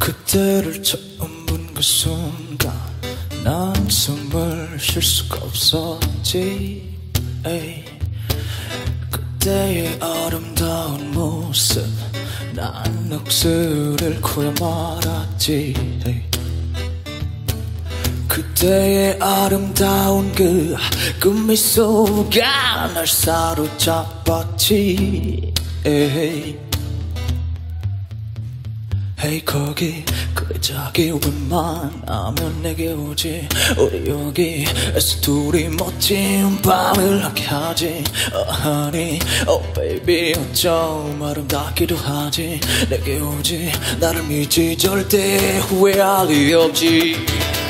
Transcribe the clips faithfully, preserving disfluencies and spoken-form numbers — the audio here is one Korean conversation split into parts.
그때를 처음 본 그 순간 난 숨을 쉴 수가 없었지. 에이. 그때의 아름다운 모습 난 넋을 잃고야 말았지. 에이. 그때의 아름다운 그, 그 미소가 날 사로잡았지. 에이. 헤이 거기 그래 자기 웬만하면 내게 오지. 우리 여기에서 둘이 멋진 밤을 함께 하지. Oh honey, oh baby 어쩜 아름답기도 하지. 내게 오지 나를 믿지 절대 후회할 리 없지.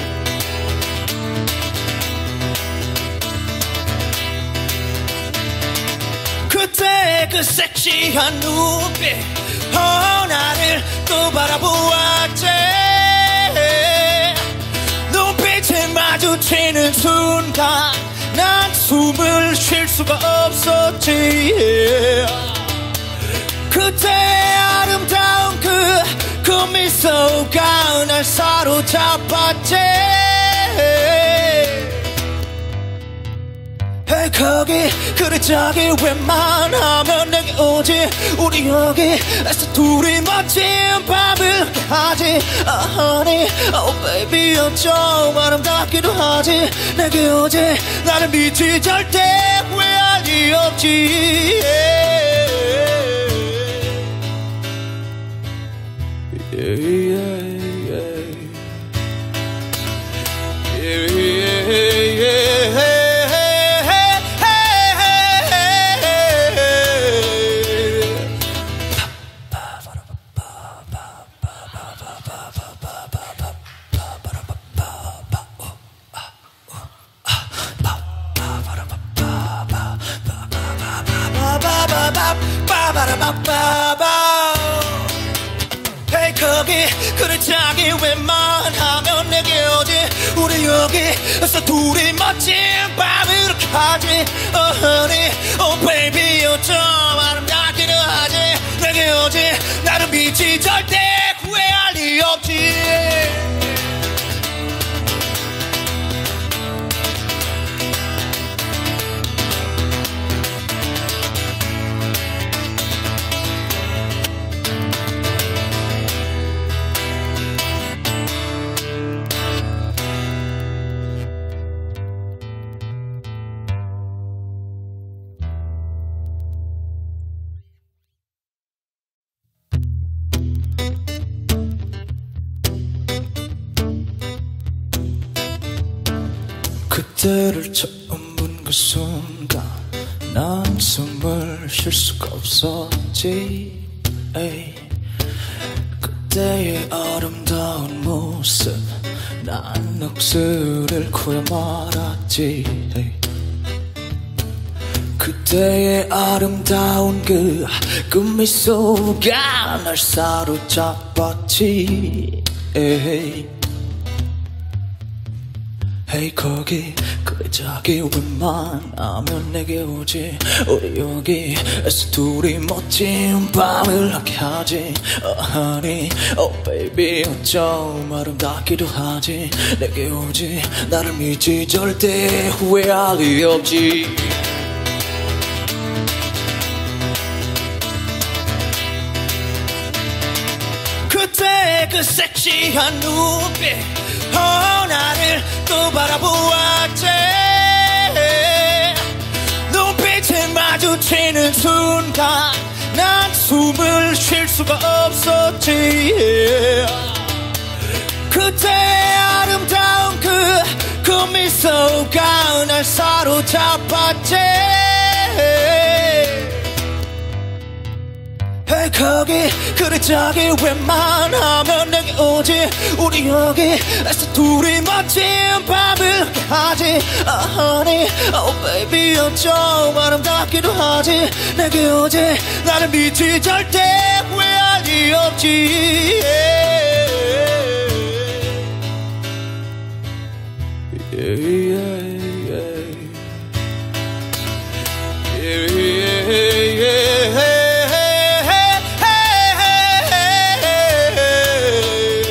그때 그 섹시한 눈빛 어, 나를 또 바라보았지. 눈빛을 마주치는 순간 난 숨을 쉴 수가 없었지. 그때 아름다운 그, 그 미소가 날 사로잡았지. 거기 그래 저기 웬만하면 내게 오지. 우리 여기에서 둘이 멋진 밤을 하지. Oh honey, oh baby 어쩜 아름답기도 하지. 내게 오지 나를 믿지 절대 후회할 리 없지. yeah, yeah, yeah. Yeah, yeah, yeah. Hey 거기 그래 자기 웬만하면 내게 오지. 우리 여기에서 둘이 멋진 밤을 이렇게 하지. Oh honey, oh baby 어쩜 아름답기도 하지. 내게 오지 나를 믿지 절대 후회할 리 없지. 그때를 처음 본 그 순간 난 숨을 쉴 수가 없었지. 에이. 그때의 아름다운 모습 난 넋을 잃고야 말았지. 에이. 그때의 아름다운 그, 그 미소가 날 사로잡았지. 에이. 헤이 거기 그래 자기 웬만하면 내게 오지. 우리 여기에서 둘이 멋진 밤을 함께 하지. Oh honey, oh baby 어쩜 아름답기도 하지. 내게 오지 나를 믿지 절대 후회할 리 없지. 그때 그 섹시한 눈빛 어, 나를 또 바라보았지. 눈빛을 마주치는 순간 난 숨을 쉴 수가 없었지. 그때 아름다운 그, 그 미소가 날 사로잡았지. 거기 그래 저기 웬만하면 내게 오지. 우리 여기에서 둘이 멋진 밤을 하지. Oh honey, oh baby 어쩜 아름답기도 하지. 내게 오지 나를 믿지 절대 후회할 리 없지. yeah, yeah, yeah. Yeah, yeah, yeah.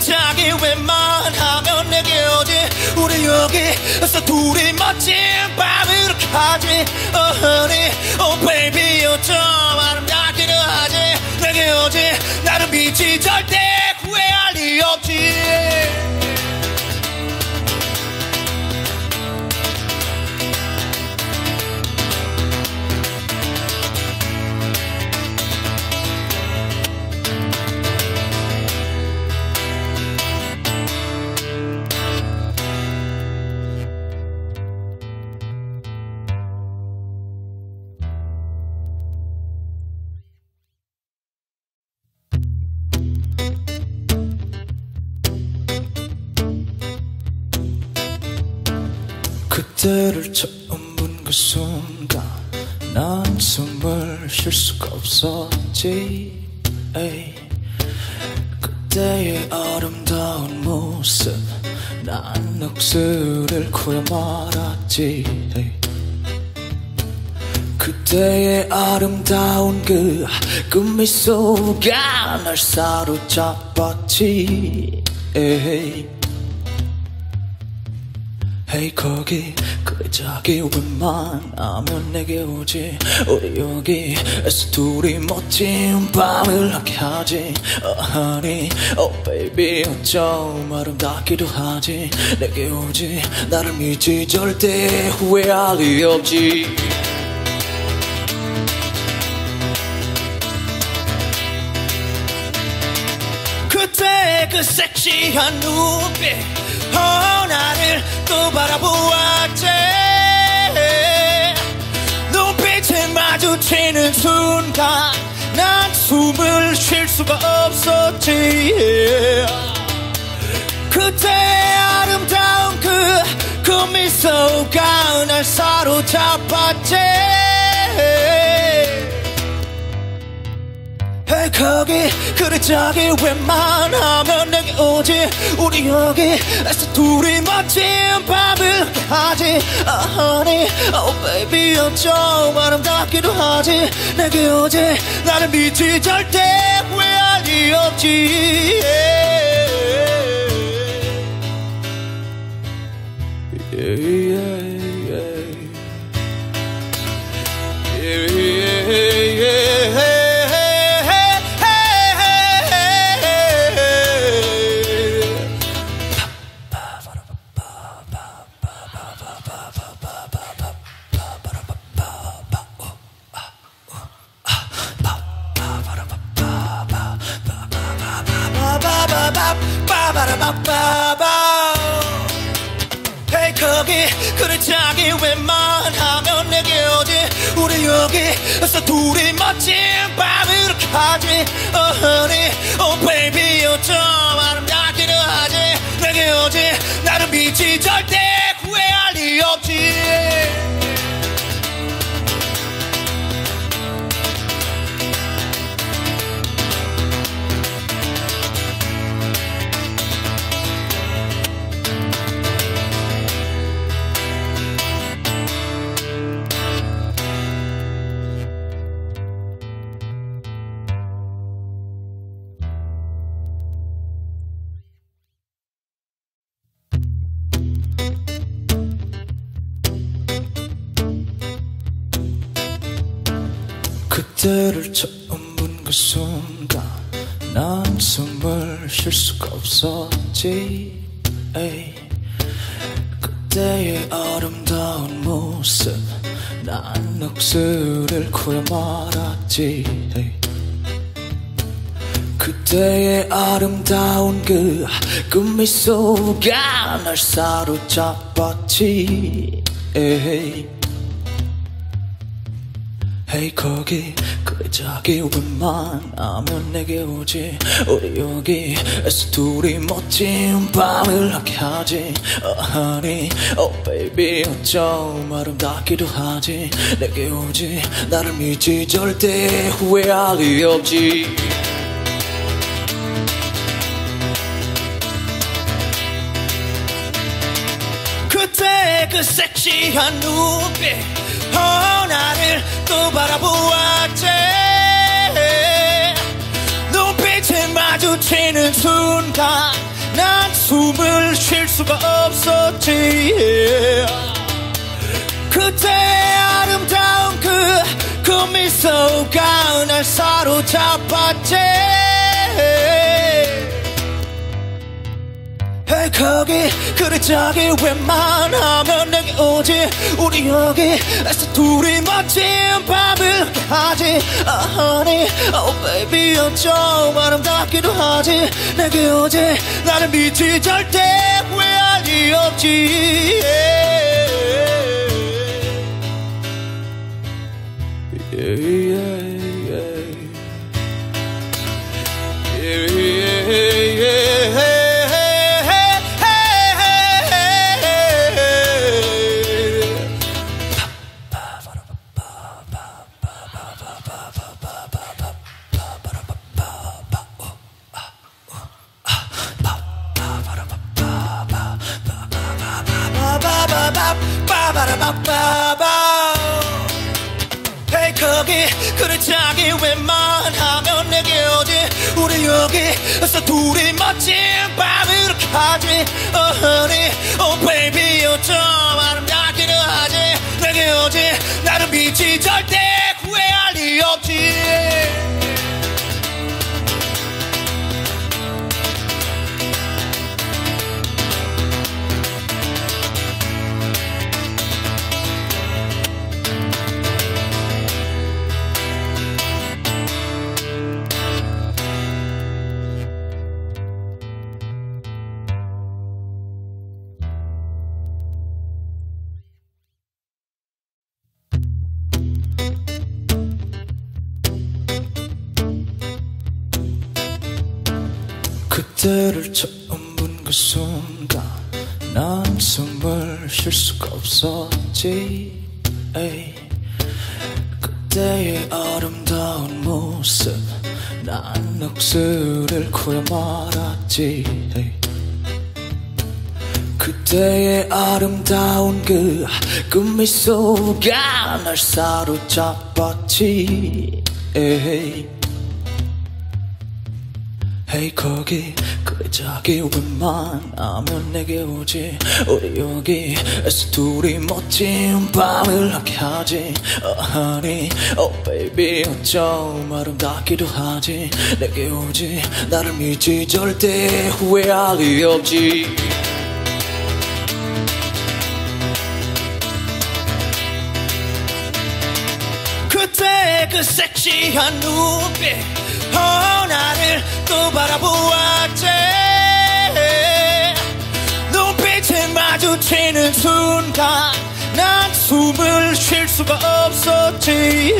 자기 웬만하면 내게 오지 우리 여기서 둘이 멋진 밤을 이렇게 하지 Oh honey, oh baby 어쩜 아름답기도 하지 내게 오지 나를 믿지 절대 후회할 리 없지 그때를 처음 본 그 순간 난 숨을 쉴 수가 없었지 에이. 그때의 아름다운 모습 난 넋을 잃고야 말았지 에이. 그때의 아름다운 그, 그 미소가 날 사로잡았지 에이. Hey 거기 그래 자기 웬만하면 내게 오지 우리 여기에서 둘이 멋진 밤을 함께 하지 Oh honey, oh baby 어쩜 아름답기도 하지 내게 오지 나를 믿지 절대 후회할 리 없지 그때 그 섹시한 눈빛 어, 나를 또 바라보았지 눈빛을 마주치는 순간 난 숨을 쉴 수가 없었지 그때 아름다운 그, 그 미소가 날 사로잡았지 Hey 거기 그래 자기 웬만하면 내게 오지 우리 여기에서 둘이 멋진 밤을 함께 하지 Oh honey, oh baby 어쩜 아름답기도 하지 내게 오지 나를 믿지 절대 후회할 리 없지 yeah. Yeah, yeah, yeah. Yeah, yeah, yeah. Hey 거기 그래 자기 웬만하면 내게 오지 우리 여기서 둘이 멋진 밤을 이렇게 하지 Oh honey, oh baby 어쩜 아름답기도 하지 내게 오지 나를 믿지 절대 후회할 리 없지 그때를 처음 본 그 순간 난 숨을 쉴 수가 없었지 에이. 그때의 아름다운 모습 난 넋을 잃고야 말았지 에이. 그때의 아름다운 그, 그 미소가 날 사로잡았지 에이. Hey 거기 그래 자기 웬만하면 내게 오지 우리 여기에서 둘이 멋진 밤을 함께 하지 Oh honey, oh baby 어쩜 아름답기도 하지 내게 오지 나를 믿지 절대 후회할 리 없지 그때 그때 그 섹시한 눈빛 어 나를 또 바라보았지 눈빛을 마주치는 순간 난 숨을 쉴 수가 없었지 그때 아름다운 그, 그 미소가 날 사로잡았지 Hey, 거기 그래 저기 웬만하면 내게 오지 우리 여기에서 둘이 멋진 밤을 함께하지 oh, honey, oh baby 어쩜 아름답기도 하지 내게 오지 나를 믿지 절대 후회할 리 없지 yeah, yeah, yeah. Yeah, yeah, yeah. Hey 거기 그래 자기 웬만하면 내게 오지 우리 여기에서 둘이 멋진 밤을 이렇게 하지 Oh honey, oh baby 어쩜 아름답기도 하지 내게 오지 나를 믿지 절대 후회할 리 없지 그때를 처음 본 그 순간 난 숨을 쉴 수가 없었지 에이. 그때의 아름다운 모습 난 넋을 잃고야 말았지 에이. 그때의 아름다운 그, 그 미소가 날 사로잡았지 에이. Hey 거기 그래 저기 웬만하면 내게 오지 우리 여기에서 둘이 멋진 밤을 함께하지 Oh honey, oh baby 어쩜 아름답기도 하지 내게 오지 나를 믿지 절대 후회할 리 없지 그때 그 섹시한 눈빛 어 나를 또 바라보았지 눈빛을 마주치는 순간 난 숨을 쉴 수가 없었지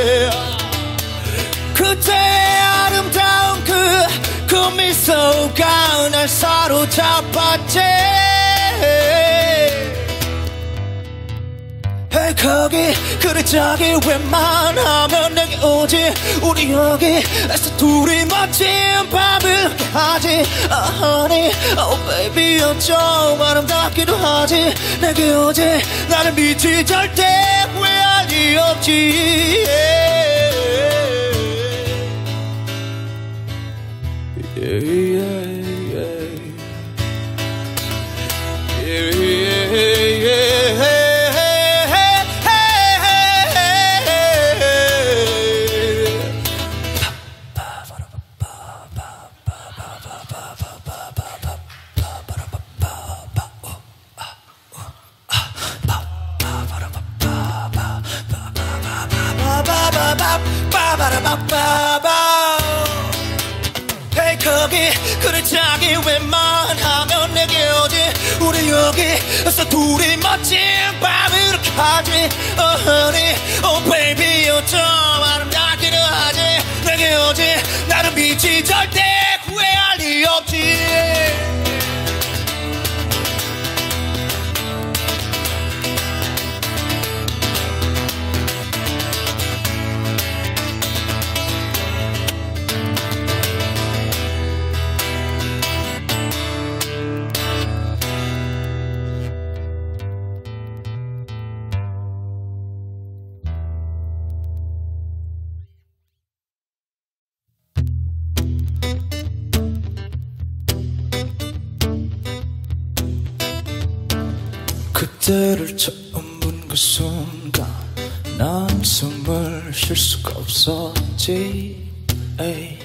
그때 아름다운 그, 그 미소가 날 사로잡았지 Hey 거기 그래 저기 웬만하면 내게 오지 우리 여기에서 둘이 멋진 밤을 함께하지 Oh honey, oh baby 어쩜 아름답기도 하지 내게 오지 나를 믿지 절대 후회할 리 없지 yeah, yeah, yeah. Yeah, yeah, yeah. Hey 거기 그래 자기 웬만하면 내게 오지 우리 여기에서 둘이 멋진 밤을 이렇게 하지 Oh honey, oh baby 어쩜 아름답기도 하지 내게 오지 나를 믿지 절대 후회할 리 없지 그때를 처음 본 그 순간 난 숨을 쉴 수가 없었지. 에이.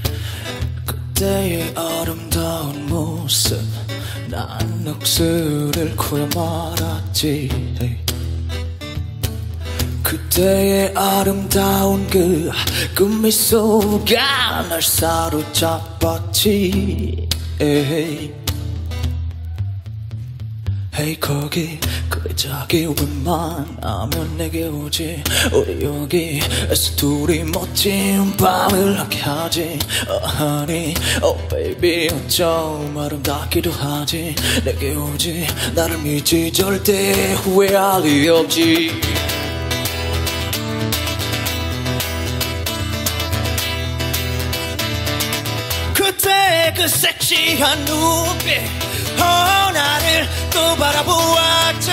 그때의 아름다운 모습 난 넋을 잃고야 말았지. 에이. 그때의 아름다운 그, 그 미소가 날 사로잡았지. 에이. Hey 거기 그래 자기 웬만하면 내게 오지. 우리 여기에서 둘이 멋진 밤을 함께 하지. Oh honey, oh baby 어쩜 아름답기도 하지. 내게 오지 나를 믿지 절대 후회할 리 없지. 그때 그 섹시한 눈빛 어, 나를 또 바라보았지.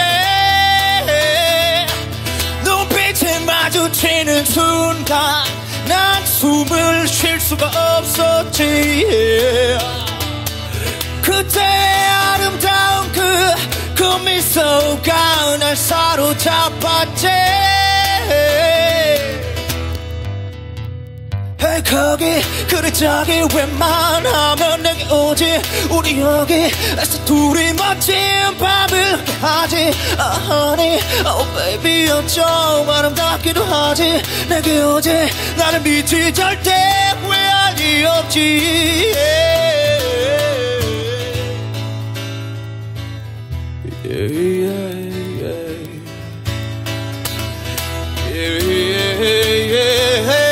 눈빛을 마주치는 순간 난 숨을 쉴 수가 없었지. 그때 아름다운 그, 그 미소가 날 사로잡았지. Hey 거기 그래 저기 웬만하면 내게 오지. 우리 여기에서 둘이 멋진 밤을 하지. Oh honey, oh baby 어쩜 아름답기도 하지. 내게 오지 나를 믿지 절대 후회할 리 없지. yeah, yeah, yeah. Yeah, yeah, yeah.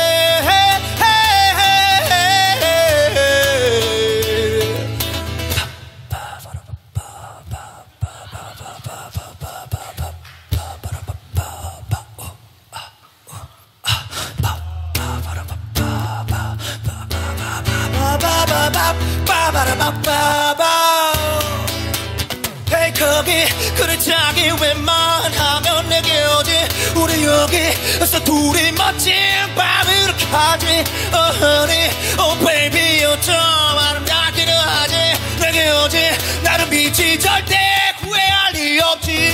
Hey 거기 그래 자기 웬만하면 내게 오지. 우리 여기에서 둘이 멋진 밤을 이렇게 하지. Oh honey, oh baby 어쩜 아름답기도 하지. 내게 오지 나를 믿지 절대 후회할 리 없지.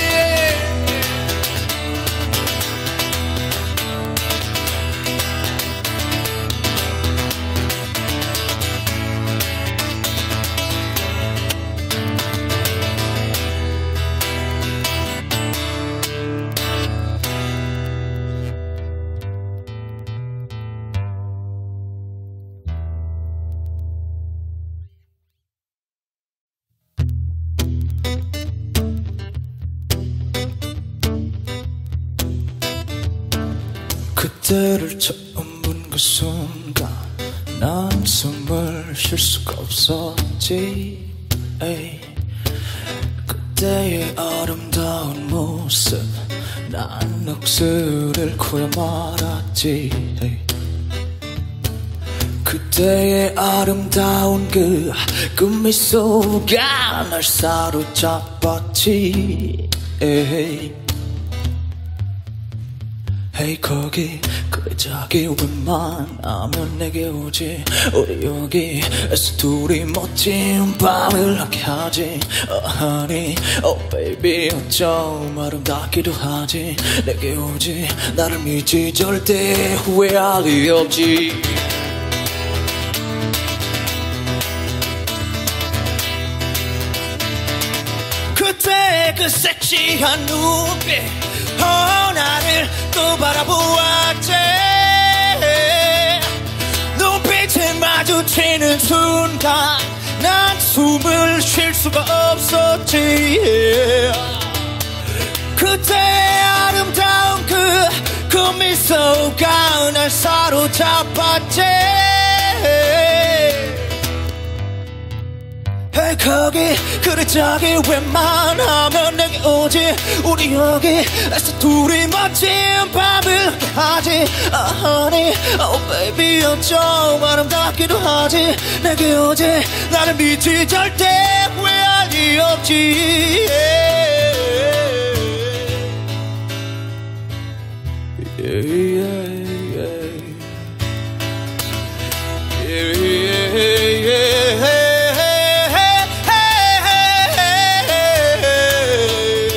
그때를 처음 본 그 순간 난 숨을 쉴 수가 없었지. 에이. 그때의 아름다운 모습 난 넋을 잃고야 말았지. 에이. 그때의 아름다운 그, 그 미소가 날 사로잡았지. 에이. Hey 거기 그래 자기 웬만하면 내게 오지. 우리 여기에서 둘이 멋진 밤을 함께 하지. Oh honey, oh baby 어쩜 아름답기도 하지. 내게 오지 나를 믿지 절대 후회할 리 없지. 그때 그 섹시한 눈빛 어, 나를 또 바라보았지. 눈빛을 마주치는 순간 난 숨을 쉴 수가 없었지. 그때 아름다운 그, 그 미소가 날 사로잡았지. Hey 거기 그래 저기 웬만하면 내게 오지. 우리 여기에서 둘이 멋진 밤을 하지. Oh honey, oh baby 어쩜 아름답기도 하지. 내게 오지 나를 믿지 절대 후회할 리 없지. yeah, yeah, yeah. Yeah, yeah, yeah.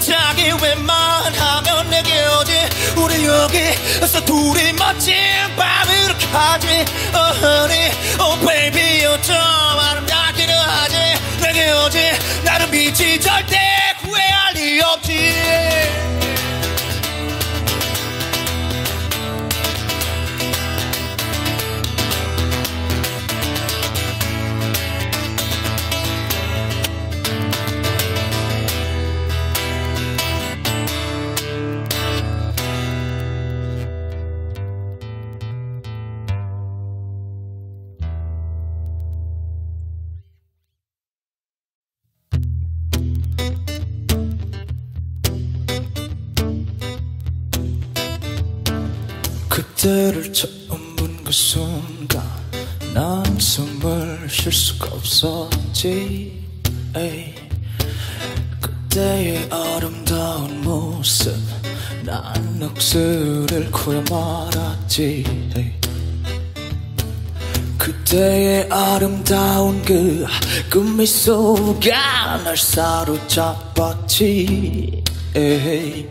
자기 웬만하면 내게 오지. 우리 여기서 둘이 멋진 밤을 이렇게 하지. Oh honey, oh baby, 어쩜 아름답기는 하지. 내게 오지. 나를 믿지 절대 후회할 리 없지. 그때를 처음 본 그 순간 난 숨을 쉴 수가 없었지. 에이. 그때의 아름다운 모습 난 넋을 잃고야 말았지. 에이. 그때의 아름다운 그, 그 미소가 날 사로잡았지. 에이.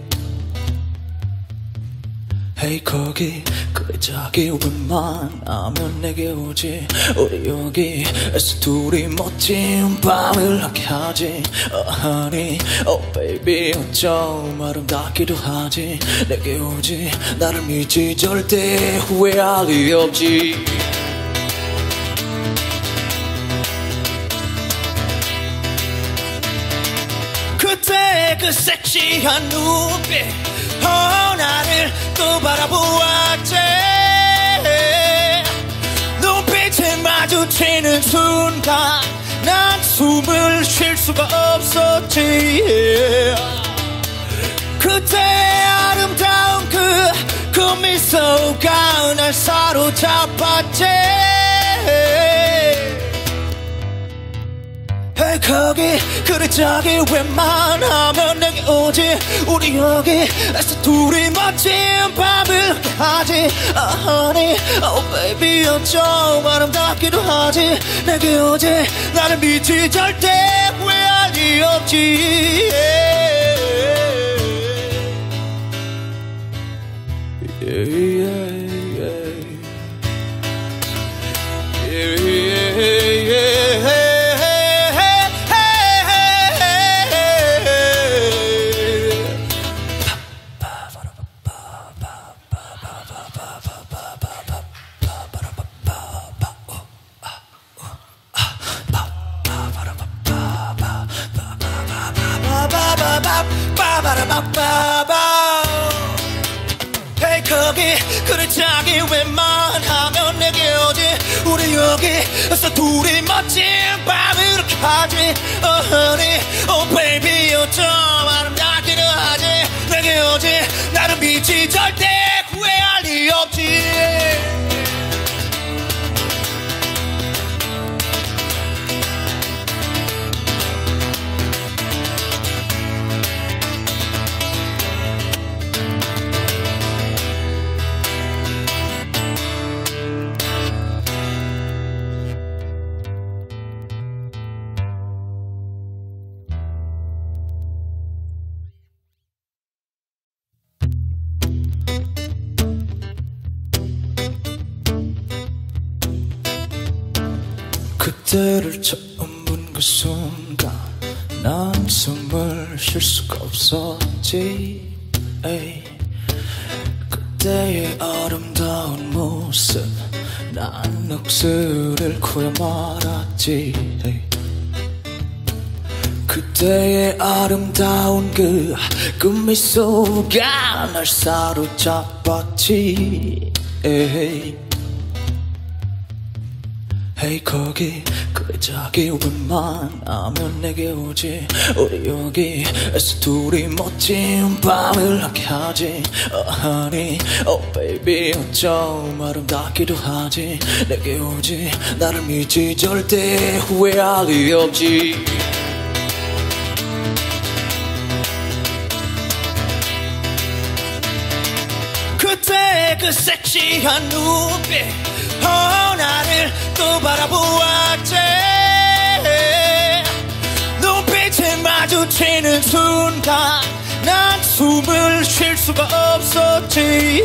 Hey 거기 그래 자기 웬만하면 내게 오지. 우리 여기에서 둘이 멋진 밤을 함께 하지. Oh honey, oh baby, 어쩜 아름답기도 하지. 내게 오지. 나를 믿지 절대 후회할 리 없지. 그때 그 섹시한 눈빛 어, 나를 또 바라보았지. 눈빛을 마주치는 순간 난 숨을 쉴 수가 없었지. 그때 아름다운 그, 그 미소가 날 사로잡았지. Hey 거기 그래 자기 웬만하면 내게 오지. 우리 여기에서 둘이 멋진 밤을 함께 하지. Oh honey, oh baby, 어쩜 아름답기도 하지. 내게 오지. 나를 믿지 절대 후회할 리 없지. yeah, yeah, yeah. Yeah, yeah, yeah. Hey 거기 그래 자기 웬만하면 내게 오지. 우리 여기서 둘이 멋진 밤을 이렇게 하지. Oh honey, oh baby, 어쩜 아름답기는 하지. 내게 오지. 나를 믿지 절대 후회할 리 없지. 그때를 처음 본 그 순간 난 숨을 쉴 수가 없었지. 에이. 그때의 아름다운 모습 난 넋을 잃고야 말았지. 에이. 그때의 아름다운 그, 그 미소가 날 사로잡았지. 에이. Hey 거기 그래 자기 웬만하면 내게 오지. 우리 여기에서 둘이 멋진 밤을 함께 하지. Oh honey, oh baby, 어쩜 아름답기도 하지. 내게 오지. 나를 믿지 절대 후회할 리 없지. 그때 그 섹시한 눈빛 어, 나를 또 바라보았지. 순간 난 숨을 쉴 수가 없었지.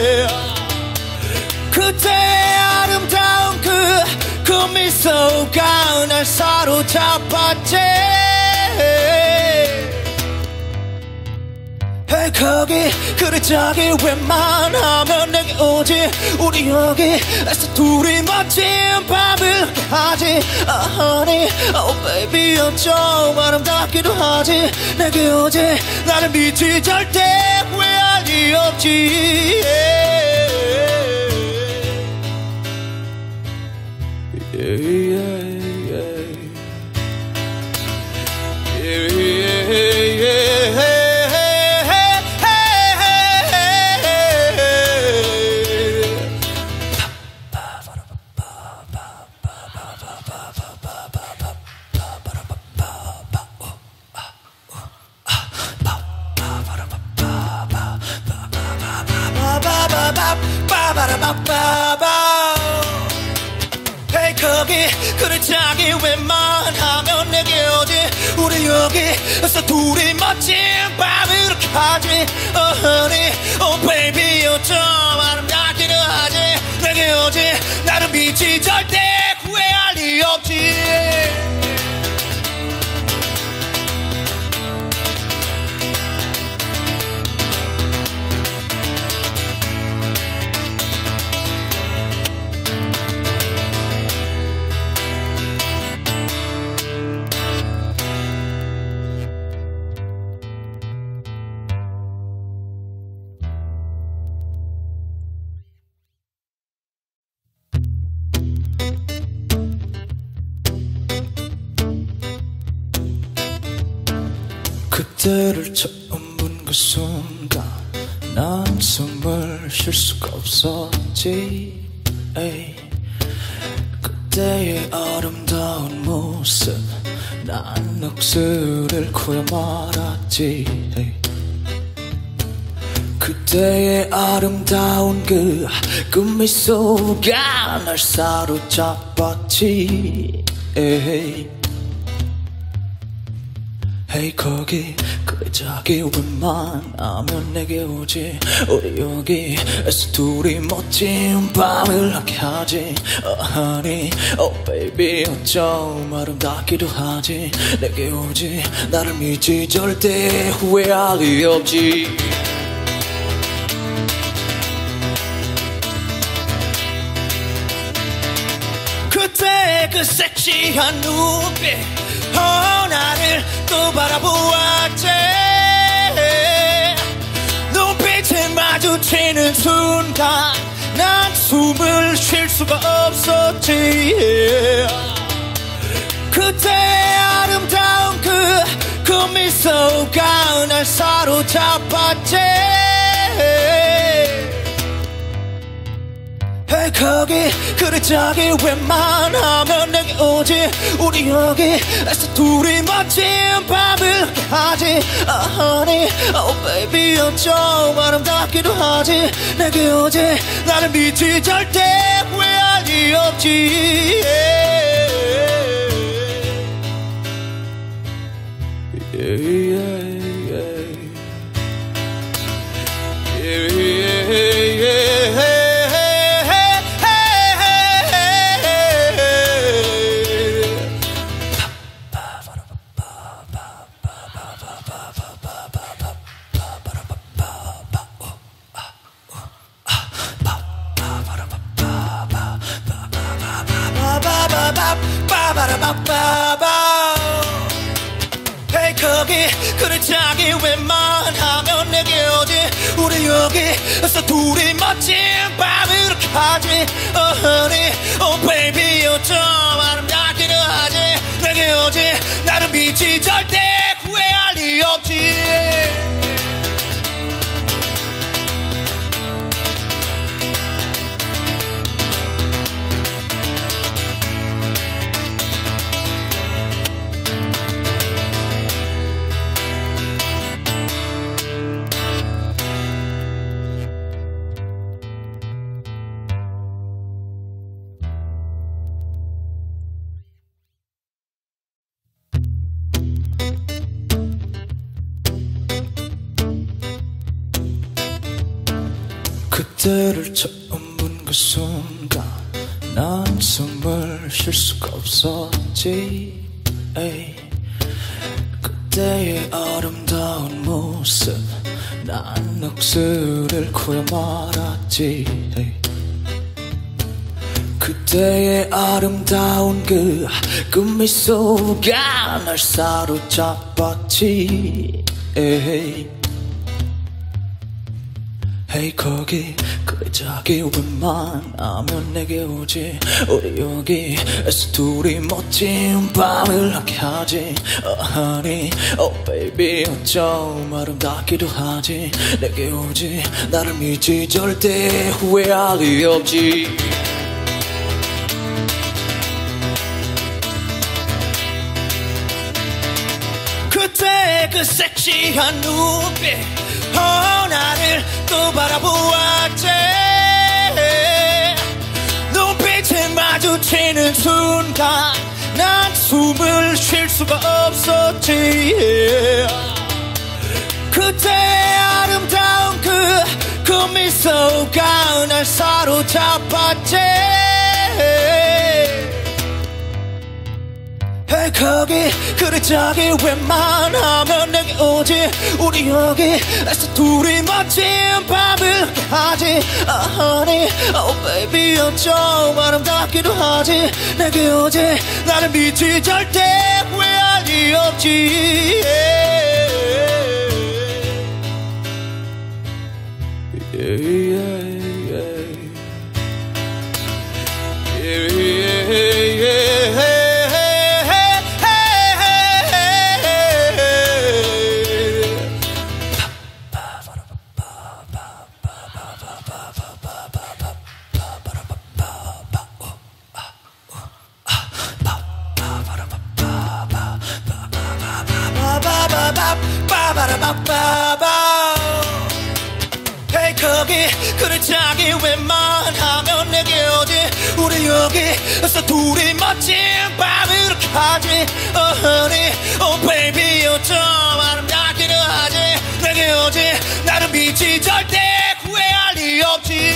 그때 아름다운 그, 그 미소가 날 사로잡았지. Hey, 거기 그래 저기 웬만하면 내게 오지. 우리 여기에서 둘이 멋진 밤을 하지. Oh honey, oh baby 어쩜 아름답기도 하지. 내게 오지. 나를 믿지 절대 후회할 리 없지. Yeah, yeah, yeah. Yeah, yeah, yeah. Hey, 거기 그래 자기 웬만하면 내게 오지. 우리 여기에서 둘이 멋진 밤을 이렇게 하지. Oh honey, oh baby 어쩜 아름답기도 하지. 내게 오지. 나를 믿지 절대 후회할 리 없지. 그때를 처음 본 그 순간 난 숨을 쉴 수가 없었지. 에이. 그때의 아름다운 모습 난 넋을 잃고야 말았지. 에이. 그때의 아름다운 그, 그 미소가 날 사로잡았지. 에이. Hey, 거기 그래 저기 웬만하면 내게 오지. 우리 여기에서 둘이 멋진 밤을 함께 하지. Oh honey, oh baby 어쩜 아름답기도 하지. 내게 오지. 나를 믿지 절대 후회할 리 없지. 그때 그 섹시한 눈빛 어, 나를 또 바라보았지. 눈빛을 마주치는 순간 난 숨을 쉴 수가 없었지. 그때 아름다운 그, 그 미소가 날 사로잡았지. Hey, 거기 그래 저기 웬만하면 내게 오지. 우리 여기에서 둘이 멋진 밤을 하지. Oh honey, oh baby 어쩜 아름답기도 하지. 내게 오지. 나를 믿지 절대 후회할 리 없지. Yeah, yeah, yeah. Yeah, yeah, yeah. Hey, 거기 그래 자기 웬만하면 내게 오지. 우리 여기에서 둘이 멋진 밤을 이렇게 하지. Oh honey, oh baby 어쩜 아름답기도 하지. 내게 오지. 나를 믿지 절대 후회할 리 없지. 그때를 처음 본 그 순간 난 숨을 쉴 수가 없었지. 에이. 그때의 아름다운 모습 난 넋을 잃고야 말았지. 에이. 그때의 아름다운 그, 그 미소가 날 사로잡았지. 에이. Hey 거기 그래 자기 웬만하면 내게 오지. 우리 여기에서 둘이 멋진 밤을 함께 하지. Oh honey, oh baby 어쩜 아름답기도 하지. 내게 오지 나를 믿지 절대 후회할 리 없지. 그때 그 섹시한 눈빛 어 나를 또 바라보았지. 눈빛을 마주치는 순간 난 숨을 쉴 수가 없었지. 그때 아름다운 그, 그 미소가 날 사로잡았지. Hey 거기 그래 저기 웬만하면 내게 오지. 우리 여기에서 둘이 멋진 밤을 함께 하지. Oh honey, oh baby 어쩜 아름답기도 하지. 내게 오지 나를 믿지 절대 후회할 리 없지. yeah. Yeah, yeah, yeah. Yeah, yeah, yeah. Hey 거기 그래 자기 웬만하면 내게 오지. 우리 여기에서 둘이 멋진 밤을 이렇게 하지. Oh honey, oh baby 어쩜 아름답기도 하지. 내게 오지 나를 믿지 절대 후회할 리 없지.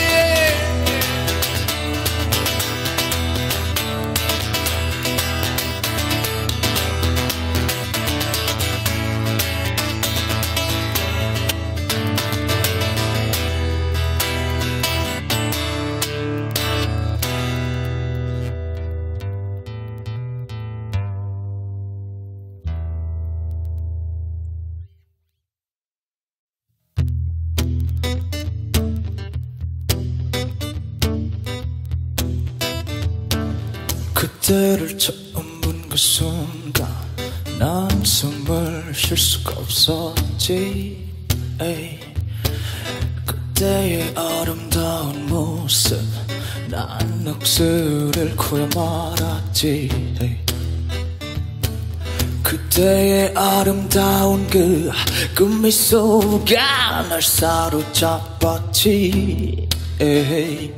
그때를 처음 본 그 순간 난 숨을 쉴 수가 없었지. 에이. 그때의 아름다운 모습 난 넋을 잃고야 말았지. 에이. 그때의 아름다운 그, 그 미소가 날 사로잡았지. 에이.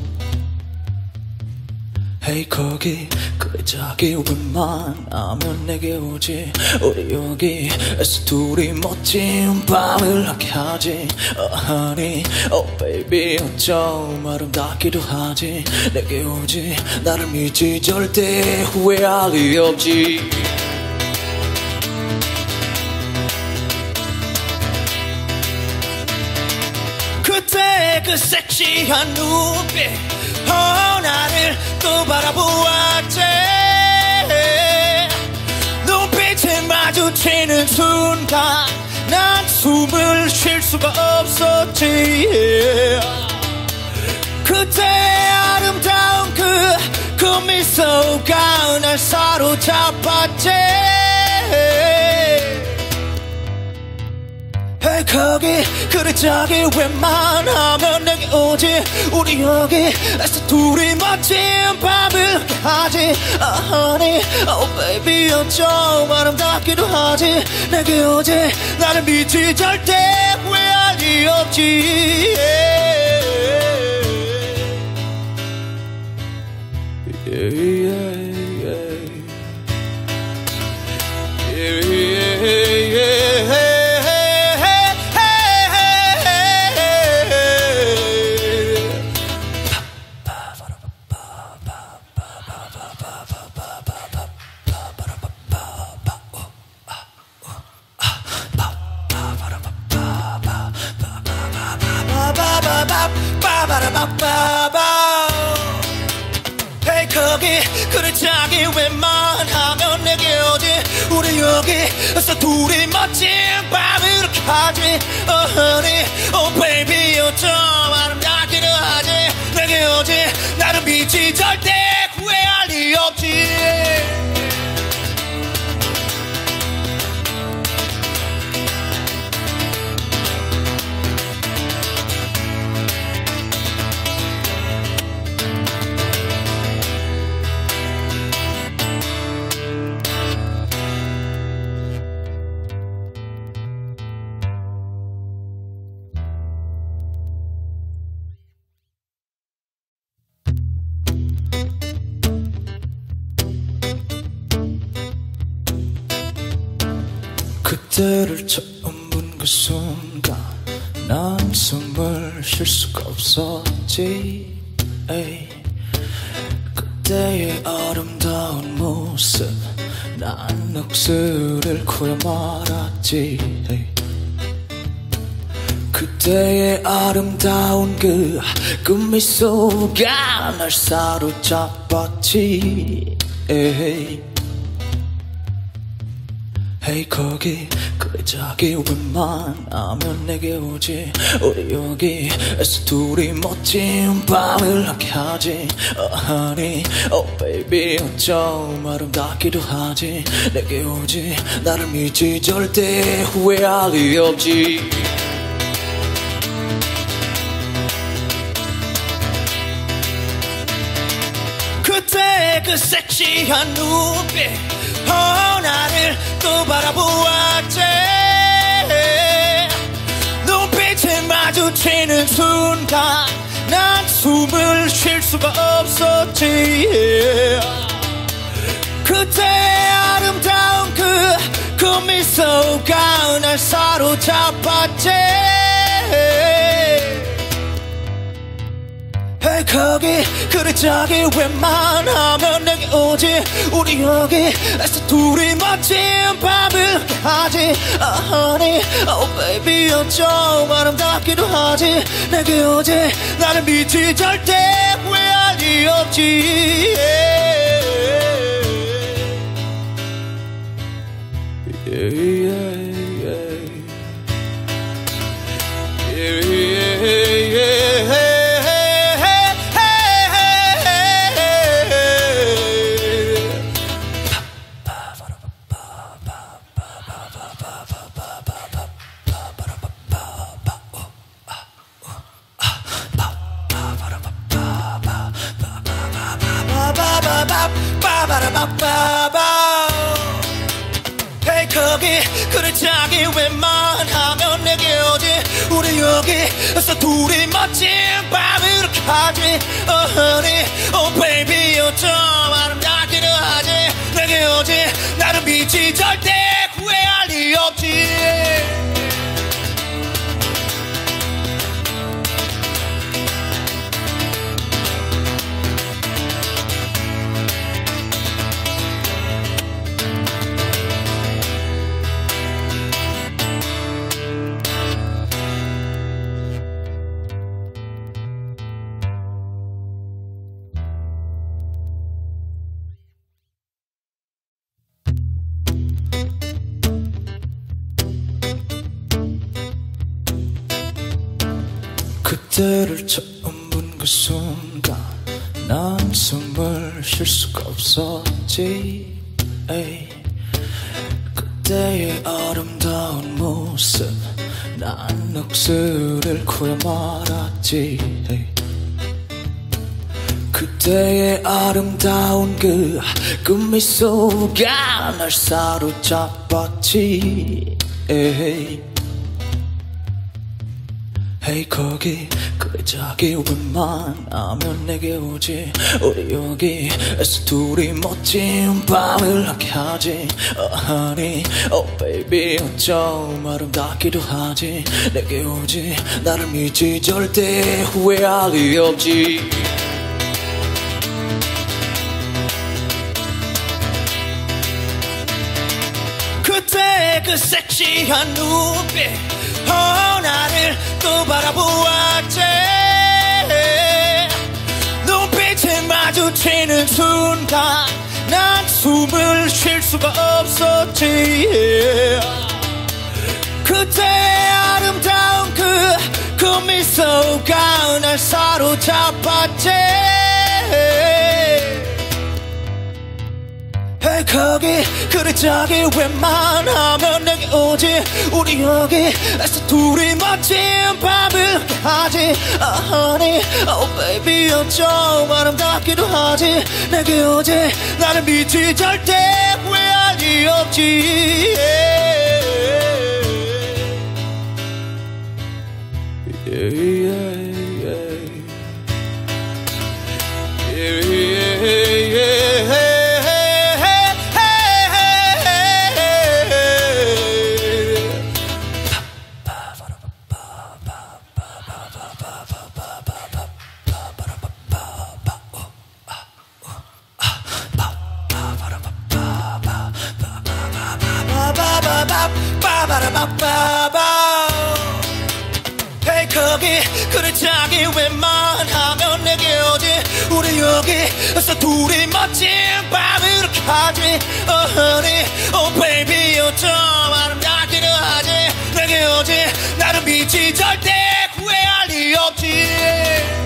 Hey 거기 그래 자기 웬만하면 내게 오지. 우리 여기에서 둘이 멋진 밤을 함께 하지. Oh honey, oh baby 어쩜 아름답기도 하지. 내게 오지 나를 믿지 절대 후회할 리 없지. 그때 그 섹시한 눈빛 어 나를 또 바라보았지. 눈빛을 마주치는 순간 난 숨을 쉴 수가 없었지. 그때 아름다운 그, 그 미소가 날 사로잡았지. Hey 거기 그래 저기 웬만하면 내게 오지. 우리 여기에서 둘이 멋진 밤을 함께 하지. Oh honey, oh baby 어쩜 아름답기도 하지. 내게 오지 나를 믿지 절대 후회할 리 없지. yeah. Yeah, yeah, yeah. Yeah, yeah, yeah. 빠바라바빠바 헤이 거기 그래 자기 웬만하면 내게 오지 우리 여기서 둘이 멋진 밤을 이렇게 하지 Oh honey, oh baby 어쩜 아름답기는 하지 내게 오지 나를 믿지 절대 후회할 리 없지 그때를 처음 본 그 순간 난 숨을 쉴 수가 없었지 에이. 그때의 아름다운 모습 난 넋을 잃고야 말았지 에이. 그때의 아름다운 그, 그 미소가 날 사로잡았지 에이. 헤이 거기 그래 자기 웬만하면 내게 오지 우리 여기에서 둘이 멋진 밤을 함께 하지 Oh honey, oh baby 어쩜 아름답기도 하지 내게 오지 나를 믿지 절대 후회할 리 없지 그때 그 섹시한 눈빛 어, 나를 또 바라보았지 눈빛을 마주치는 순간 난 숨을 쉴 수가 없었지 그때 아름다운 그, 그 미소가 날 사로잡았지 헤이 거기 그래 자기 웬만하면 내게 오지 우리 여기에서 둘이 멋진 밤을 하지 Oh honey, oh baby 어쩜 아름답기도 하지 내게 오지 나를 믿지 절대 후회할 리 없지 yeah, yeah, yeah. Yeah, yeah, yeah. 헤이 거기 그래 자기 웬만하면 내게 오지 우리 여기서 둘이 멋진 밤을 이렇게 하지 Oh honey, oh baby 어쩜 아름답기는 하지 내게 오지 나를 믿지 절대 후회할 리 없지 그때를 처음 본 그 순간 난 숨을 쉴 수가 없었지 에이. 그때의 아름다운 모습 난 넋을 잃고야 말았지 에이. 그때의 아름다운 그, 그 미소가 날 사로잡았지 에이. 헤이 거기 그래 자기 웬만하면 내게 오지 우리 여기에서 둘이 멋진 밤을 함께 하지 Oh honey, oh baby 어쩜 아름답기도 하지 내게 오지 나를 믿지 절대 후회할 리 없지 그때 그 섹시한 눈빛 어, 나를 또 바라보았지 마주치는 순간 난 숨을 쉴 수가 없었지. 그때의 아름다운 그, 그 미소가 날 사로잡았지. Hey, 거기 그래 저기 웬만하면 내게 오지. 우리 여기에서 둘이 멋진 밤을 하지. Oh honey, oh baby 어쩜 아름답기도 하지. 내게 오지. 나를 믿지 절대 후회할 리 없지. Yeah, yeah, yeah. Yeah, yeah, yeah. Hey, 거기 그래 저기 웬만하면 내게 오지. 우리 여기에서 둘이 멋진 밤을 이렇게 하지. Oh honey, oh baby 어쩜 아름답기도 하지. 내게 오지. 나를 믿지 절대 후회할 리 없지.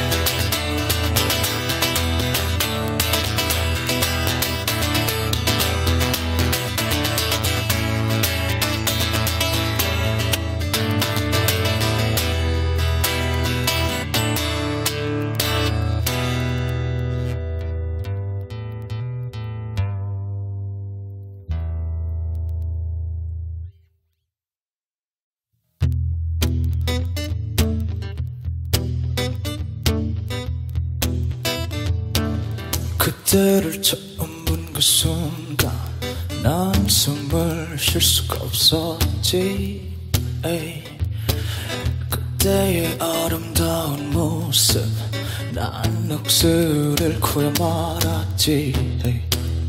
그때를 처음 본 그 순간 난 숨을 쉴 수가 없었지. 에이. 그때의 아름다운 모습 난 넋을 잃고야 말았지. 에이.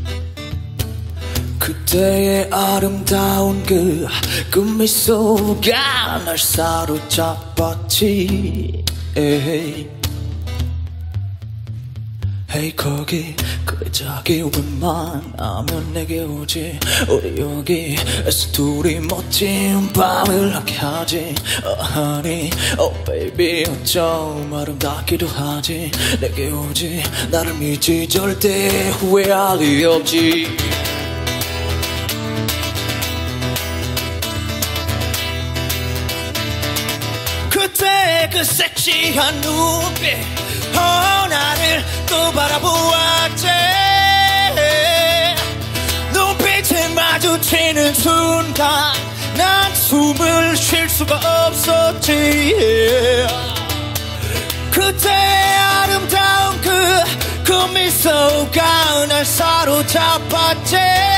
그때의 아름다운 그, 그 미소가 날 사로잡았지. 에이. Hey, 거기 그래 저기 웬만하면 내게 오지. 우리 여기에서 둘이 멋진 밤을 함께 하지. Oh honey, oh baby 어쩜 아름답기도 하지. 내게 오지. 나를 믿지 절대 후회할 리 없지. 그때 그 섹시한 눈빛 어, 나를 또 바라보았지. 눈빛을 마주치는 순간 난 숨을 쉴 수가 없었지. 그때의 아름다운 그, 그 미소가 날 사로잡았지.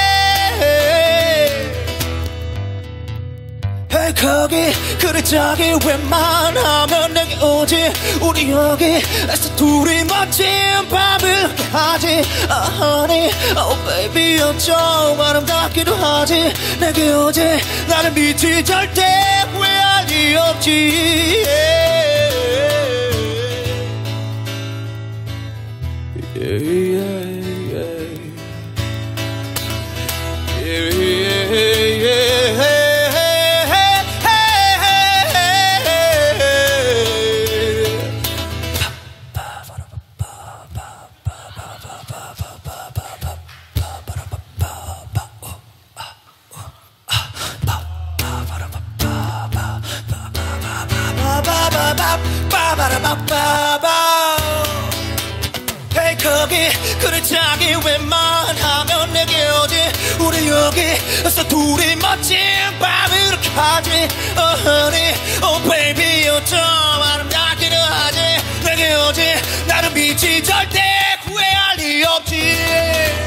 Hey, 거기 그래 저기 웬만하면 내게 오지. 우리 여기에서 둘이 멋진 밤을 하지. Oh honey, oh baby 어쩜 아름답기도 하지. 내게 오지. 나를 믿지 절대 후회할 리 없지. Yeah, yeah, yeah. Yeah, yeah, yeah. Hey, 거기 그래 저기 웬만하면 내게 오지. 우리 여기에서 둘이 멋진 밤을 이렇게 하지. Oh honey, oh baby 어쩜 아름답기도 하지. 내게 오지. 나를 믿지 절대 후회할 리 없지.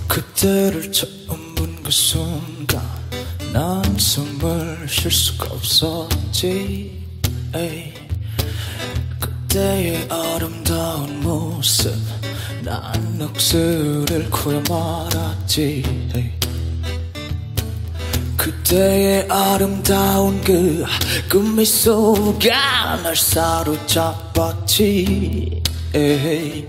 그때를 처음 본 그 순간 난 숨을 쉴 수가 없었지. 에이. 그때의 아름다운 모습 난 넋을 잃고야 말았지. 에이. 그때의 아름다운 그, 그 미소가 날 사로잡았지. 에이.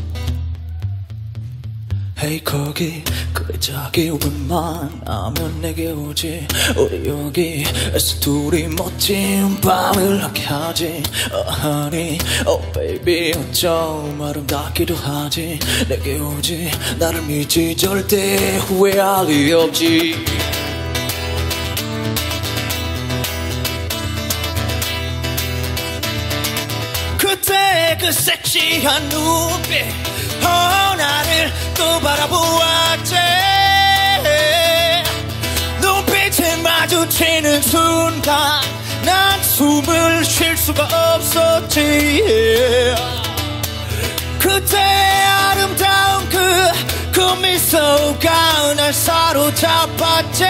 Hey 거기 그래 자기 웬만하면 내게 오지. 우리 여기에서 둘이 멋진 밤을 함께 하지. Oh honey, oh baby 어쩜 아름답기도 하지. 내게 오지 나를 믿지 절대 후회할 리 없지. 그때 그 섹시한 눈빛 어, 나를 또 바라보았지. 눈빛을 마주치는 순간 난 숨을 쉴 수가 없었지. 그때 아름다운 그, 그 미소가 날 사로잡았지.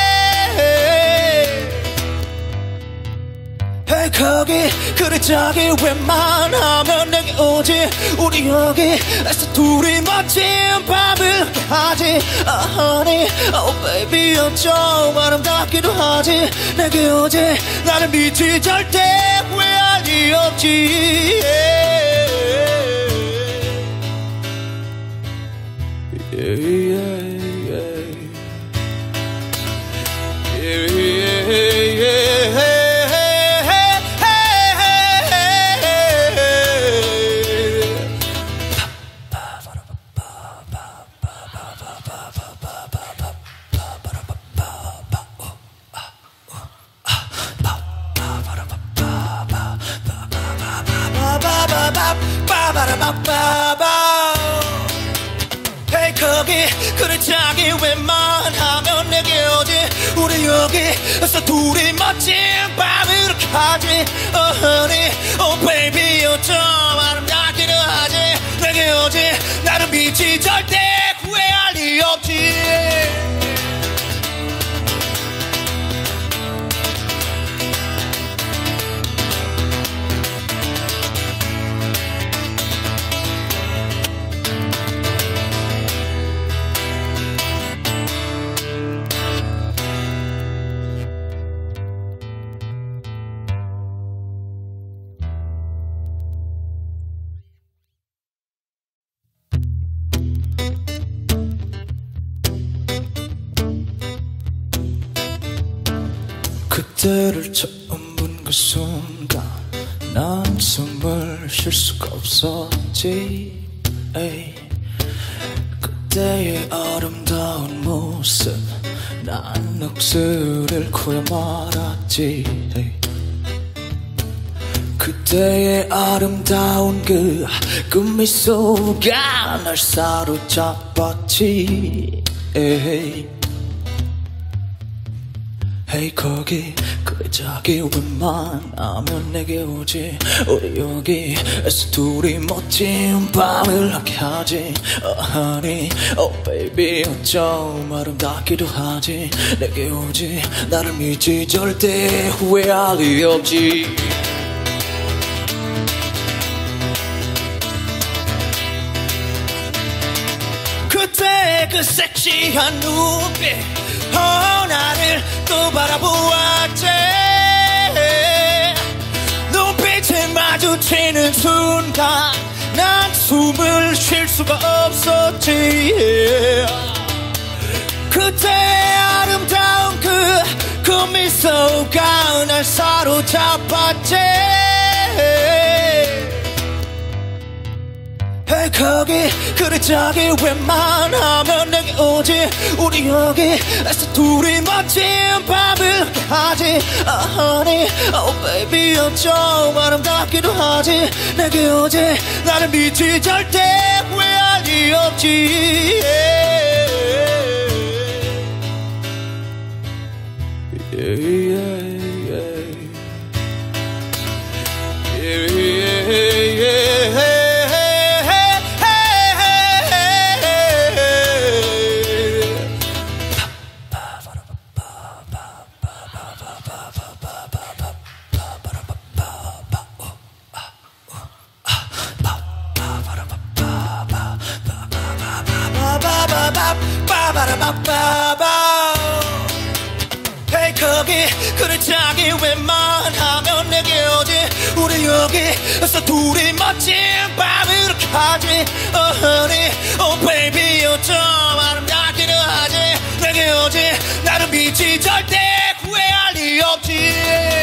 Hey 거기 그래 저기 웬만하면 내게 오지. 우리 여기에서 둘이 멋진 밤을 하지. Oh honey, oh baby 어쩜 아름답기도 하지. 내게 오지 나를 믿지 절대 후회할 리 없지. yeah, yeah, yeah. Yeah, yeah, yeah. Hey 거기 그래 자기 웬만하면 내게 오지. 우리 여기에서 둘이 멋진 밤을 이렇게 하지. Oh honey, oh baby 어쩜 아름답기도 하지. 내게 오지 나를 믿지 절대 후회할 리 없지. 그때를 처음 본 그 순간 난 숨을 쉴 수가 없었지. 에이. 그때의 아름다운 모습 난 넋을 잃고야 말았지. 에이. 그때의 아름다운 그, 그 미소가 날 사로잡았지. 에이. Hey 거기 그래 자기 웬만하면 내게 오지. 우리 여기에서 둘이 멋진 밤을 함께 하지. Oh honey, oh baby 어쩜 아름답기도 하지. 내게 오지 나를 믿지 절대 후회할 리 없지. 그때 그 섹시한 눈빛 어, 나를 또 바라보았지. 눈빛을 마주치는 순간 난 숨을 쉴 수가 없었지. 그때 아름다운 그, 그 미소가 날 사로잡았지. Hey 거기 그래 저기 웬만하면 내게 오지. 우리 여기에서 둘이 멋진 밤을 하지. Oh honey, oh baby 어쩜 아름답기도 하지. 내게 오지 나를 믿지 절대 후회할 리 없지. yeah, yeah, yeah. Yeah, yeah, yeah. 빠바라바빠바 헤이 거기 그래 자기 웬만하면 내게 오지 우리 여기서 둘이 멋진 밤을 이렇게 하지 Oh honey, oh baby 어쩜 아름답기는 하지 내게 오지 나를 믿지 절대 후회할 리 없지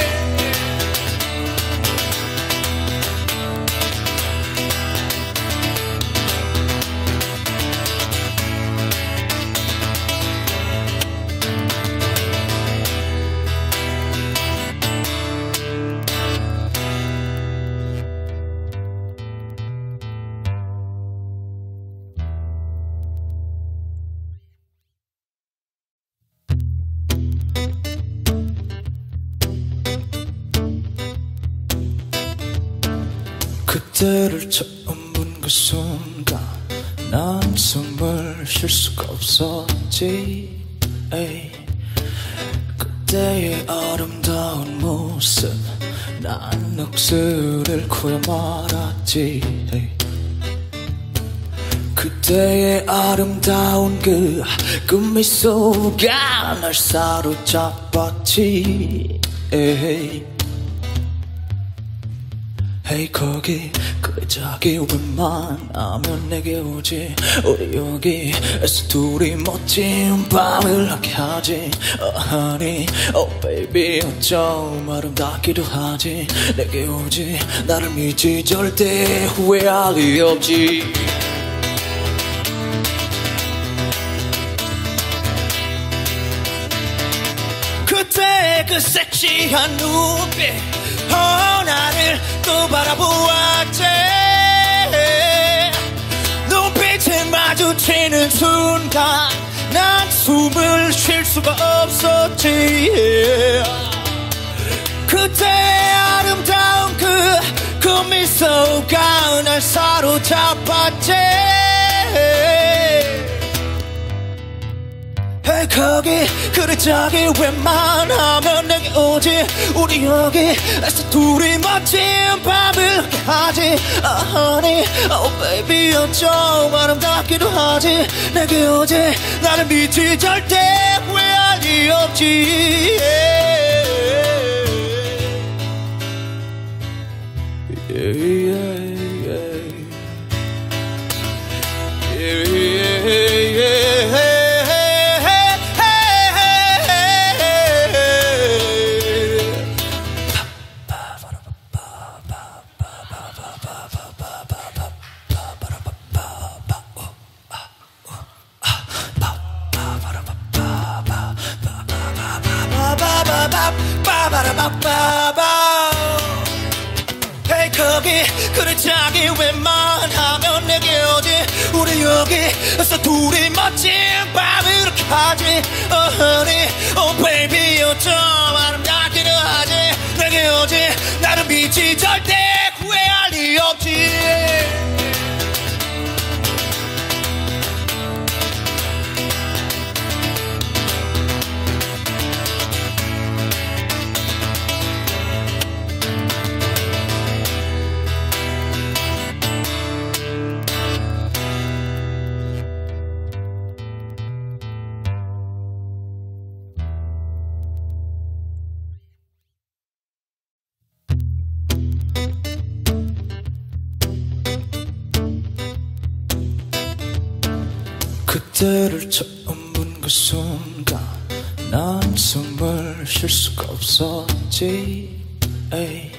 그때를 처음 본 그 순간 난 숨을 쉴 수가 없었지 에이. 그때의 아름다운 모습 난 넋을 잃고야 말았지 에이. 그때의 아름다운 그, 그 미소가 날 사로잡았지 에이. 헤이 거기 그래 자기 웬만하면 내게 오지 우리 여기에서 둘이 멋진 밤을 함께 하지 Oh honey, oh baby 어쩜 아름답기도 하지 내게 오지 나를 믿지 절대 후회할 리 없지 그때 그 섹시한 눈빛 어, 나를 또 바라보았지 눈빛을 마주치는 순간 난 숨을 쉴 수가 없었지 그때 아름다운 그, 그 미소가 날 사로잡았지 헤이 거기 그래 자기 웬만하면 내게 오지 우리 여기에서 둘이 멋진 밤을 함께 하지 Oh honey, oh baby 어쩜 아름답기도 하지 내게 오지 나를 믿지 절대 후회할 리 없지 yeah, yeah, yeah. Yeah, yeah, yeah. 헤이 거기 그래 자기 웬만하면 내게 오지 우리 여기서 둘이 멋진 밤을 이렇게 하지 Oh honey, oh baby 어쩜 아름답기는 하지 내게 오지 나를 믿지 절대 후회할 리 없지 그때를 처음 본 그 순간 난 숨을 쉴 수가 없었지 에이.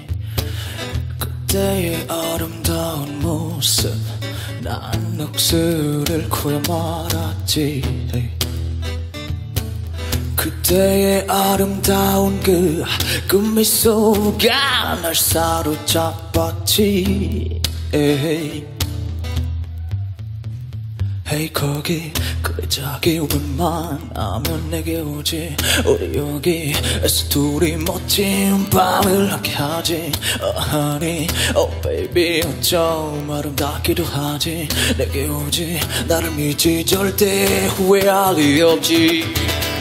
그때의 아름다운 모습 난 넋을 잃고야 말았지 에이. 그때의 아름다운 그, 그 미소가 날 사로잡았지 에이. 헤이 거기 그래 자기 웬만하면 내게 오지 우리 여기에서 둘이 멋진 밤을 함께 하지 Oh honey, oh baby 어쩜 아름답기도 하지 내게 오지 나를 믿지 절대 후회할 리 없지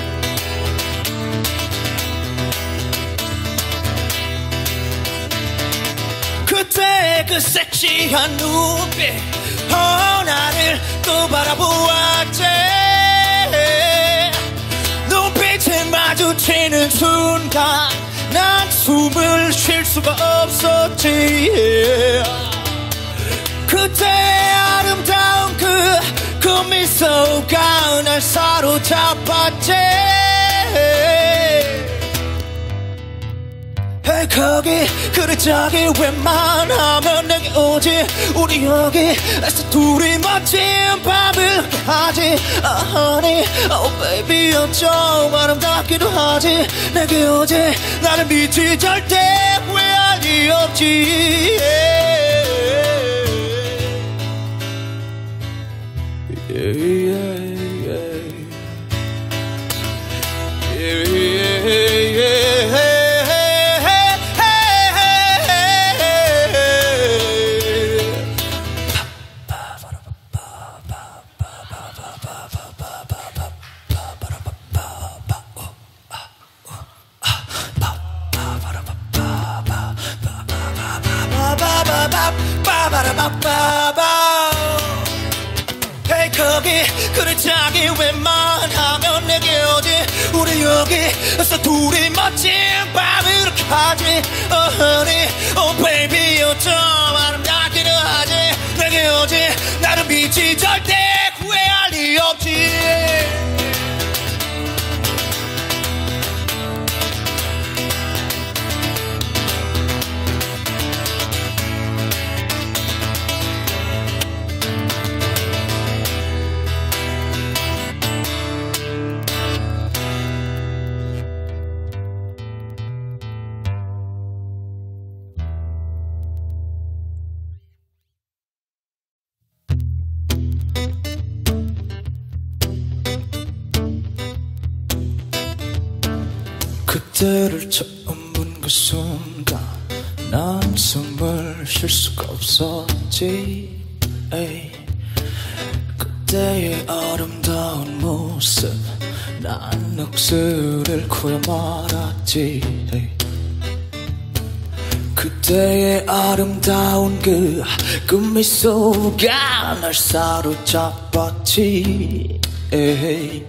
그때 그 섹시한 눈빛 어, 나를 또 바라보았지 순간 난 숨을 쉴 수가 없었지. 그때 아름다운 그, 그 미소가 날 사로잡았지. Hey, 거기 그래 저기 웬만하면 내게 오지. 우리 여기에서 둘이 멋진 밤을 하지. Oh honey, oh baby 어쩜 아름답기도 하지. 내게 오지. 나를 믿지 절대 후회할 리 없지. Yeah, yeah, yeah. Yeah, yeah, yeah. Hey, 거기 그래 자기 웬만하면 내게 오지. 우리 여기에서 둘이 멋진 밤을 이렇게 하지. Oh honey, oh baby 어쩜 아름답기도 하지. 내게 오지. 나를 믿지 절대 후회할 리 없지. 그때를 처음 본 그 순간 난 숨을 쉴 수가 없었지. 에이. 그때의 아름다운 모습 난 넋을 잃고야 말았지. 에이. 그때의 아름다운 그, 그 미소가 날 사로잡았지. 에이.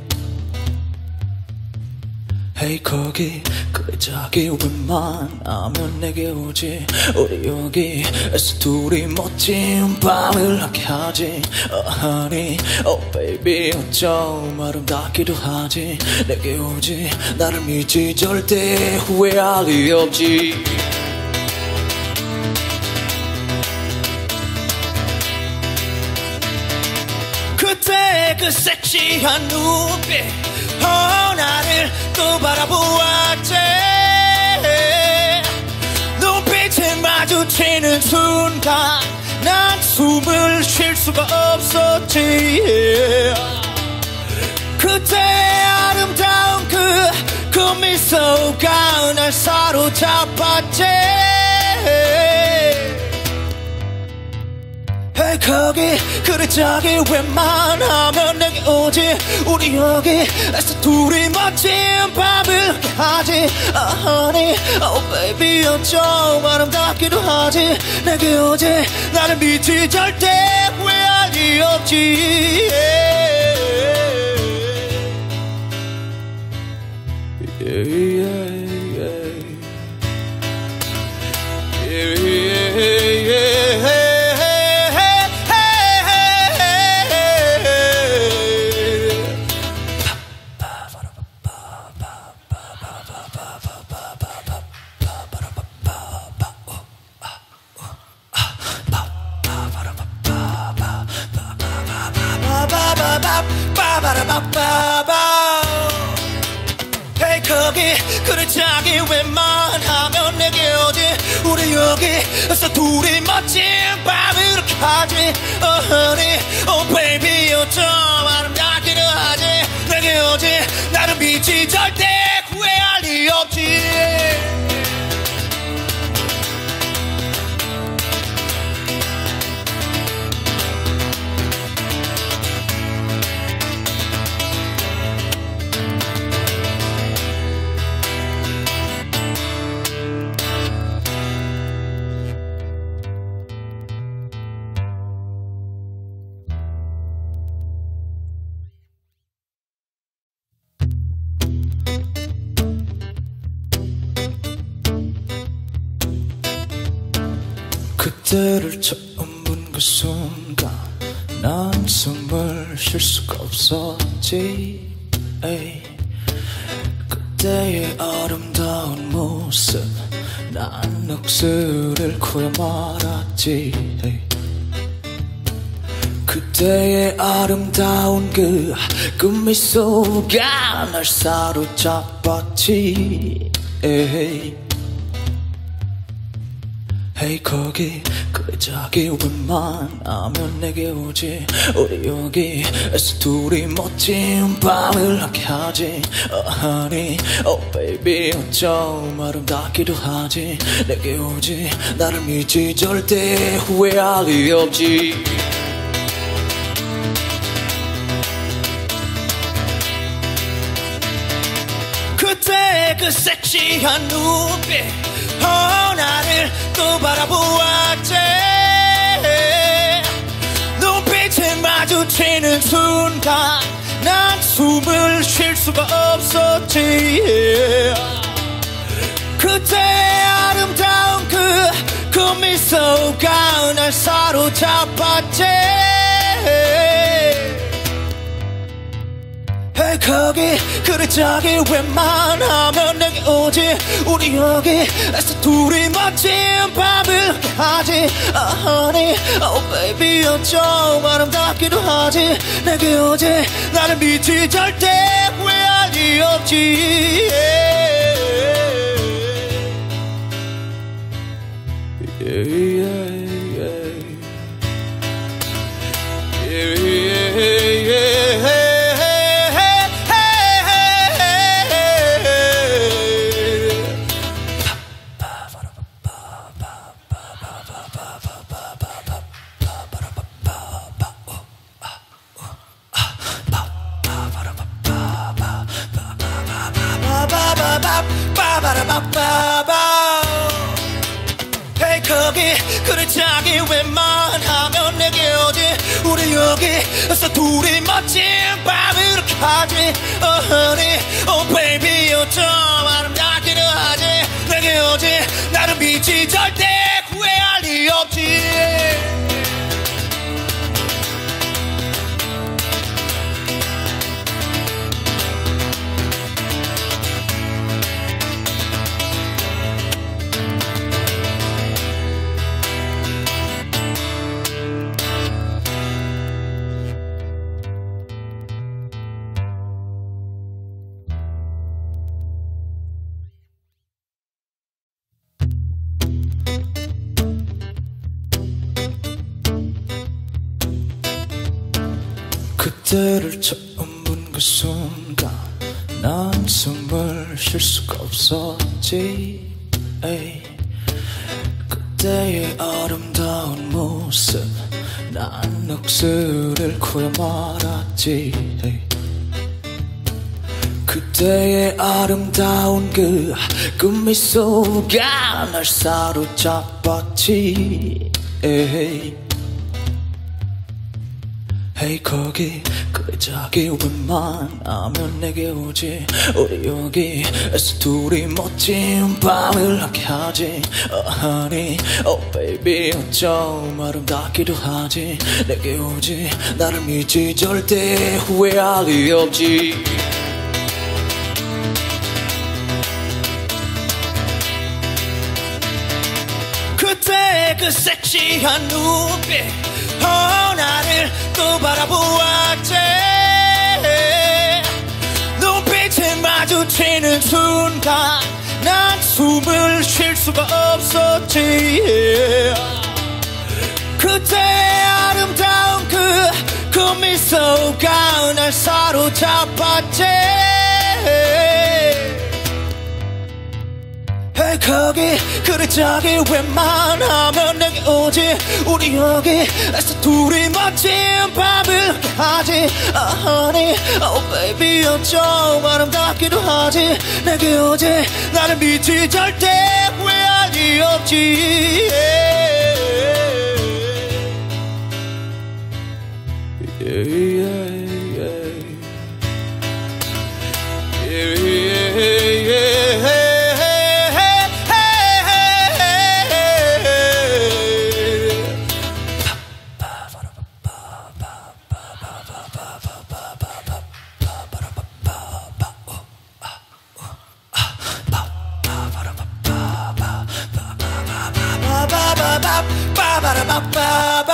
Hey, 거기 그래 저기 웬만하면 내게 오지. 우리 여기에서 둘이 멋진 밤을 함께 하지. Oh honey, oh baby 어쩜 아름답기도 하지. 내게 오지. 나를 믿지 절대 후회할 리 없지. 그때 그 섹시한 눈빛 어, 나를 또 바라보았지. 눈빛을 마주치는 순간 난 숨을 쉴 수가 없었지. 그때 아름다운 그, 그 미소가 날 사로잡았지. Hey, 거기 그래 저기 웬만하면 내게 오지. 우리 여기에서 둘이 멋진 밤을 하지. Oh honey, oh baby 어쩜 아름답기도 하지. 내게 오지. 나를 믿지 절대 후회할 리 없지. Yeah, yeah, yeah. Yeah, yeah, yeah. Hey, 거기 그래 자기 웬만하면 내게 오지. 우리 여기에서 둘이 멋진 밤을 이렇게 하지. Oh honey, oh baby 어쩜 아름답기도 하지. 내게 오지. 나를 믿지 절대 후회할 리 없지. 그때를 처음 본 그 순간 난 숨을 쉴 수가 없었지. 에이. 그때의 아름다운 모습 난 넋을 잃고야 말았지. 에이. 그때의 아름다운 그, 그 미소가 날 사로잡았지. 에이. Hey 거기 그래 자기 웬만하면 내게 오지. 우리 여기에서 둘이 멋진 밤을 함께 하지. Oh honey, oh baby 어쩜 아름답기도 하지. 내게 오지 나를 믿지 절대 후회할 리 없지. 그때 그 섹시한 눈빛 어, 나를 또 바라보았지. 눈빛을 마주치는 순간 난 숨을 쉴 수가 없었지. 그때 아름다운 그, 그 미소가 날 사로잡았지. Hey 거기 그래 저기 웬만하면 내게 오지. 우리 여기에서 둘이 멋진 밤을 함께 하지. Oh honey, oh baby 어쩜 아름답기도 하지. 내게 오지 나를 믿지 절대 후회할 리 없지. yeah, yeah, yeah. Yeah, yeah, yeah. Hey 거기 그래 자기 웬만하면 내게 오지. 우리 여기에서 둘이 멋진 밤을 이렇게 하지. Oh honey, oh baby 어쩜 아름답기도 하지. 내게 오지 나를 믿지 절대 후회할 리 없지. 그때를 처음 본 그 순간 난 숨을 쉴 수가 없었지. 에이. 그때의 아름다운 모습 난 넋을 잃고야 말았지. 에이. 그때의 아름다운 그, 그 미소가 날 사로잡았지. 에이. Hey 거기 그래 자기 웬만하면 내게 오지. 우리 여기에서 둘이 멋진 밤을 함께 하지. Oh honey, oh baby 어쩜 아름답기도 하지. 내게 오지 나를 믿지 절대 후회할 리 없지. 그때 그 섹시한 눈빛 어, 나를 또 바라보았지. 눈빛을 마주치는 순간 난 숨을 쉴 수가 없었지. 그때 아름다운 그, 그 미소가 날 사로잡았지. Hey 거기 그래 저기 웬만하면 내게 오지. 우리 여기에서 둘이 멋진 밤을 함께 하지. Oh honey, oh baby 어쩜 아름답기도 하지. 내게 오지 나를 믿지 절대 후회할 리 없지. yeah, yeah, yeah. Yeah, yeah, yeah. 빠바라바빠바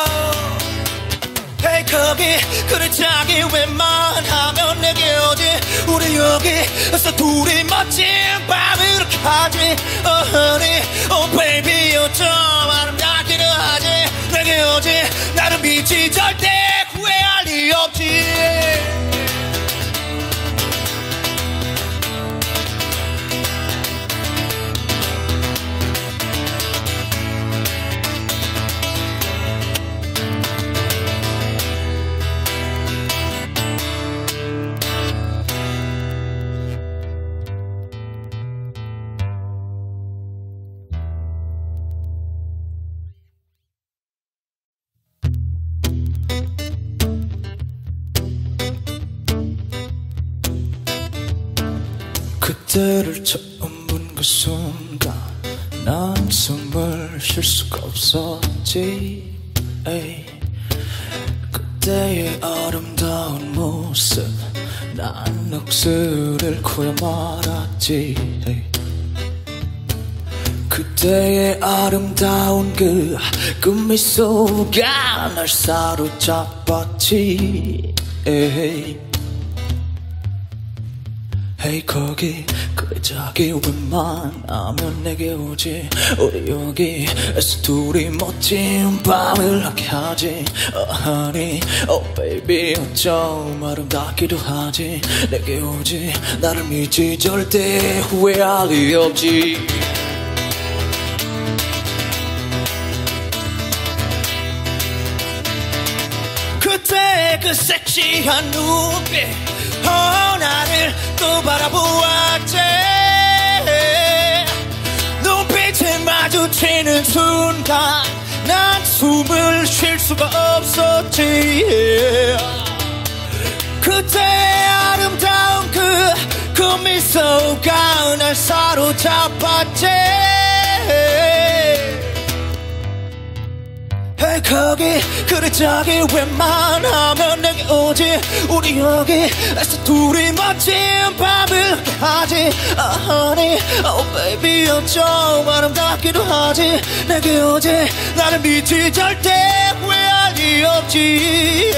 헤이 거기 그래 자기 웬만하면 내게 오지 우리 여기서 둘이 멋진 밤을 이렇게 하지 Oh honey, oh baby 어쩜 아름답기는 하지 내게 오지 나를 믿지 절대 후회할 리 없지 그때를 처음 본 그 순간 난 숨을 쉴 수가 없었지 에이. 그때의 아름다운 모습 난 넋을 잃고야 말았지 에이. 그때의 아름다운 그, 그 미소가 날 사로잡았지 에이. 헤이 거기 그래 자기 웬만하면 내게 오지 우리 여기에서 둘이 멋진 밤을 함께 하지 Oh honey, oh baby 어쩜 아름답기도 하지 내게 오지 나를 믿지 절대 후회할 리 없지 그때 그 섹시한 눈빛 어, 나를 또 바라보았지 눈빛을 마주치는 순간 난 숨을 쉴 수가 없었지 그때 아름다운 그, 그 미소가 날 사로잡았지 헤이 거기 그래 자기 웬만하면 내게 오지 우리 여기에서 둘이 멋진 밤을 하지 Oh honey, oh baby 어쩜 아름답기도 하지 내게 오지 나를 믿지 절대 후회할 리 없지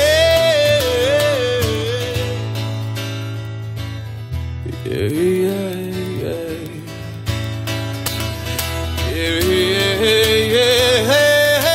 yeah, yeah, yeah. Yeah, yeah, yeah.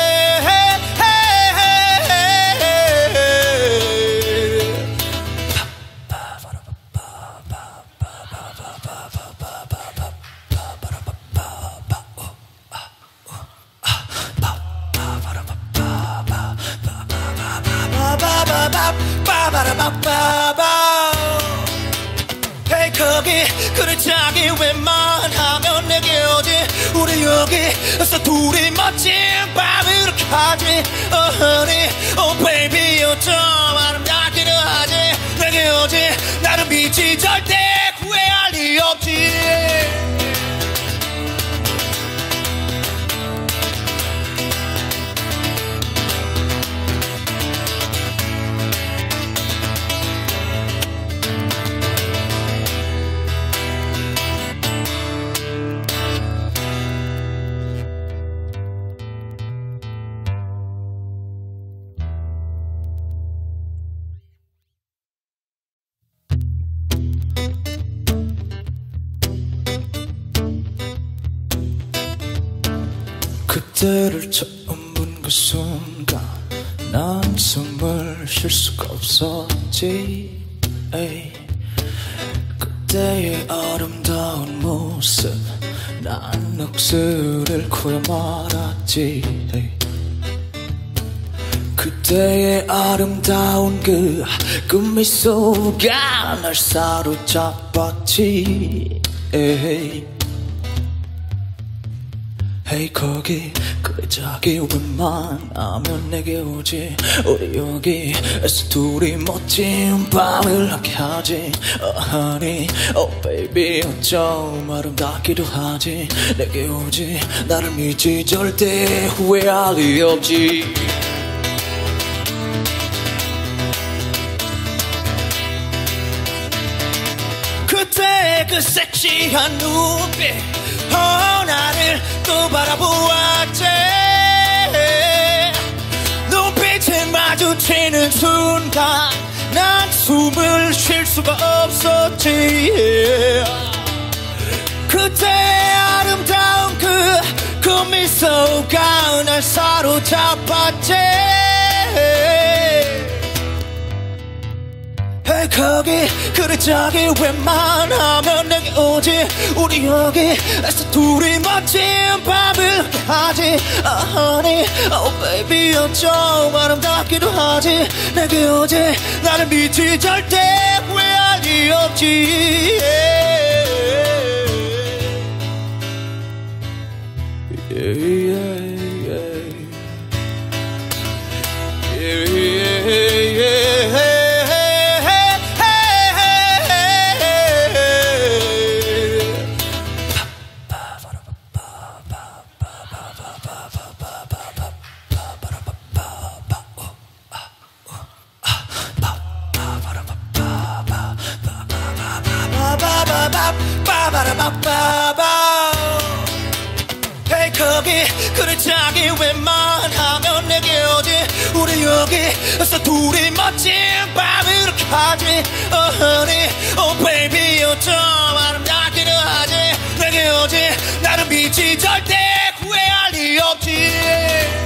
헤이 거기 그래 자기 웬만하면 내게 오지 우리 여기서 둘이 멋진 밤을 이렇게 하지 Oh honey, oh baby 어쩜 아름답기는 하지 내게 오지 나를 믿지 절대 후회할 리 없지 그때를 처음 본 그 순간 난 숨을 쉴 수가 없었지 에이. 그때의 아름다운 모습 난 넋을 잃고야 말았지 에이. 그때의 아름다운 그, 그 미소가 날 사로잡았지 에이. 헤이 거기 그래 자기 웬만하면 내게 오지 우리 여기에서 둘이 멋진 밤을 함께 하지 Oh honey, oh baby 어쩜 아름답기도 하지 내게 오지 나를 믿지 절대 후회할 리 없지 그때 그 섹시한 눈빛 어, 나를 또 바라보았지 마주치는 순간 난 숨을 쉴 수가 없었지. 그때의 아름다운 그, 그 미소가 날 사로잡았지. 거기 그래 저기 웬만하면 내게 오지. 우리 여기에서 둘이 멋진 밤을 하지. Oh honey, oh baby 어쩜 아름답기도 하지. 내게 오지. 나를 믿지 절대 후회할 리 없지. yeah, yeah, yeah. Yeah, yeah, yeah. Hey 거기 그래 자기 웬만하면 내게 오지. 우리 여기에서 둘이 멋진 밤을 이렇게 하지. Oh honey, oh baby 어쩜 아름답기도 하지. 내게 오지. 나를 믿지 절대 후회할 리 없지.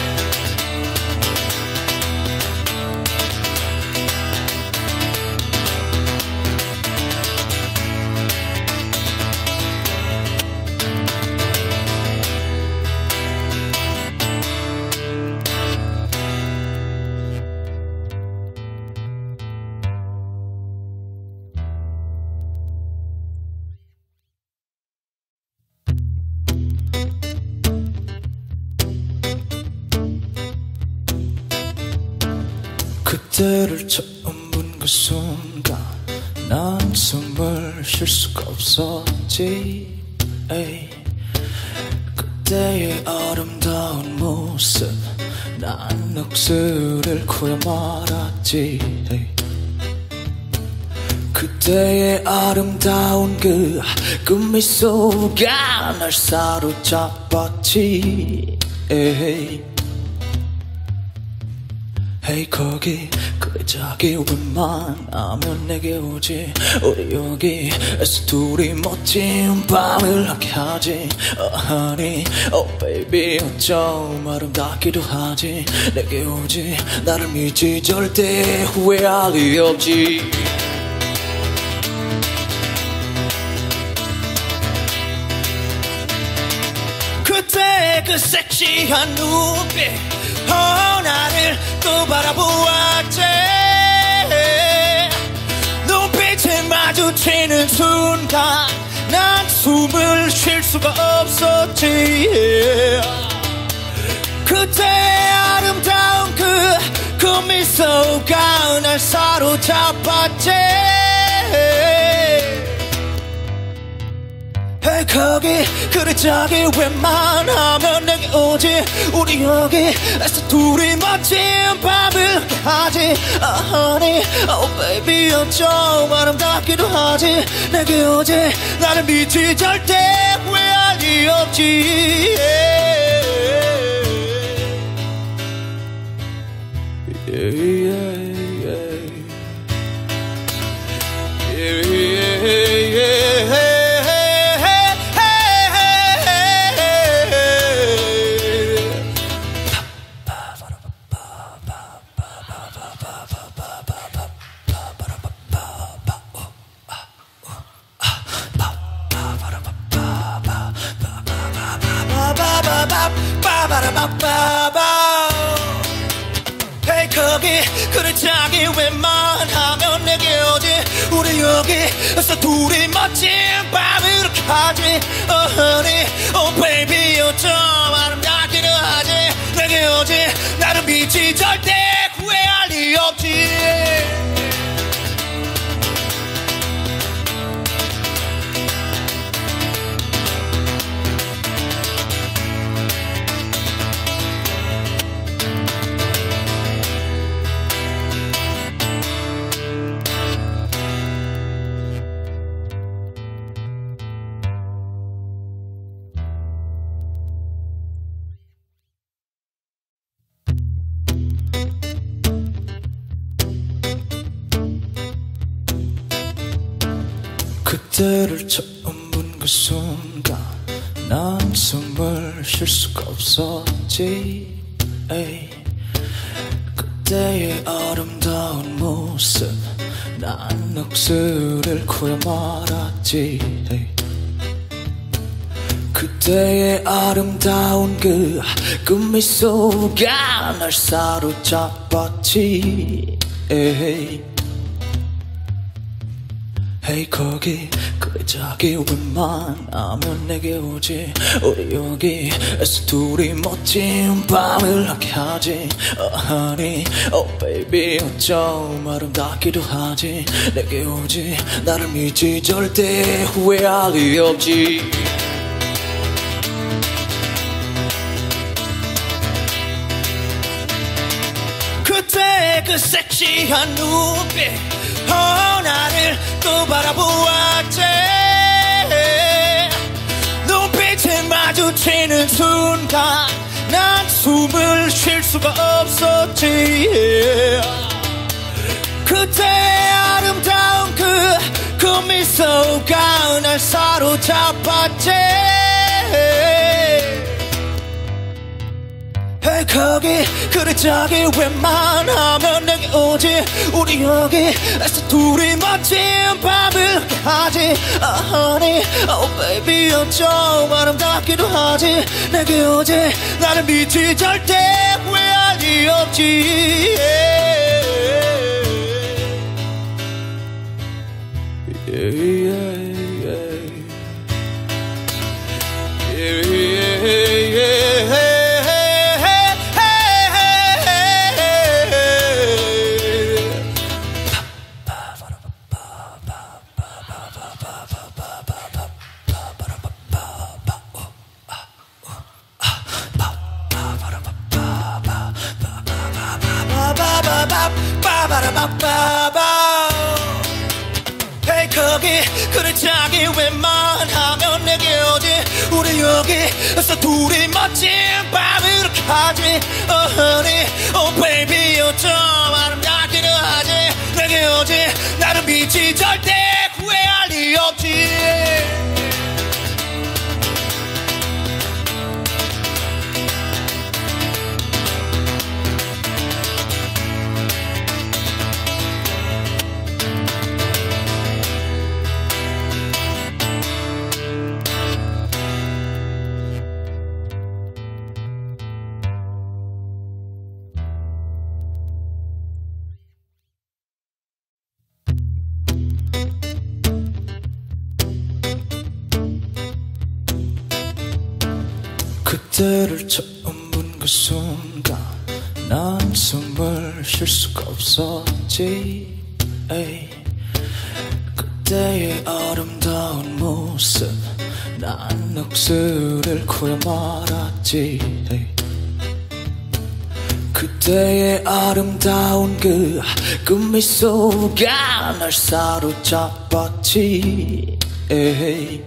그때를 처음 본 그 순간 난 숨을 쉴 수가 없었지. 에이. 그때의 아름다운 모습 난 넋을 잃고야 말았지. 에이. 그때의 아름다운 그, 그 미소가 날 사로잡았지. 에이. Hey 거기 그래 저기 웬만하면 내게 오지. 우리 여기에서 둘이 멋진 밤을 함께 하지. Oh honey, oh baby 어쩜 아름답기도 하지. 내게 오지. 나를 믿지 절대 후회할 리 없지. 그때 그 섹시한 눈빛 어, 나를 또 바라보았지. 눈빛을 마주치는 순간 난 숨을 쉴 수가 없었지. 그때의 아름다운 그, 그 미소가 날 사로잡았지. Hey 거기 그래 저기 웬만하면 내게 오지. 우리 여기에서 둘이 멋진 밤을 하지. Oh honey, oh baby 어쩜 아름답기도 하지. 내게 오지. 나를 믿지 절대 후회할 리 없지. yeah, yeah, yeah. Yeah, yeah, yeah. Hey 거기 그래 자기 웬만하면 내게 오지. 우리 여기에서 둘이 멋진 밤을 이렇게 하지. Oh honey, oh baby 어쩜 아름답기도 하지. 내게 오지. 나를 믿지 절대 후회할 리 없지. 그때를 처음 본 그 순간 난 숨을 쉴 수가 없었지. 에이. 그때의 아름다운 모습 난 넋을 잃고야 말았지. 에이. 그때의 아름다운 그, 그 미소가 날 사로잡았지. 에이. Hey 거기 그래 자기 웬만하면 내게 오지. 우리 여기에서 둘이 멋진 밤을 함께 하지. Oh honey, oh baby 어쩜 아름답기도 하지. 내게 오지 나를 믿지 절대 후회할 리 없지. 그때 그 섹시한 눈빛 어, 나를 또 바라보았지. 눈빛을 마주치는 순간 난 숨을 쉴 수가 없었지. 그때 아름다운 그, 그 미소가 날 사로잡았지. Hey 거기 그래 저기 웬만하면 내게 오지. 우리 여기에서 둘이 멋진 밤을 함께 하지. Oh honey, oh baby 어쩜 아름답기도 하지. 내게 오지 나를 믿지 절대 후회할 리 없지. yeah, yeah, yeah. Yeah, yeah, yeah. Hey 거기 그래 자기 웬만하면 내게 오지. 우리 여기에서 둘이 멋진 밤을 이렇게 하지. Oh honey, oh baby 어쩜 아름답기도 하지. 내게 오지 나를 믿지 절대 후회할 리 없지. 그때를 처음 본 그 순간 난 숨을 쉴 수가 없었지. 에이. 그때의 아름다운 모습 난 넋을 잃고야 말았지. 에이. 그때의 아름다운 그, 그 미소가 날 사로잡았지. 에이.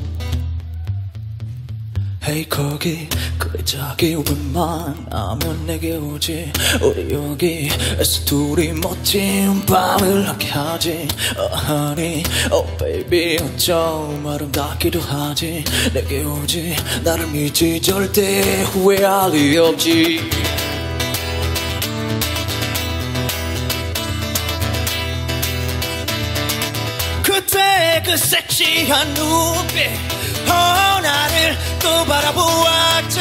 Hey 거기 그래 자기 웬만하면 내게 오지. 우리 여기에서 둘이 멋진 밤을 함께 하지. Oh honey, oh baby 어쩜 아름답기도 하지. 내게 오지 나를 믿지 절대 후회할 리 없지. 그때 그 섹시한 눈빛 어, 나를 또 바라보았지.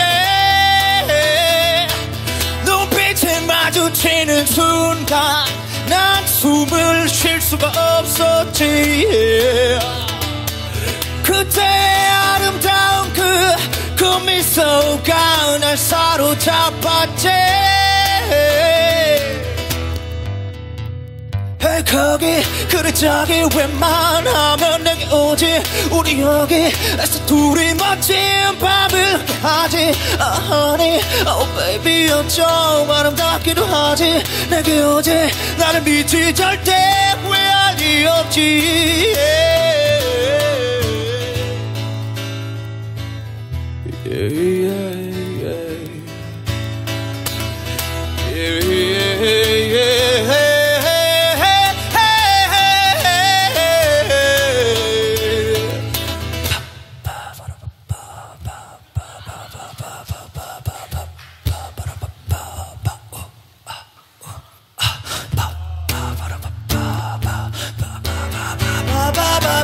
눈빛을 마주치는 순간 난 숨을 쉴 수가 없었지. 그때 아름다운 그, 그 미소가 날 사로잡았지. Hey 거기 그래 저기 웬만하면 내게 오지. 우리 여기에서 둘이 멋진 밤을 함께 하지. Oh honey, oh baby 어쩜 아름답기도 하지. 내게 오지 나를 믿지 절대 후회할 리 없지. yeah, yeah, yeah. Yeah, yeah, yeah.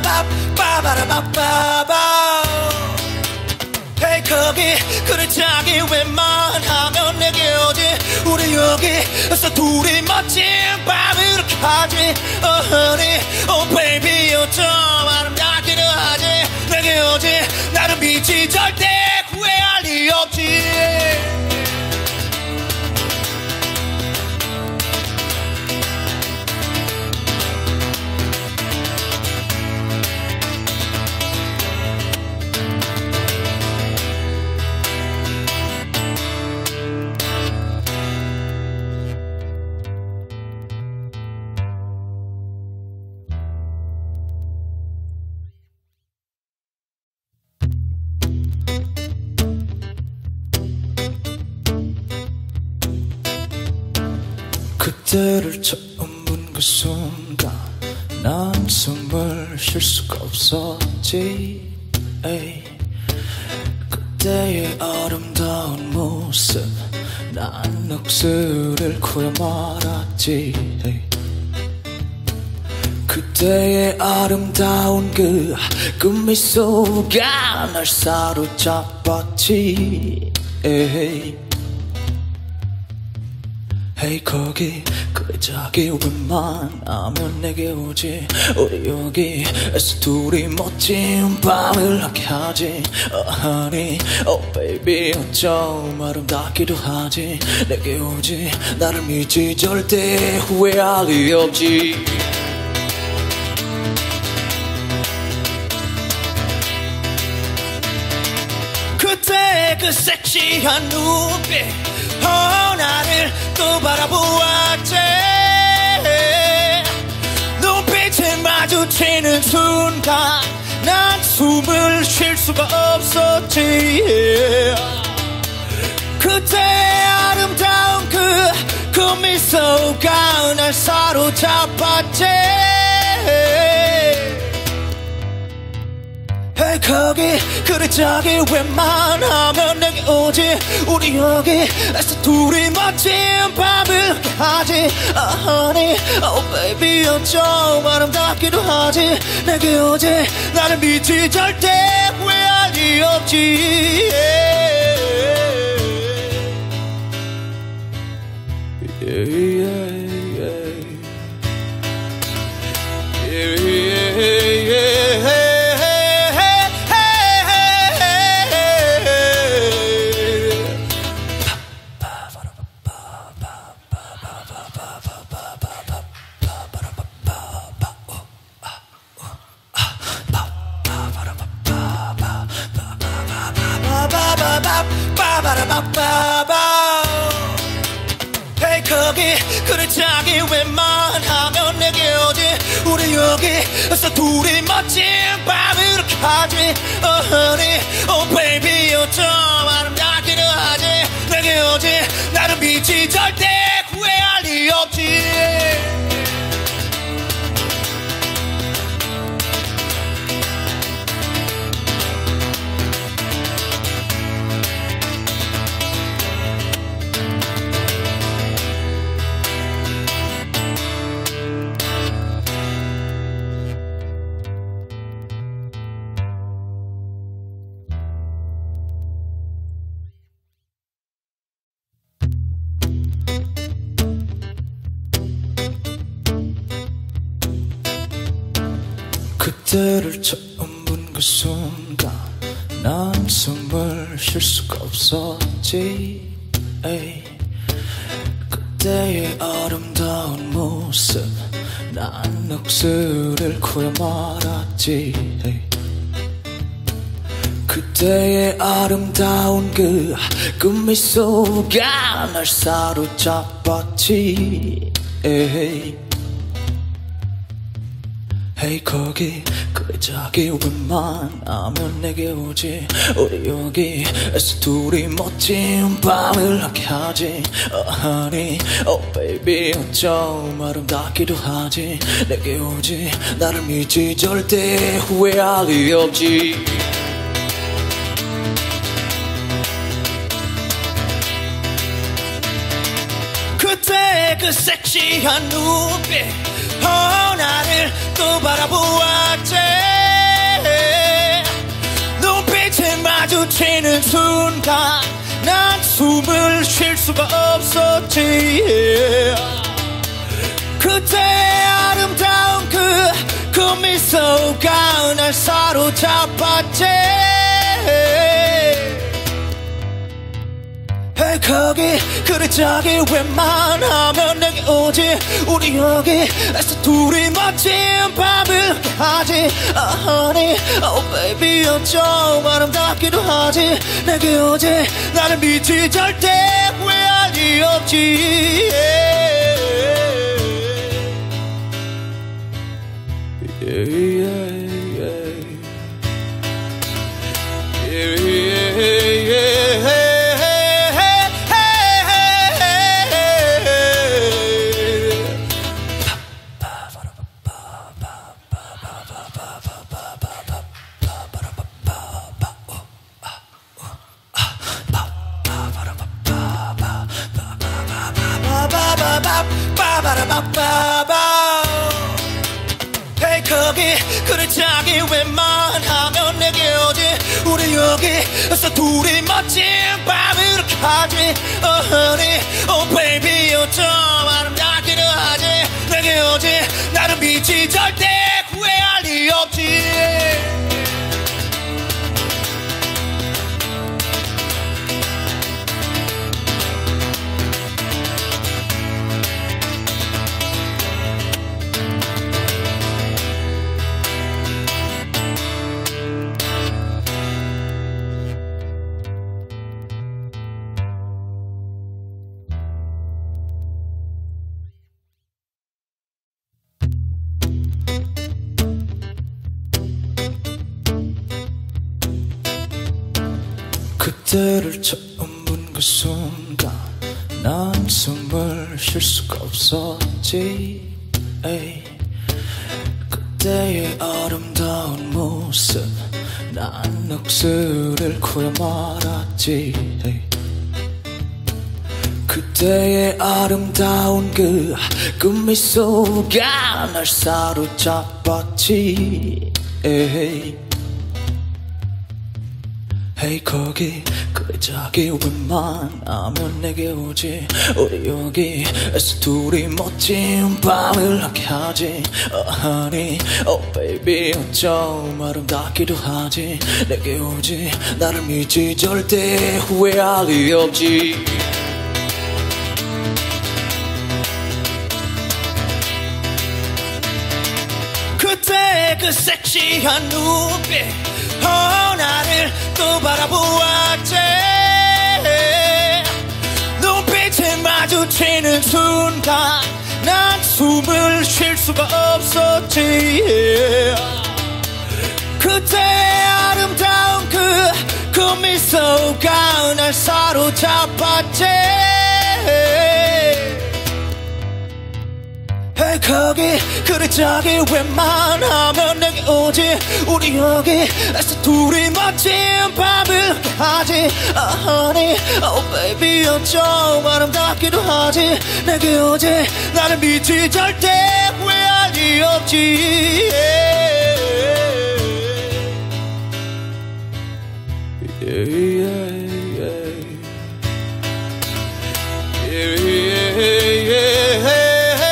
빠바라바빠바. Hey 거기 그래 자기 웬만하면 내게 오지. 우리 여기서 둘이 멋진 밤을 이렇게 하지. Oh honey, oh baby 어쩜 아름답기도 하지. 내게 오지. 나는 미치 절대 후회할 리 없지. 그때를 처음 본 그 순간 난 숨을 쉴 수가 없었지. 에이. 그때의 아름다운 모습 난 넋을 잃고야 말았지. 에이. 그때의 아름다운 그, 그 미소가 날 사로잡았지. 에이. Hey 거기 그래 자기 웬만하면 내게 오지. 우리 여기에서 둘이 멋진 밤을 함께 하지. Oh honey, oh baby 어쩜 아름답기도 하지. 내게 오지. 나를 믿지 절대 후회할 리 없지. 그때 그 섹시한 눈빛 어 나를 또 바라보았지. 눈빛을 마주치는 순간 난 숨을 쉴 수가 없었지. 그때 아름다운 그, 그 미소가 날 사로잡았지. Hey 거기 그래 자기 웬만하면 내게 오지. 우리 여기에서 둘이 멋진 밤을 함께 하지. Oh honey, oh baby 어쩜 아름답기도 하지. 내게 오지. 나를 믿지 절대 후회할 리 없지. Yeah, yeah, yeah. Yeah, yeah, yeah. Hey 거기 그래 자기 웬만하면 내게 오지. 우리 여기서 둘이 멋진 밤을 이렇게 하지. Oh honey, oh baby 어쩜 아름답기도 하지. 내게 오지. 나를 믿지 절대 후회할 리 없지. 그때를 처음 본 그 순간 난 숨을 쉴 수가 없었지. 에이. 그때의 아름다운 모습 난 넋을 잃고야 말았지. 에이. 그때의 아름다운 그, 그 미소가 날 사로잡았지. 에이. Hey 거기 그래 자기 웬만하면 내게 오지. 우리 여기에서 둘이 멋진 밤을 함께 하지. Oh honey, oh baby 어쩜 아름답기도 하지. 내게 오지. 나를 믿지 절대 후회할 리 없지. 그때 그 섹시한 눈빛 어 나를 또 바라보았지. 순간 난 숨을 쉴 수가 없었지. 그때 아름다운 그, 그 미소가 날 사로잡았지. Hey, 거기 그래 저기 웬만하면 내게 오지. 우리 여기에서 둘이 멋진 밤을 하지. Oh honey, oh baby 어쩜 아름답기도 하지. 내게 오지. 나를 믿지 절대 후회할 리 없지. Yeah, yeah, yeah. Yeah, yeah, yeah. Hey, 거기 그래 저기 웬만하면 내게 오지. 우리 여기에서 둘이 멋진 밤을 이렇게 하지. Oh honey, oh baby 어쩜 아름답기도 하지. 내게 오지. 나를 믿지 절대 후회할 리 없지. 그때를 처음 본 그 순간 난 숨을 쉴 수가 없었지. 에이. 그때의 아름다운 모습 난 넋을 잃고야 말았지. 에이. 그때의 아름다운 그, 그 미소가 날 사로잡았지. 에이. Hey, 거기 그래 저기 웬만하면 내게 오지. 우리 여기에서 둘이 멋진 밤을 함께 하지. Oh honey, oh baby 어쩜 아름답기도 하지. 내게 오지. 나를 믿지 절대 후회할 리 없지. 그때 그 섹시한 눈빛 어, 나를 또 바라보았지. 눈빛을 마주치는 순간 난 숨을 쉴 수가 없었지. 그때 아름다운 그, 그 미소가 날 사로잡았지. Hey, 거기 그래 저기 웬만하면 내게 오지. 우리 여기에서 둘이 멋진 밤을 하지. Oh honey, oh baby 어쩜 아름답기도 하지. 내게 오지. 나를 믿지 절대 후회할 리 없지. Yeah, yeah, yeah. Yeah, yeah, yeah.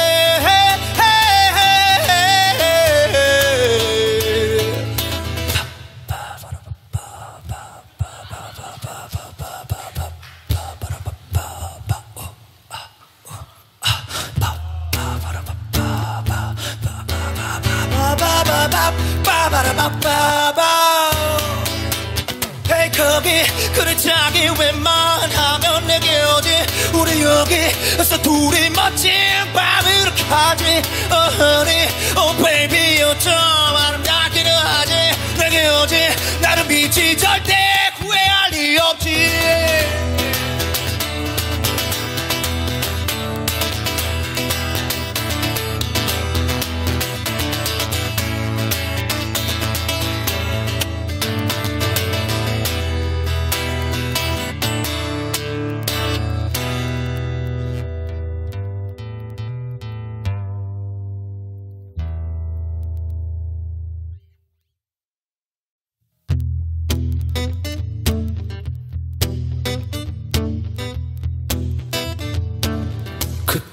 Hey, 거기 그래 저기 웬만하면 내게 오지. 우리 여기에서 둘이 멋진 밤을 이렇게 하지. Oh honey, oh baby 어쩜 아름답기도 하지. 내게 오지. 나를 믿지 절대 후회할 리 없지.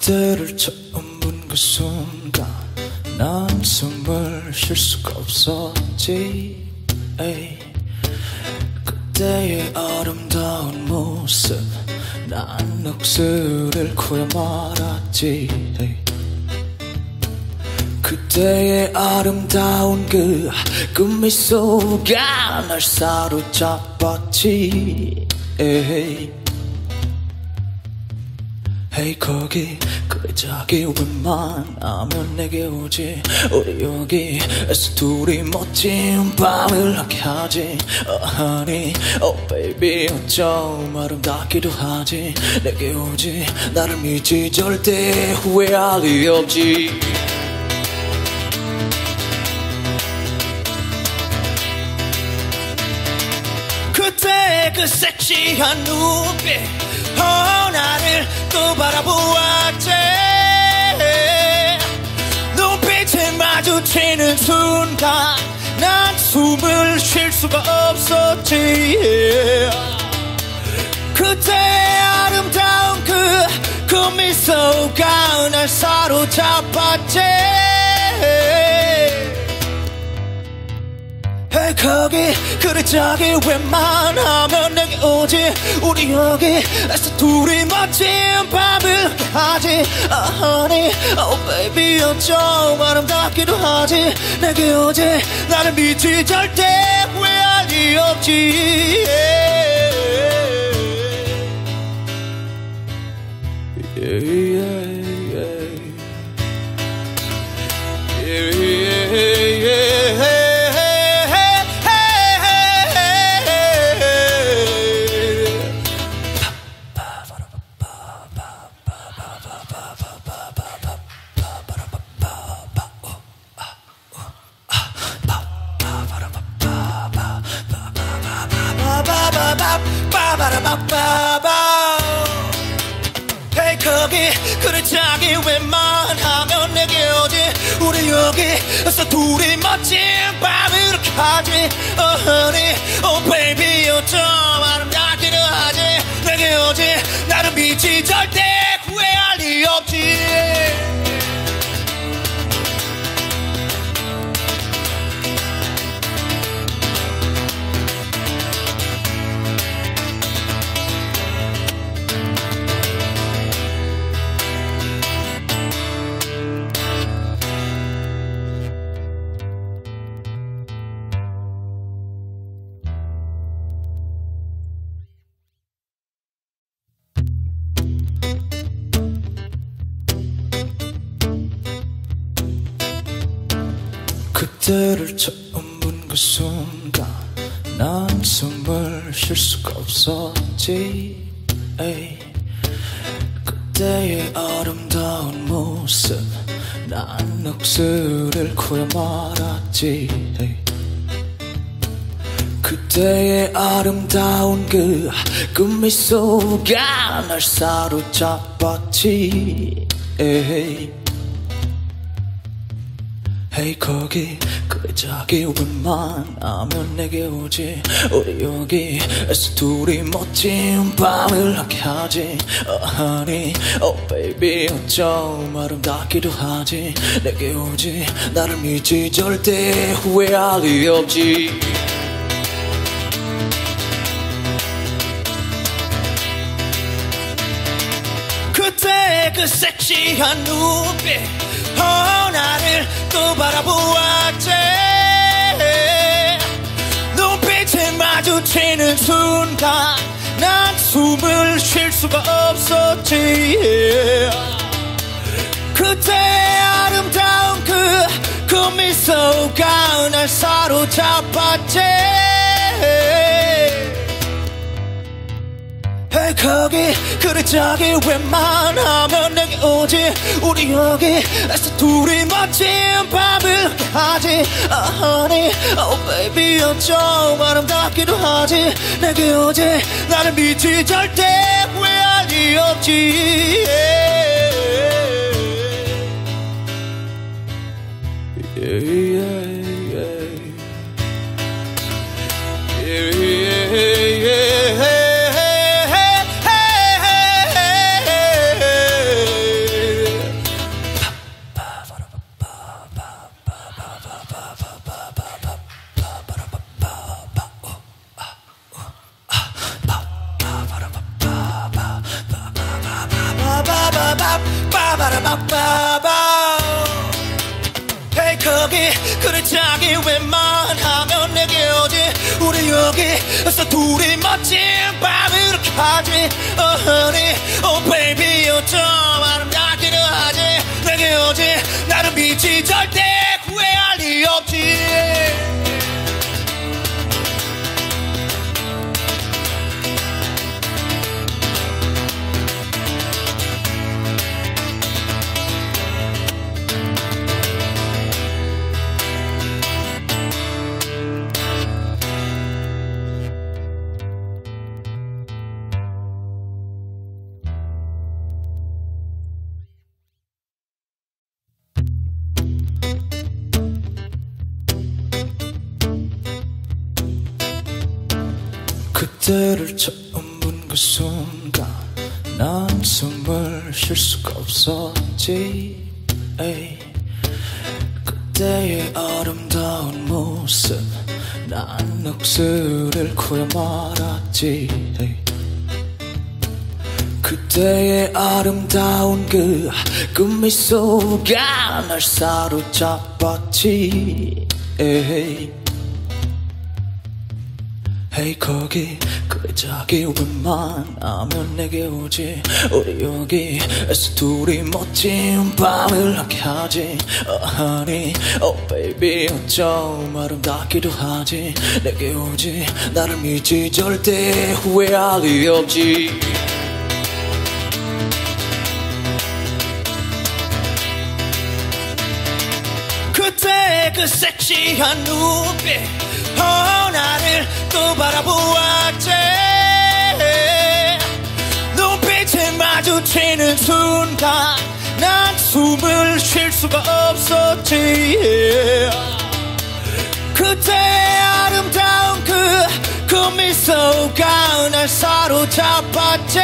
그때를 처음 본 그 순간 난 숨을 쉴 수가 없었지. 에이. 그때의 아름다운 모습 난 넋을 잃고야 말았지. 에이. 그때의 아름다운 그, 그 미소가 날 사로잡았지. 에이. Hey 거기 그래 자기 웬만하면 내게 오지. 우리 여기에서 둘이 멋진 밤을 함께 하지. Oh honey, oh baby 어쩜 아름답기도 하지. 내게 오지 나를 믿지 절대 후회할 리 없지. 그때 그 섹시한 눈빛 어, 나를 또 바라보았지. 눈빛을 마주치는 순간 난 숨을 쉴 수가 없었지. 그때 아름다운 그, 그 미소가 날 사로잡았지. Hey 거기 그래 저기 웬만하면 내게 오지. 우리 여기에서 둘이 멋진 밤을 하지. Oh honey, oh baby 어쩜 아름답기도 하지. 내게 오지 나를 믿지 절대 후회할 리 없지. yeah, yeah, yeah. Yeah, yeah, yeah. Hey 거기 그래 자기 웬만하면 내게 오지. 우리 여기에서 둘이 멋진 밤을 이렇게 하지. Oh honey, oh baby 어쩜 아름답기도 하지. 내게 오지 나를 믿지 절대 후회할 리 없지. 그때를 처음 본 그 순간 난 숨을 쉴 수가 없었지. 에이. 그때의 아름다운 모습 난 넋을 잃고야 말았지. 에이. 그때의 아름다운 그, 그 미소가 날 사로잡았지. 에이. Hey 거기 그래 자기 웬만하면 내게 오지. 우리 여기에서 둘이 멋진 밤을 함께 하지. Oh honey, oh baby 어쩜 아름답기도 하지. 내게 오지 나를 믿지 절대 후회할 리 없지. 그때 그 섹시한 눈빛 어, 나를 또 바라보았지. 눈빛을 마주치는 순간 난 숨을 쉴 수가 없었지. 그때 아름다운 그, 그 미소가 날 사로잡았지. Hey 거기 그래 저기 웬만하면 내게 오지. 우리 여기에서 둘이 멋진 밤을 하지. Oh honey, oh baby 어쩜 아름답기도 하지. 내게 오지 나를 믿지 절대 후회할 리 없지. yeah, yeah, yeah. Yeah, yeah, yeah. 빠바라바빠바 Hey 거기 그래 자기 웬만하면 내게 오지 우리 여기서 둘이 멋진 밤을 이렇게 하지 Oh honey, oh baby 어쩜 아름답기는 하지 내게 오지 나를 믿지 절대 후회할 리 없지 그때를 처음 본 그 순간 난 숨을 쉴 수가 없었지 에이. 그때의 아름다운 모습 난 넋을 잃고야 말았지 에이. 그때의 아름다운 그, 그 미소가 날 사로잡았지 에이. Hey 거기 그래 자기 웬만하면 내게 오지 우리 여기에서 둘이 멋진 밤을 함께 하지 Oh honey, oh baby 어쩜 아름답기도 하지 내게 오지 나를 믿지 절대 후회할 리 없지 그때 그 섹시한 눈빛 Oh 나를 또 바라보았지 눈빛을 마주치는 순간 난 숨을 쉴 수가 없었지 그때 아름다운 그, 그 미소가 날 사로잡았지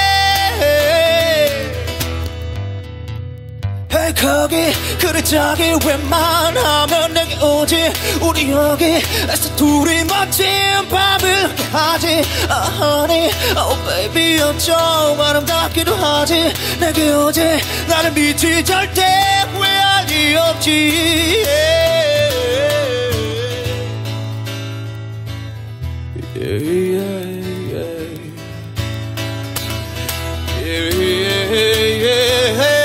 Hey 거기 그래 자기 웬만하면 내게 오지 우리 여기에서 둘이 멋진 밤을 하지 Oh honey, oh baby 어쩜 아름답기도 하지 내게 오지 나를 믿지 절대 후회할 리 없지 yeah. Yeah, yeah, yeah. Yeah, yeah, yeah.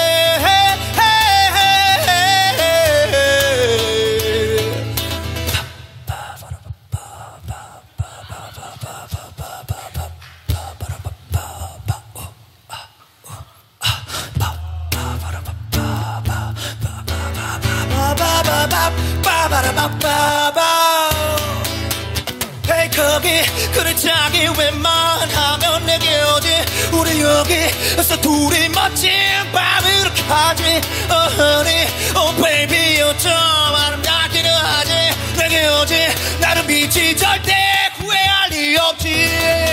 Hey 거기 그래 자기 웬만하면 내게 오지 우리 여기서 둘이 멋진 밤을 이렇게 하지 Oh honey, oh baby 어쩜 아름답기는 하지 내게 오지 나를 믿지 절대 후회할 리 없지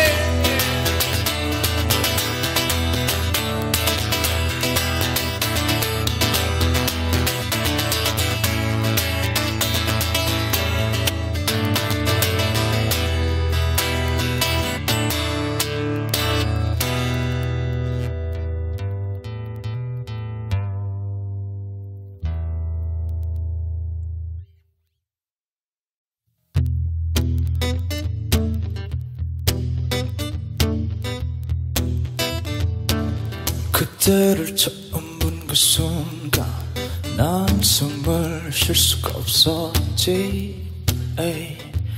그때를 처음 본 그 순간 난 숨을 쉴 수가 없었지 에이.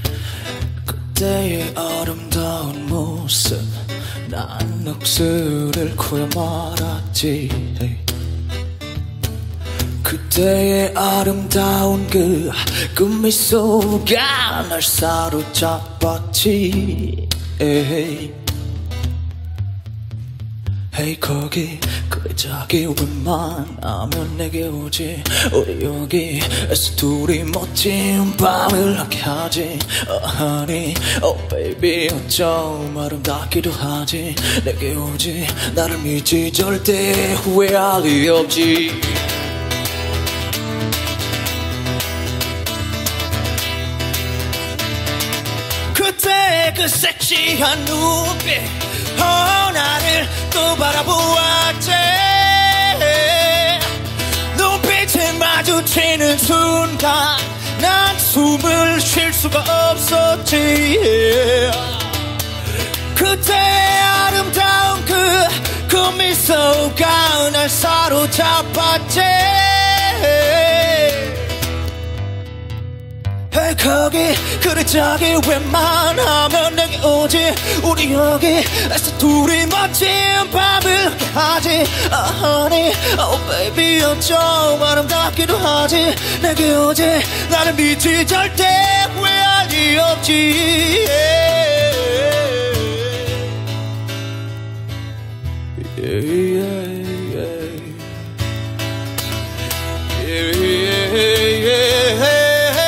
그때의 아름다운 모습 난 넋을 잃고야 말았지 에이. 그때의 아름다운 그, 그 미소가 날 사로잡았지 에이. Hey 거기 그래 자기 웬만하면 내게 오지 우리 여기에서 둘이 멋진 밤을 함께 하지 Oh honey, oh baby 어쩜 아름답기도 하지 내게 오지 나를 믿지 절대 후회할 리 없지 그때 그 섹시한 눈빛 Oh 나를 또 바라보았지 마주치는 순간 난 숨을 쉴 수가 없었지. 그때의 아름다운 그, 그 미소가 날 사로잡았지. 거기 그래 저기 웬만하면 내게 오지. 우리 여기에서 둘이 멋진 밤을 하지. Oh honey, oh baby 어쩜 아름답기도 하지. 내게 오지. 나를 믿지 절대 후회할 리 없지. yeah, yeah, yeah. Yeah, yeah, yeah.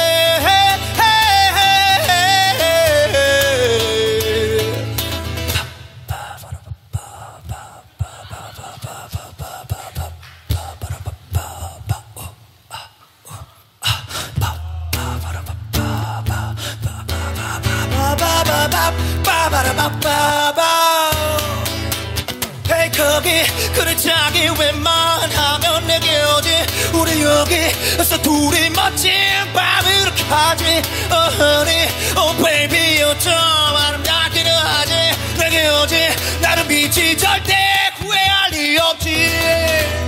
Hey 거기 그래 자기 웬만하면 내게 오지. 우리 여기에서 둘이 멋진 밤을 이렇게 하지. Oh honey, oh baby 어쩜 아름답기도 하지. 내게 오지. 나를 믿지 절대 후회할 리 없지.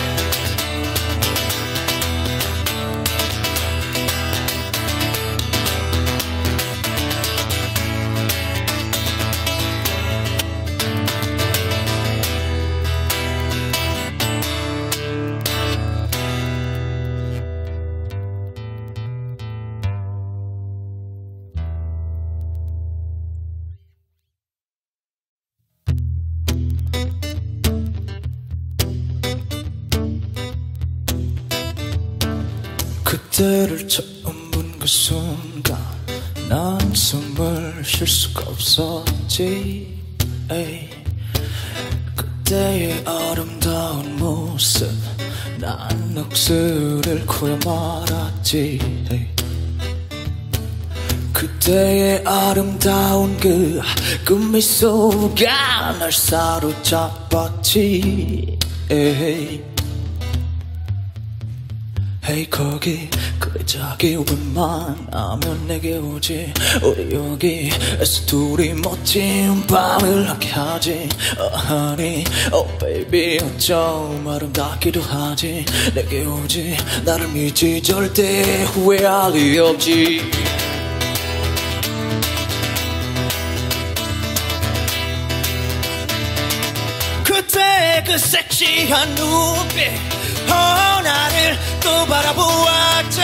그때를 처음 본 그 순간 난 숨을 쉴 수가 없었지. 에이. 그때의 아름다운 모습 난 넋을 잃고야 말았지. 에이. 그때의 아름다운 그, 그 미소가 날 사로잡았지. 에이. Hey 거기 그래 저기 웬만하면 내게 오지. 우리 여기에서 둘이 멋진 밤을 함께 하지. Oh honey, oh baby 어쩜 아름답기도 하지. 내게 오지. 나를 믿지 절대 후회할 리 없지. 그때 그 섹시한 눈빛 어, 나를 또 바라보았지.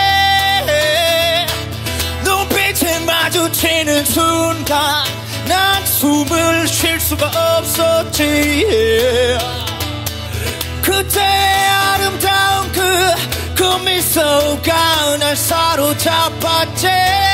눈빛을 마주치는 순간 난 숨을 쉴 수가 없었지. 그때의 아름다운 그, 그 미소가 날 사로잡았지.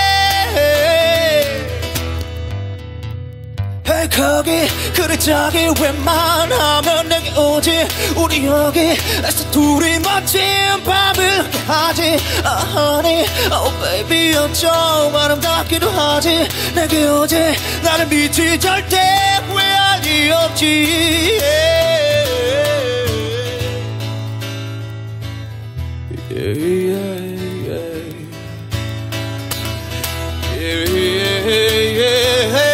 Hey 거기 그래 저기 웬만하면 내게 오지. 우리 여기에서 둘이 멋진 밤을 하지. Oh honey, oh baby 어쩜 아름답기도 하지. 내게 오지. 나를 믿지 절대 후회할 리 없지. yeah, yeah, yeah. Yeah, yeah, yeah.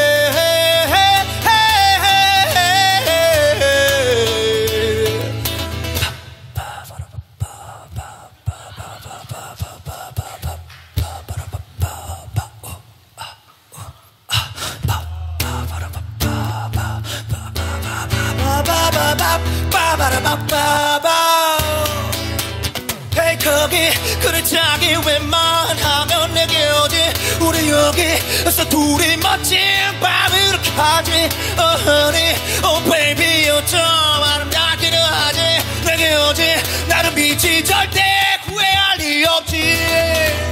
Hey 거기 그래 자기 웬만하면 내게 오지. 우리 여기에서 둘이 멋진 밤을 이렇게 하지. Oh honey, oh baby 어쩜 아름답기도 하지. 내게 오지. 나를 믿지 절대 후회할 리 없지.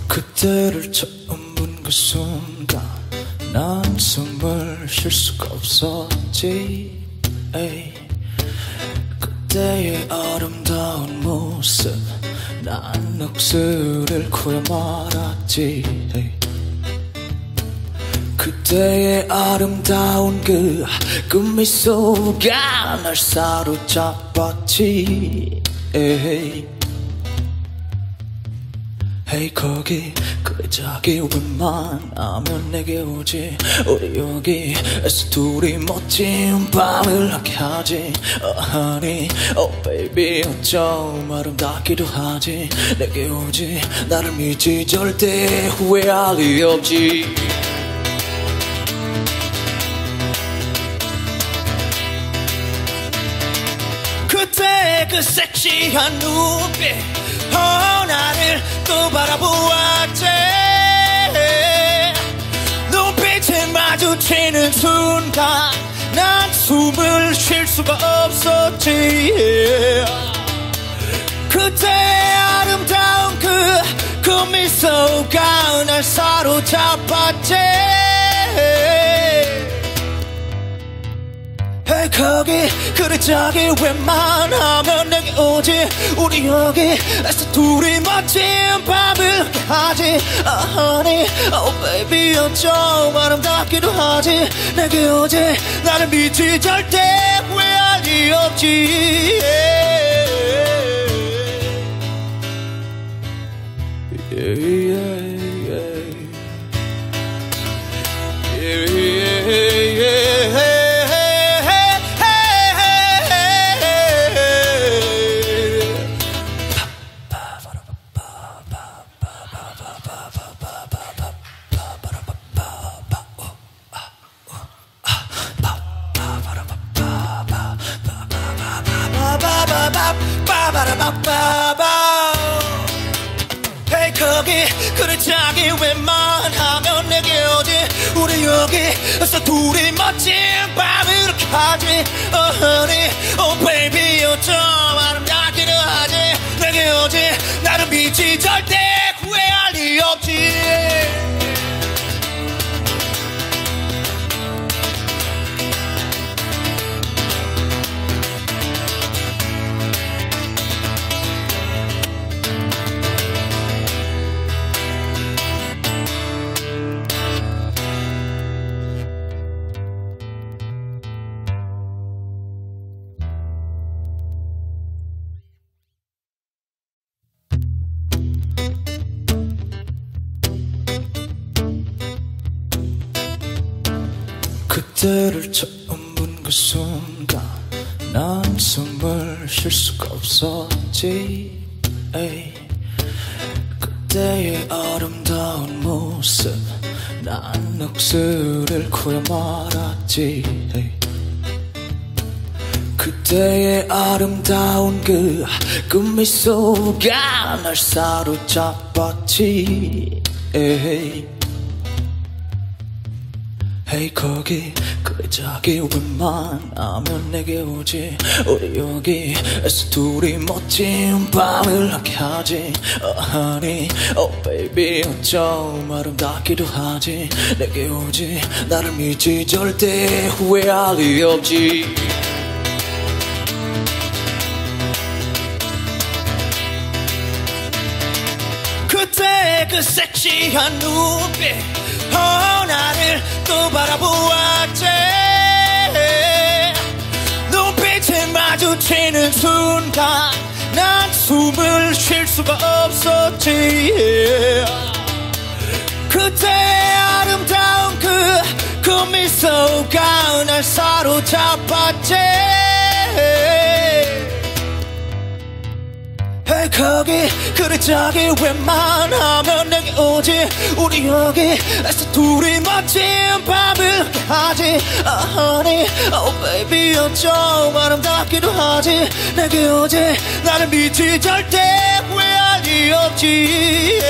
그때를 처음 본 그 순간 난 숨을 쉴 수가 없었지. 에이. 그때의 아름다운 모습 난 넋을 잃고야 말았지. 에이. 그때의 아름다운 그, 그 미소가 날 사로잡았지. 에이. Hey 거기 그래 자기 웬만하면 내게 오지. 우리 여기에서 둘이 멋진 밤을 함께 하지. Oh honey, oh baby 어쩜 아름답기도 하지. 내게 오지 나를 믿지 절대 후회할 리 없지. 그때 그 섹시한 눈빛 어, 나를 또 바라보았지. 눈빛을 마주치는 순간 난 숨을 쉴 수가 없었지. 그때 아름다운 그, 그 미소가 날 사로잡았지. Hey 거기 그래 저기 웬만하면 내게 오지. 우리 여기에서 둘이 멋진 밤을 함께 하지. Oh honey, oh baby 어쩜 아름답기도 하지. 내게 오지 나를 믿지 절대 후회할 리 없지. yeah, yeah, yeah. Yeah, yeah, yeah. Hey 거기 그래 자기 웬만하면 내게 오지. 우리 여기에서 둘이 멋진 밤을 이렇게 하지. Oh honey, oh baby 어쩜 아름답기도 하지. 내게 오지 나를 믿지 절대 후회할 리 없지. 그때를 처음 본 그 순간 난 숨을 쉴 수가 없었지. 에이. 그때의 아름다운 모습 난 넋을 잃고야 말았지. 에이. 그때의 아름다운 그, 그 미소가 날 사로잡았지. 에이. Hey 거기 그래 자기 웬만하면 내게 오지. 우리 여기에서 둘이 멋진 밤을 함께 하지. Oh honey, oh baby 어쩜 아름답기도 하지. 내게 오지 나를 믿지 절대 후회할 리 없지. 그때 그 섹시한 눈빛 어, 나를 또 바라보았지. 눈빛을 마주치는 순간 난 숨을 쉴 수가 없었지. 그때 아름다운 그, 그 미소가 날 사로잡았지. Hey 거기 그래 저기 웬만하면 내게 오지. 우리 여기에서 둘이 멋진 밤을 함께 하지. Oh honey, oh baby 어쩜 아름답기도 하지. 내게 오지 나를 믿지 절대 후회할 리 없지.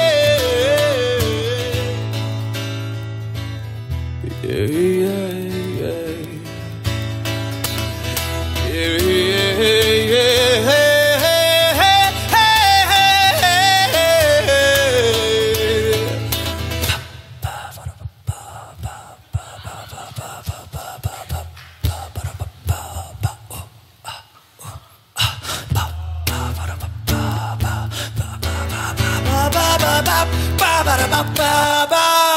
yeah, yeah, yeah. Yeah, yeah, yeah. 빠바라바빠바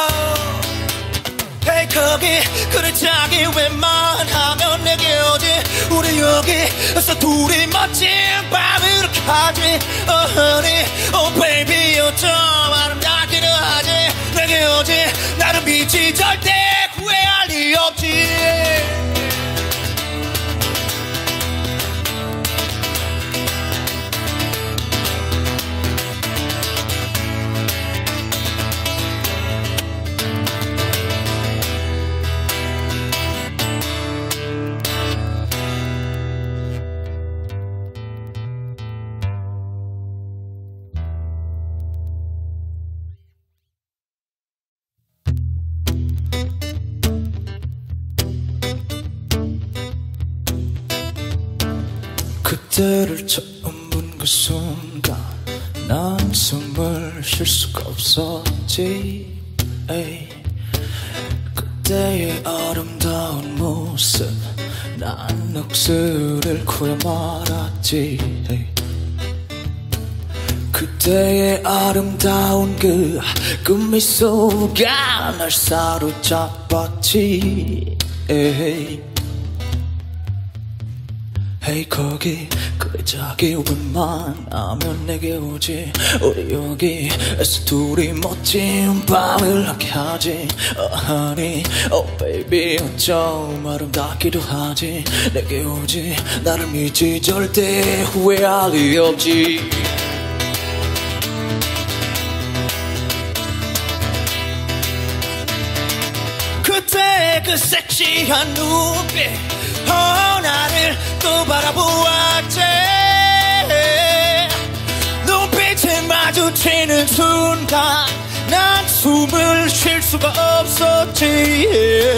헤이 거기 그래 자기 웬만하면 내게 오지 우리 여기서 둘이 멋진 밤을 이렇게 하지 Oh honey, oh baby 어쩜 아름답기는 하지 내게 오지 나를 믿지 절대 후회할 리 없지 그때를 처음 본 그 순간 난 숨을 쉴 수가 없었지 에이. 그때의 아름다운 모습 난 넋을 잃고야 말았지 에이. 그때의 아름다운 그, 그 미소가 날 사로잡았지 에이. 헤이 거기 그래 자기 웬만하면 내게 오지 우리 여기에서 둘이 멋진 밤을 함께 하지 Oh honey, oh baby 어쩜 아름답기도 하지 내게 오지 나를 믿지 절대 후회할 리 없지 그때 그 섹시한 눈빛 어, 나를 또 바라보았지 눈빛을 마주치는 순간 난 숨을 쉴 수가 없었지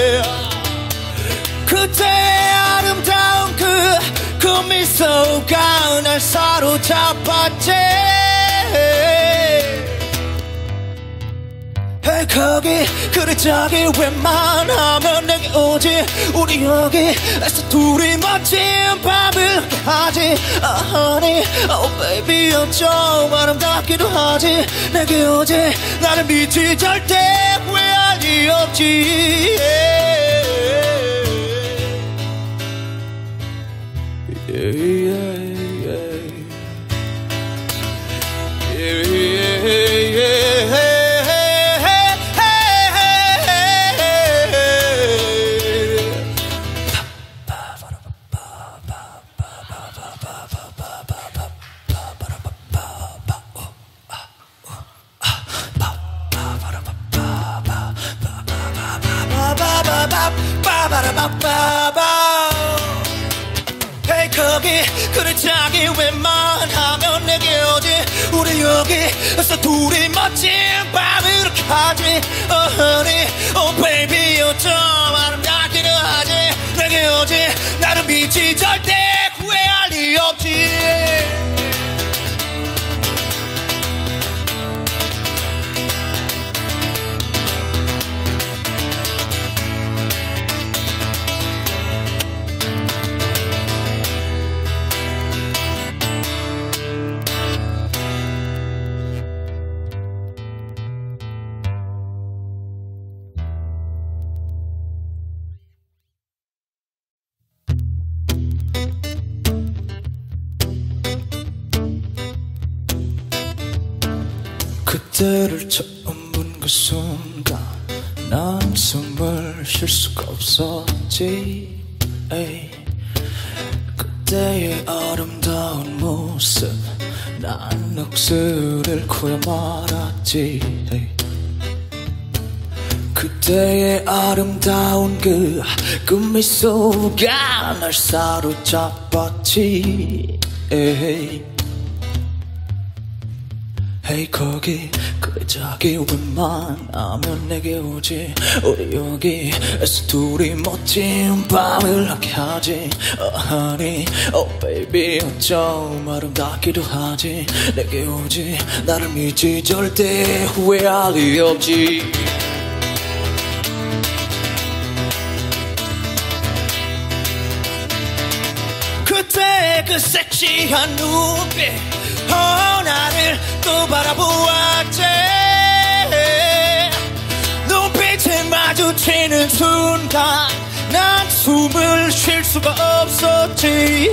그때 아름다운 그, 그 미소가 날 사로잡았지 헤이 거기 그래 자기 웬만하면 내게 오지 우리 여기에서 둘이 멋진 밤을 함께 하지 Oh honey, oh baby 어쩜 아름답기도 하지 내게 오지 나를 믿지 절대 후회할 리 없지 yeah, yeah, yeah. Yeah, yeah, yeah. 헤이 거기 그래 자기 웬만하면 내게 오지 우리 여기서 둘이 멋진 밤을 이렇게 하지 Oh honey, oh baby 어쩜 아름답기는 하지 내게 오지 나를 믿지 절대 후회할 리 없지 그때를 처음 본 그 순간 난 숨을 쉴 수가 없었지 에이. 그때의 아름다운 모습 난 넋을 잃고야 말았지 에이. 그때의 아름다운 그, 그 미소가 날 사로잡았지 에이. 헤이 거기 그래 자기 웬만하면 내게 오지 우리 여기에서 둘이 멋진 밤을 함께 하지 Oh honey, oh baby 어쩜 아름답기도 하지 내게 오지 나를 믿지 절대 후회할 리 없지 그때 그 섹시한 눈빛 어, 나를 또 바라보았지 순간 난 숨을 쉴 수가 없었지.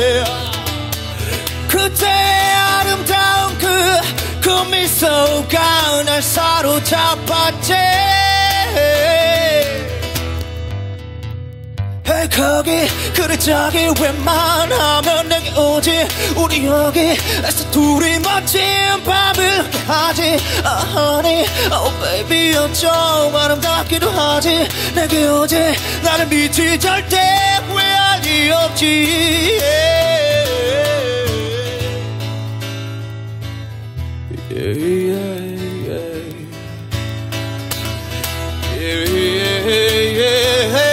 그때 아름다운 그, 그 미소가 날 사로잡았지. Hey, 거기 그래 저기 웬만하면 내게 오지. 우리 여기에서 둘이 멋진 밤을 하지. Oh honey, oh baby 어쩜 아름답기도 하지. 내게 오지. 나를 믿지 절대 후회할 리 없지. Yeah, yeah, yeah. Yeah, yeah, yeah.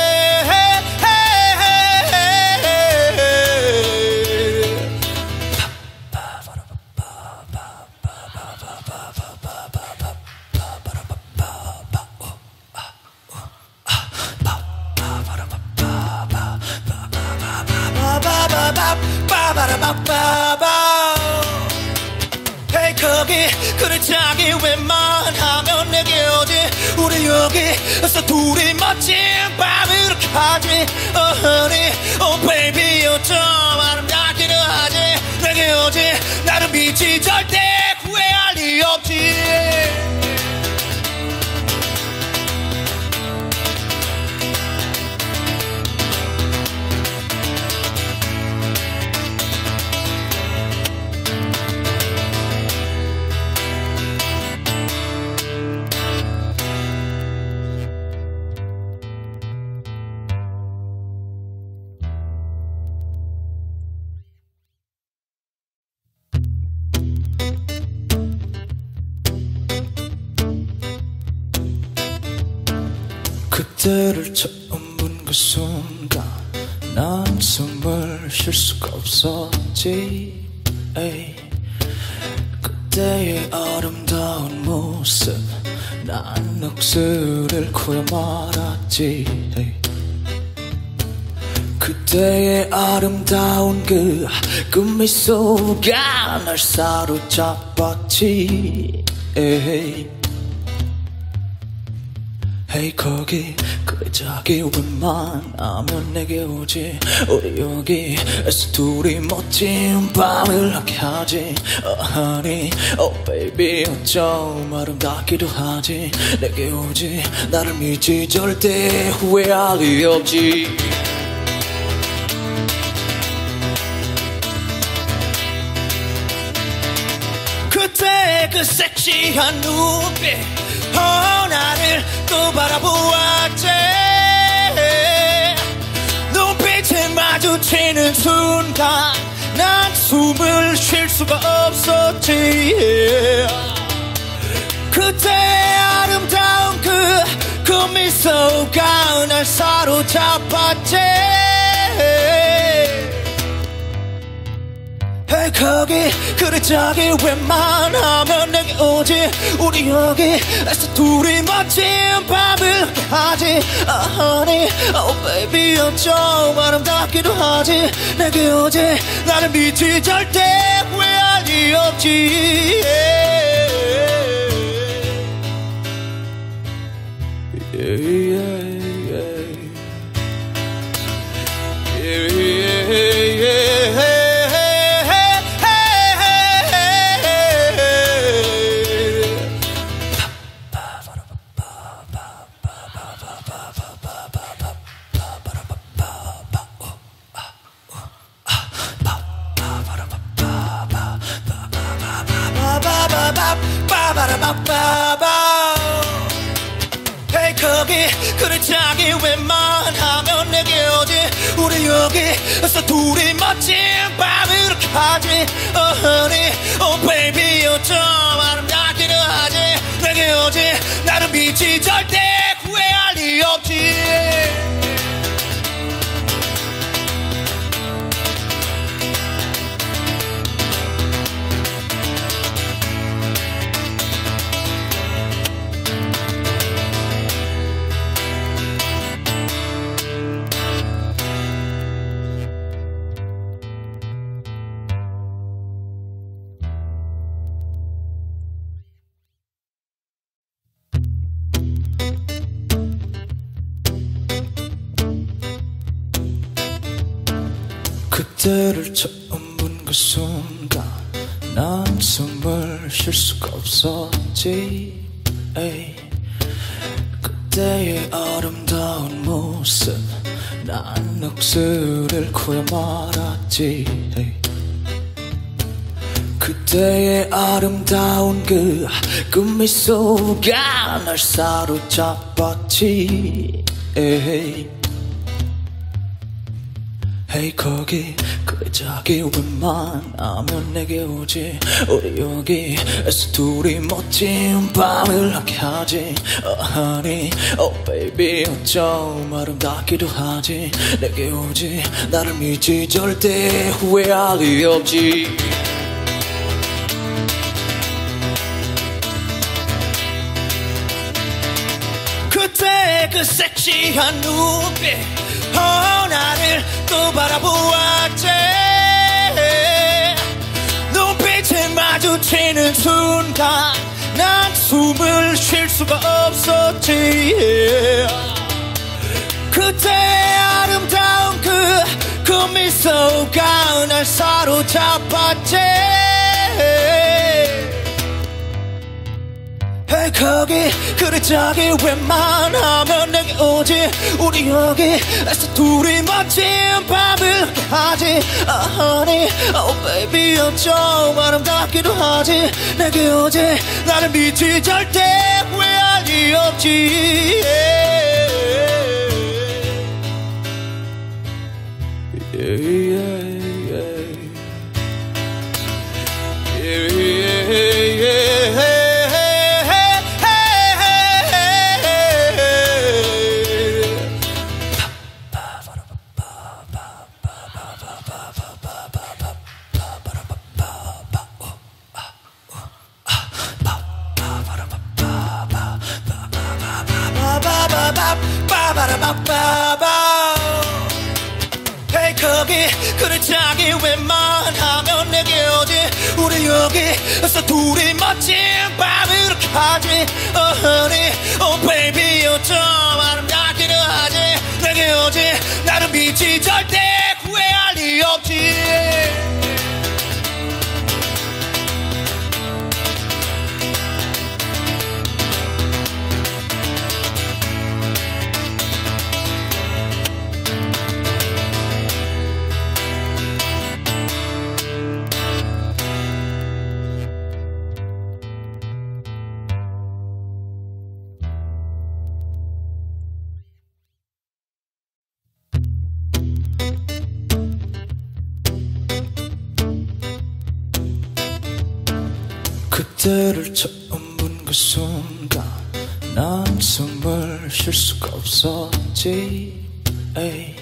Hey, 거기 그래 자기 웬만하면 내게 오지. 우리 여기에서 둘이 멋진 밤을 이렇게 하지. Oh honey, oh baby 어쩜 아름답기도 하지. 내게 오지. 나를 믿지 절대 후회할 리 없지. 그때를 처음 본 그 순간 난 숨을 쉴 수가 없었지. 에이. 그때의 아름다운 모습 난 넋을 잃고야 말았지. 에이. 그때의 아름다운 그, 그 미소가 날 사로잡았지. 에이. Hey, 거기 그래 저기 웬만하면 내게 오지. 우리 여기에서 둘이 멋진 밤을 함께 하지. Oh honey, oh baby 어쩜 아름답기도 하지. 내게 오지. 나를 믿지 절대 후회할 리 없지. 그때 그 섹시한 눈빛 어, 나를 또 바라보았지. 눈빛을 마주치는 순간 난 숨을 쉴 수가 없었지. 그때 아름다운 그, 그 미소가 날 사로잡았지. Hey, 거기 그래 저기 웬만하면 내게 오지. 우리 여기에서 둘이 멋진 밤을 하지. Oh honey, oh baby 어쩜 아름답기도 하지. 내게 오지. 나를 믿지 절대 후회할 리 없지. Yeah, yeah, yeah. Yeah, yeah, yeah. Hey, 거기 그래 자기 웬만하면 내게 오지. 우리 여기에서 둘이 멋진 밤을 이렇게 하지. Oh honey, oh baby 어쩜 아름답기도 하지. 내게 오지. 나를 믿지 절대 후회할 리 없지. 그때를 처음 본 그 순간 난 숨을 쉴 수가 없었지. 에이. 그때의 아름다운 모습 난 넋을 잃고야 말았지. 에이. 그때의 아름다운 그, 그 미소가 날 사로잡았지. 에이. Hey 거기 그래 자기 웬만하면 내게 오지. 우리 여기에서 둘이 멋진 밤을 함께 하지. Oh honey, oh baby 어쩜 아름답기도 하지. 내게 오지 나를 믿지 절대 후회할 리 없지. 그때 그 섹시한 눈빛 어, 나를 또 바라보았지. 눈빛을 마주치는 순간 난 숨을 쉴 수가 없었지. 그때 아름다운 그, 그 미소가 날 사로잡았지. Hey 거기 그래 저기 웬만하면 내게 오지. 우리 여기에서 둘이 멋진 밤을 하지. Oh honey, oh baby 어쩜 아름답기도 하지. 내게 오지 나를 믿지 절대 후회할 리 없지. yeah, yeah, yeah. Yeah, yeah, yeah. Hey 거기 그래 자기 웬만하면 내게 오지. 우리 여기에서 둘이 멋진 밤을 이렇게 하지. Oh honey, oh baby 어쩜 아름답기도 하지. 내게 오지 나를 믿지 절대 후회할 리 없지. 그때를 처음 본 그 순간 난 숨을 쉴 수가 없었지. 에이.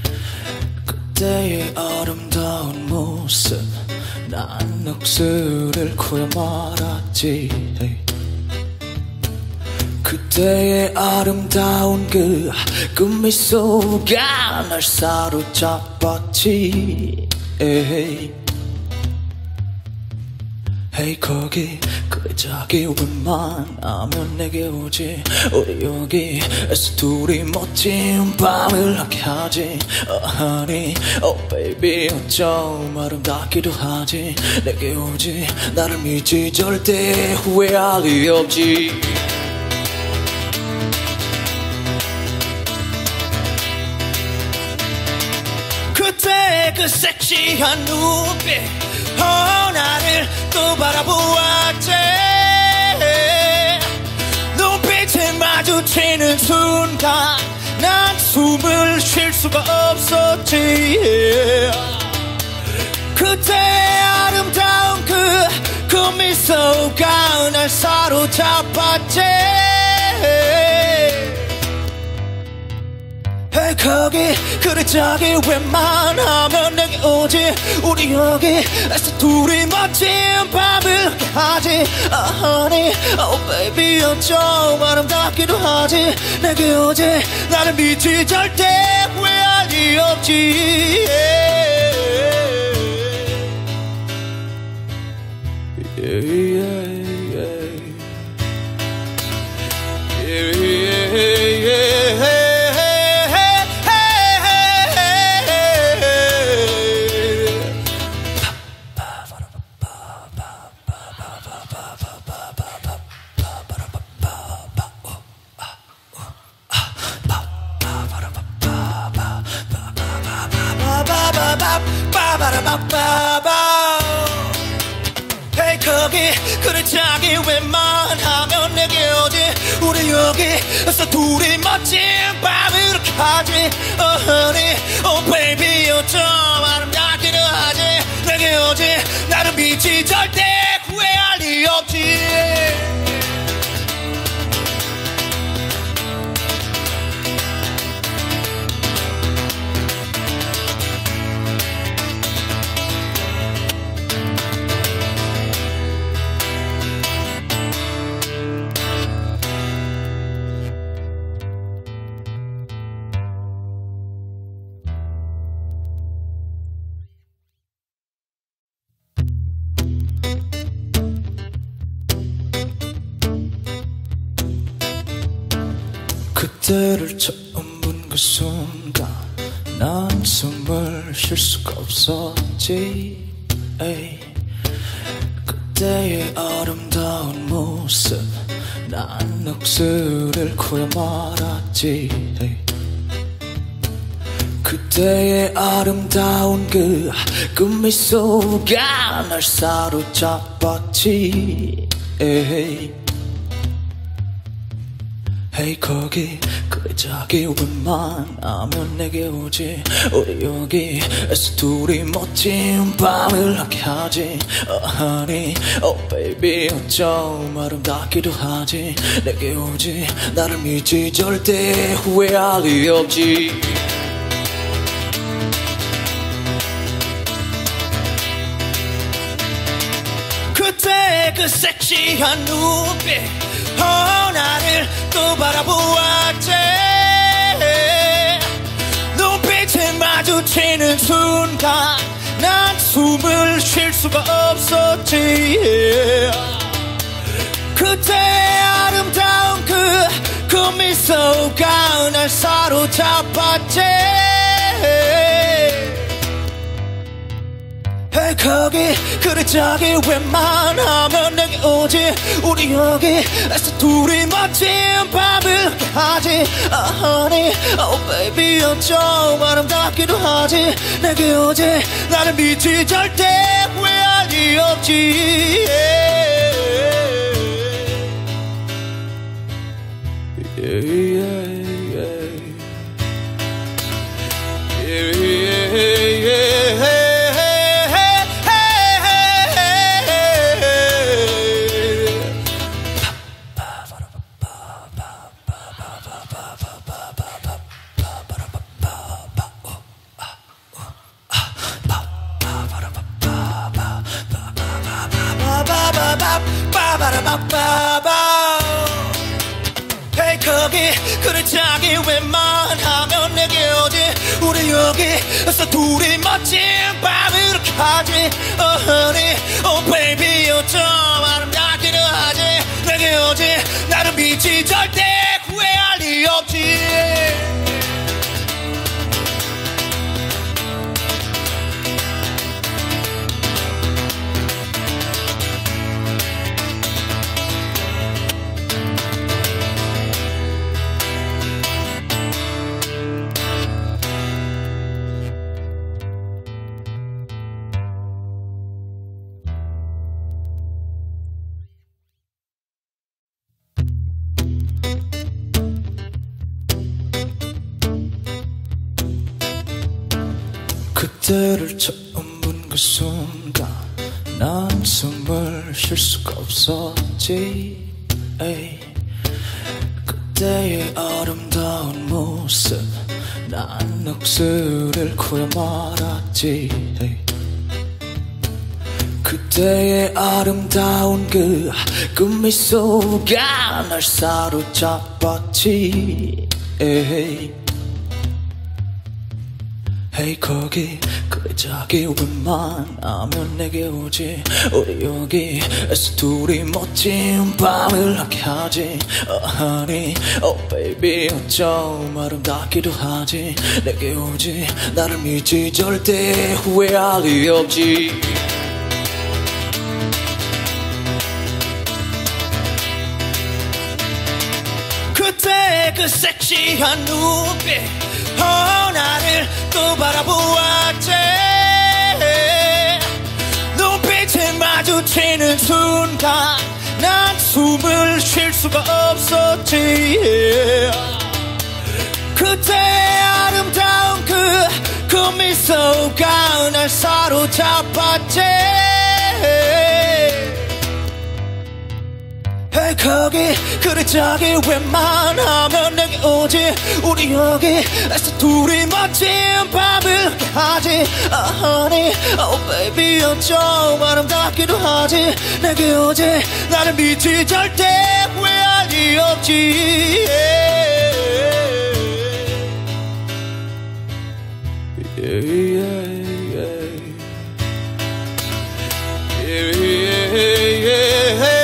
그때의 아름다운 모습 난 넋을 잃고야 말았지. 에이. 그때의 아름다운 그, 그 미소가 날 사로잡았지. 에이. Hey 거기 그래 자기 웬만하면 내게 오지. 우리 여기에서 둘이 멋진 밤을 함께 하지. Oh honey, oh baby 어쩜 아름답기도 하지. 내게 오지 나를 믿지 절대 후회할 리 없지. 그때 그 섹시한 눈빛 어, 나를 또 바라보았지. 눈빛을 마주치는 순간 난 숨을 쉴 수가 없었지. 그때 아름다운 그, 그 미소가 날 사로잡았지. Hey 거기 그래 저기 웬만하면 내게 오지. 우리 여기에서 둘이 멋진 밤을 함께 하지. Oh honey, oh baby 어쩜 아름답기도 하지. 내게 오지 나를 믿지 절대 후회할 리 없지. yeah, yeah, yeah. Yeah, yeah, yeah. 빠바라바빠바 헤이 거기 그래 자기 웬만하면 내게 오지 우리 여기서 둘이 멋진 밤을 이렇게 하지 Oh honey, oh baby 어쩜 아름답기도 하지 내게 오지 나를 믿지 절대 후회할 리 없지 그때를 처음 본 그 순간 난 숨을 쉴 수가 없었지 에이. 그때의 아름다운 모습 난 넋을 잃고야 말았지 에이. 그때의 아름다운 그, 그 미소가 날 사로잡았지 에이. 헤이 거기 그래 자기 웬만하면 내게 오지 우리 여기에서 둘이 멋진 밤을 함께 하지 Oh honey, oh baby 어쩜 아름답기도 하지 내게 오지 나를 믿지 절대 후회할 리 없지 그때 그 섹시한 눈빛 어, 나를 또 바라보았지 눈빛을 마주치는 순간 난 숨을 쉴 수가 없었지 그때 아름다운 그, 그 미소가 날 사로잡았지 헤이 거기 그래 자기 웬만하면 내게 오지 우리 여기에서 둘이 멋진 밤을 함께 하지 Oh honey, oh baby 어쩜 아름답기도 하지 내게 오지 나를 믿지 절대 후회할 리 없지 yeah, yeah, yeah. Yeah, yeah, yeah. 헤이 거기 그래 자기 웬만하면 내게 오지 우리 여기서 둘이 멋진 밤을 이렇게 하지 Oh honey, oh baby 어쩜 아름답기도 하지 내게 오지 나를 믿지 절대 후회할 리 없지 그때를 처음 본 그 순간 난 숨을 쉴 수가 없었지 에이. 그때의 아름다운 모습 난 넋을 잃고야 말았지 에이. 그때의 아름다운 그, 그 미소가 날 사로잡았지 에이. 헤이 거기 그래 자기 웬만하면 내게 오지 우리 여기에서 둘이 멋진 밤을 함께 하지 Oh honey, oh baby 어쩜 아름답기도 하지 내게 오지 나를 믿지 절대 후회할 리 없지 그때 그 섹시한 눈빛 어, 나를 또 바라보았지 마주치는 순간 난 숨을 쉴 수가 없었지. 그때의 아름다운 그, 그 미소가 날 사로잡았지. Hey, 거기 그래 저기 웬만하면 내게 오지. 우리 여기에서 둘이 멋진 밤을 함께하지. Oh honey, oh baby 어쩜 아름답기도 하지. 내게 오지. 나를 믿지 절대 후회할 리 없지. Yeah, yeah, yeah. Yeah, yeah, yeah.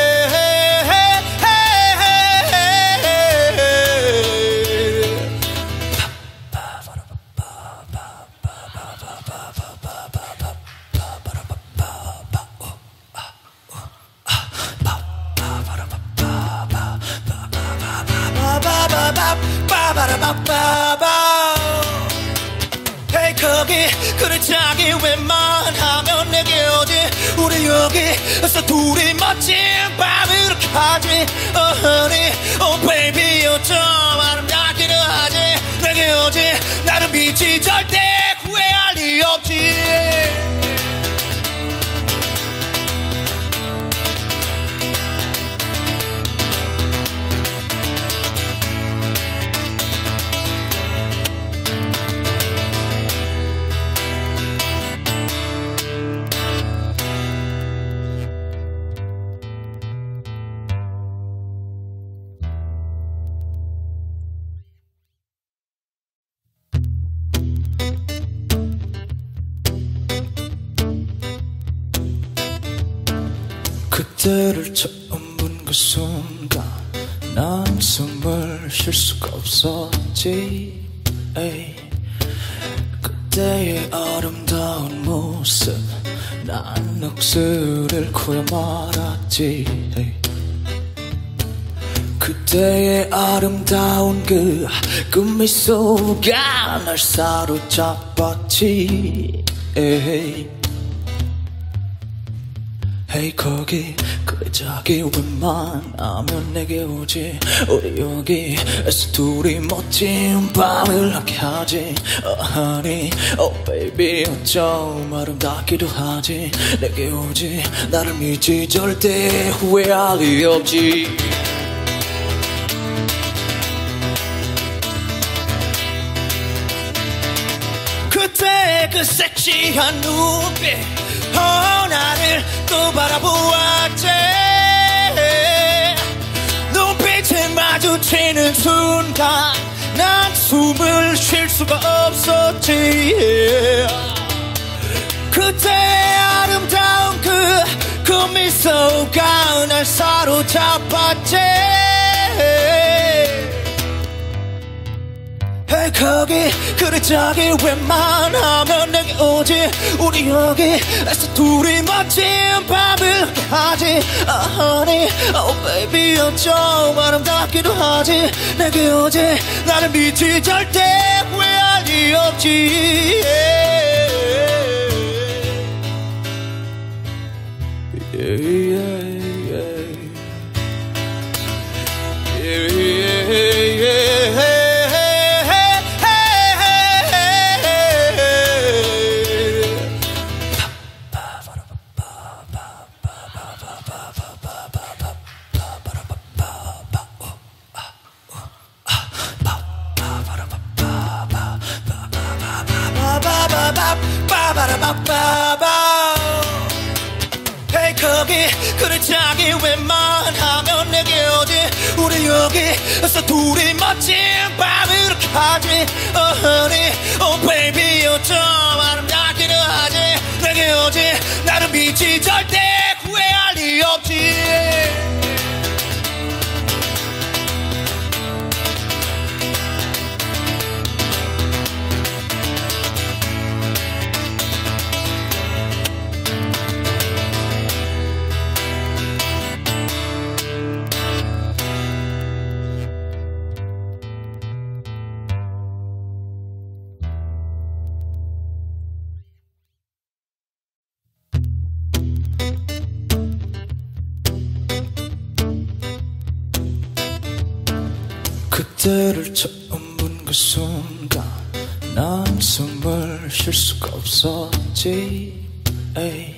Hey, 거기 그래 저기 웬만하면 내게 오지. 우리 여기에서 둘이 멋진 밤을 이렇게 하지. Oh honey, oh baby 어쩜 아름답기도 하지. 내게 오지. 나를 믿지 절대 후회할 리 없지. 그때를 처음 본 그 순간 난 숨을 쉴 수가 없었지. 에이. 그때의 아름다운 모습 난 넋을 잃고야 말았지. 에이. 그때의 아름다운 그, 그 미소가 날 사로잡았지. 에이. Hey, 거기 그래 저기 웬만하면 내게 오지. 우리 여기에서 둘이 멋진 밤을 함께하지. Oh honey, oh baby 어쩜 아름답기도 하지. 내게 오지. 나를 믿지 절대 후회할 리 없지. 그때 그 섹시한 눈빛 어, 나를 또 바라보았지. 눈빛을 마주치는 순간 난 숨을 쉴 수가 없었지. 그때의 아름다운 그, 그 미소가 날 사로잡았지. Hey, 거기 그래 저기 웬만하면 내게 오지. 우리 여기에서 둘이 멋진 밤을 함께하지. Oh honey, oh baby 어쩜 아름답기도 하지. 내게 오지. 나를 믿지 절대 후회할 리 없지. Yeah, yeah, yeah. Yeah, yeah, yeah. Hey, 거기 그래 저기 웬만하면 내게 오지. 우리 여기에서 둘이 멋진 밤을 이렇게 하지. Oh honey, oh baby 어쩜 아름답기도 하지. 내게 오지. 나를 믿지 절대 후회할 리 없지. 그때를 처음 본 그 순간 난 숨을 쉴 수가 없었지. 에이.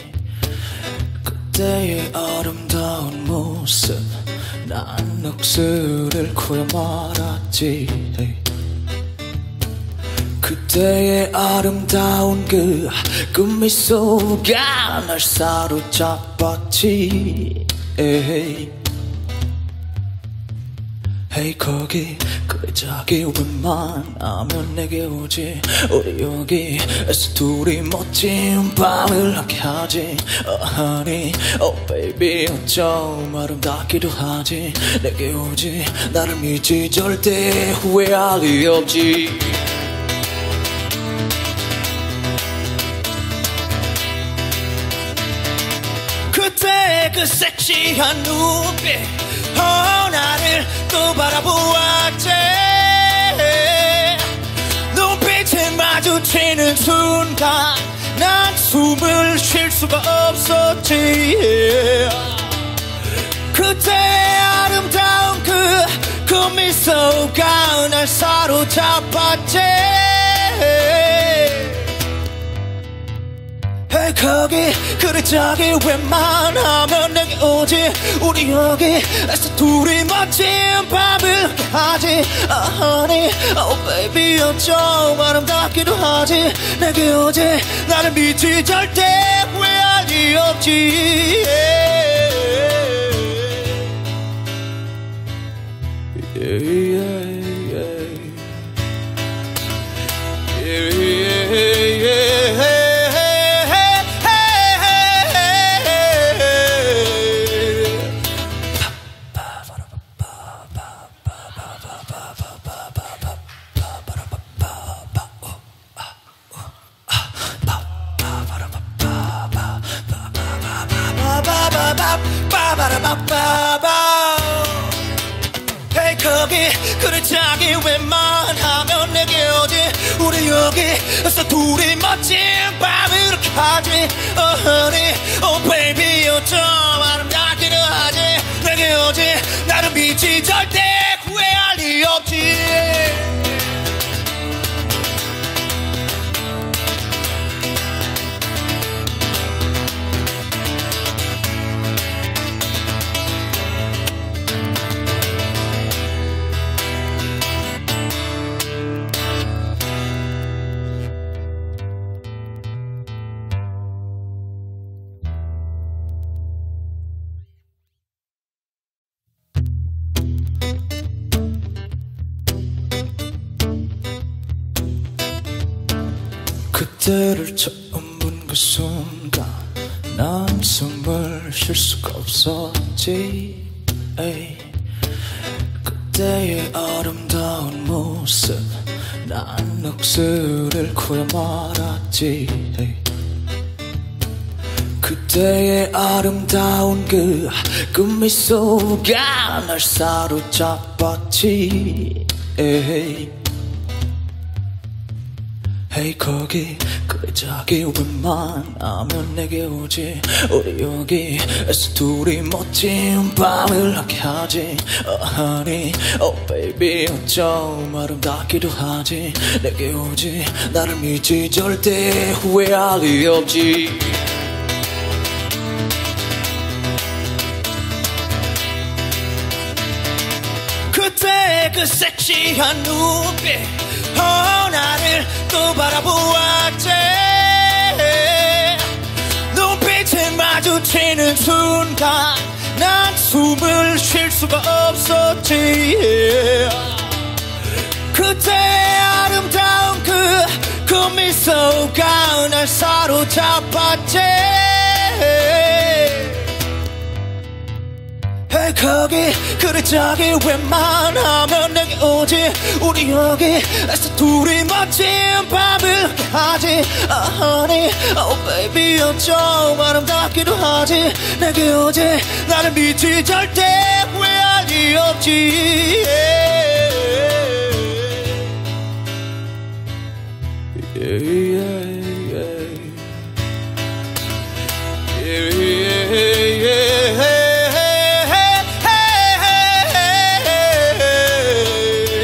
그때의 아름다운 모습 난 넋을 잃고야 말았지. 에이. 그때의 아름다운 그, 그 미소가 날 사로잡았지. 에이. Hey 거기 그래 자기 웬만하면 내게 오지. 우리 여기에서 둘이 멋진 밤을 함께 하지. Oh honey, oh baby 어쩜 아름답기도 하지. 내게 오지 나를 믿지 절대 후회할 리 없지. 그때 그 섹시한 눈빛 어, 나를 또 바라보았지. 눈빛을 마주치는 순간 난 숨을 쉴 수가 없었지. 그때 아름다운 그, 그 미소가 날 사로잡았지. Hey 거기 그래 저기 웬만하면 내게 오지. 우리 여기에서 둘이 멋진 밤을 함께 하지. Oh honey, oh baby 어쩜 아름답기도 하지. 내게 오지 나를 믿지 절대 후회할 리 없지. yeah, yeah, yeah. Yeah, yeah, yeah. Hey 거기 그래 자기 웬만하면 내게 오지. 우리 여기에서 둘이 멋진 밤을 이렇게 하지. Oh honey, oh baby 어쩜 아름답기도 하지. 내게 오지 나를 믿지 절대 후회할 리 없지. 그때를 처음 본 그 순간 난 숨을 쉴 수가 없었지. 에이. 그때의 아름다운 모습 난 넋을 잃고야 말았지. 에이. 그때의 아름다운 그, 그 미소가 날 사로잡았지. 에이. Hey 거기 그래 자기 웬만하면 내게 오지. 우리 여기에서 둘이 멋진 밤을 함께 하지. Oh honey, oh baby 어쩜 아름답기도 하지. 내게 오지 나를 믿지 절대 후회할 리 없지. 그때 그 섹시한 눈빛 어, 나를 또 바라보았지. 눈빛을 마주치는 순간 난 숨을 쉴 수가 없었지. 그때 아름다운 그, 그 미소가 날 사로잡았지. Hey 거기 그래 저기 웬만하면 내게 오지. 우리 여기에서 둘이 멋진 밤을 함께 하지. Oh honey, oh baby 어쩜 아름답기도 하지. 내게 오지 나를 믿지 절대 후회할 리 없지. yeah, yeah, yeah. Yeah, yeah, yeah.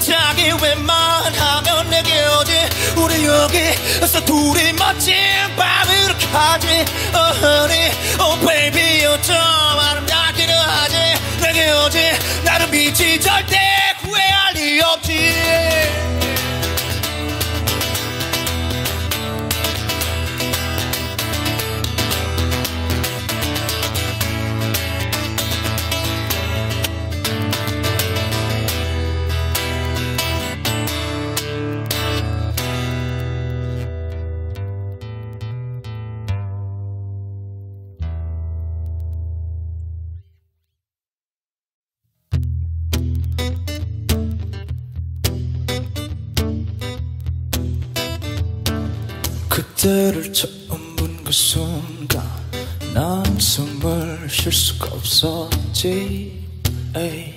그릇하기 웬만하면 내게 오지. 우리 여기서 둘이 멋진 밤을 이렇게 하지. Oh honey, oh baby, 어쩜 아름답기도 하지. 내게 오지. 나를 믿지 절대 후회할 리 없지. 그때를 처음 본 그 순간 난 숨을 쉴 수가 없었지. 에이.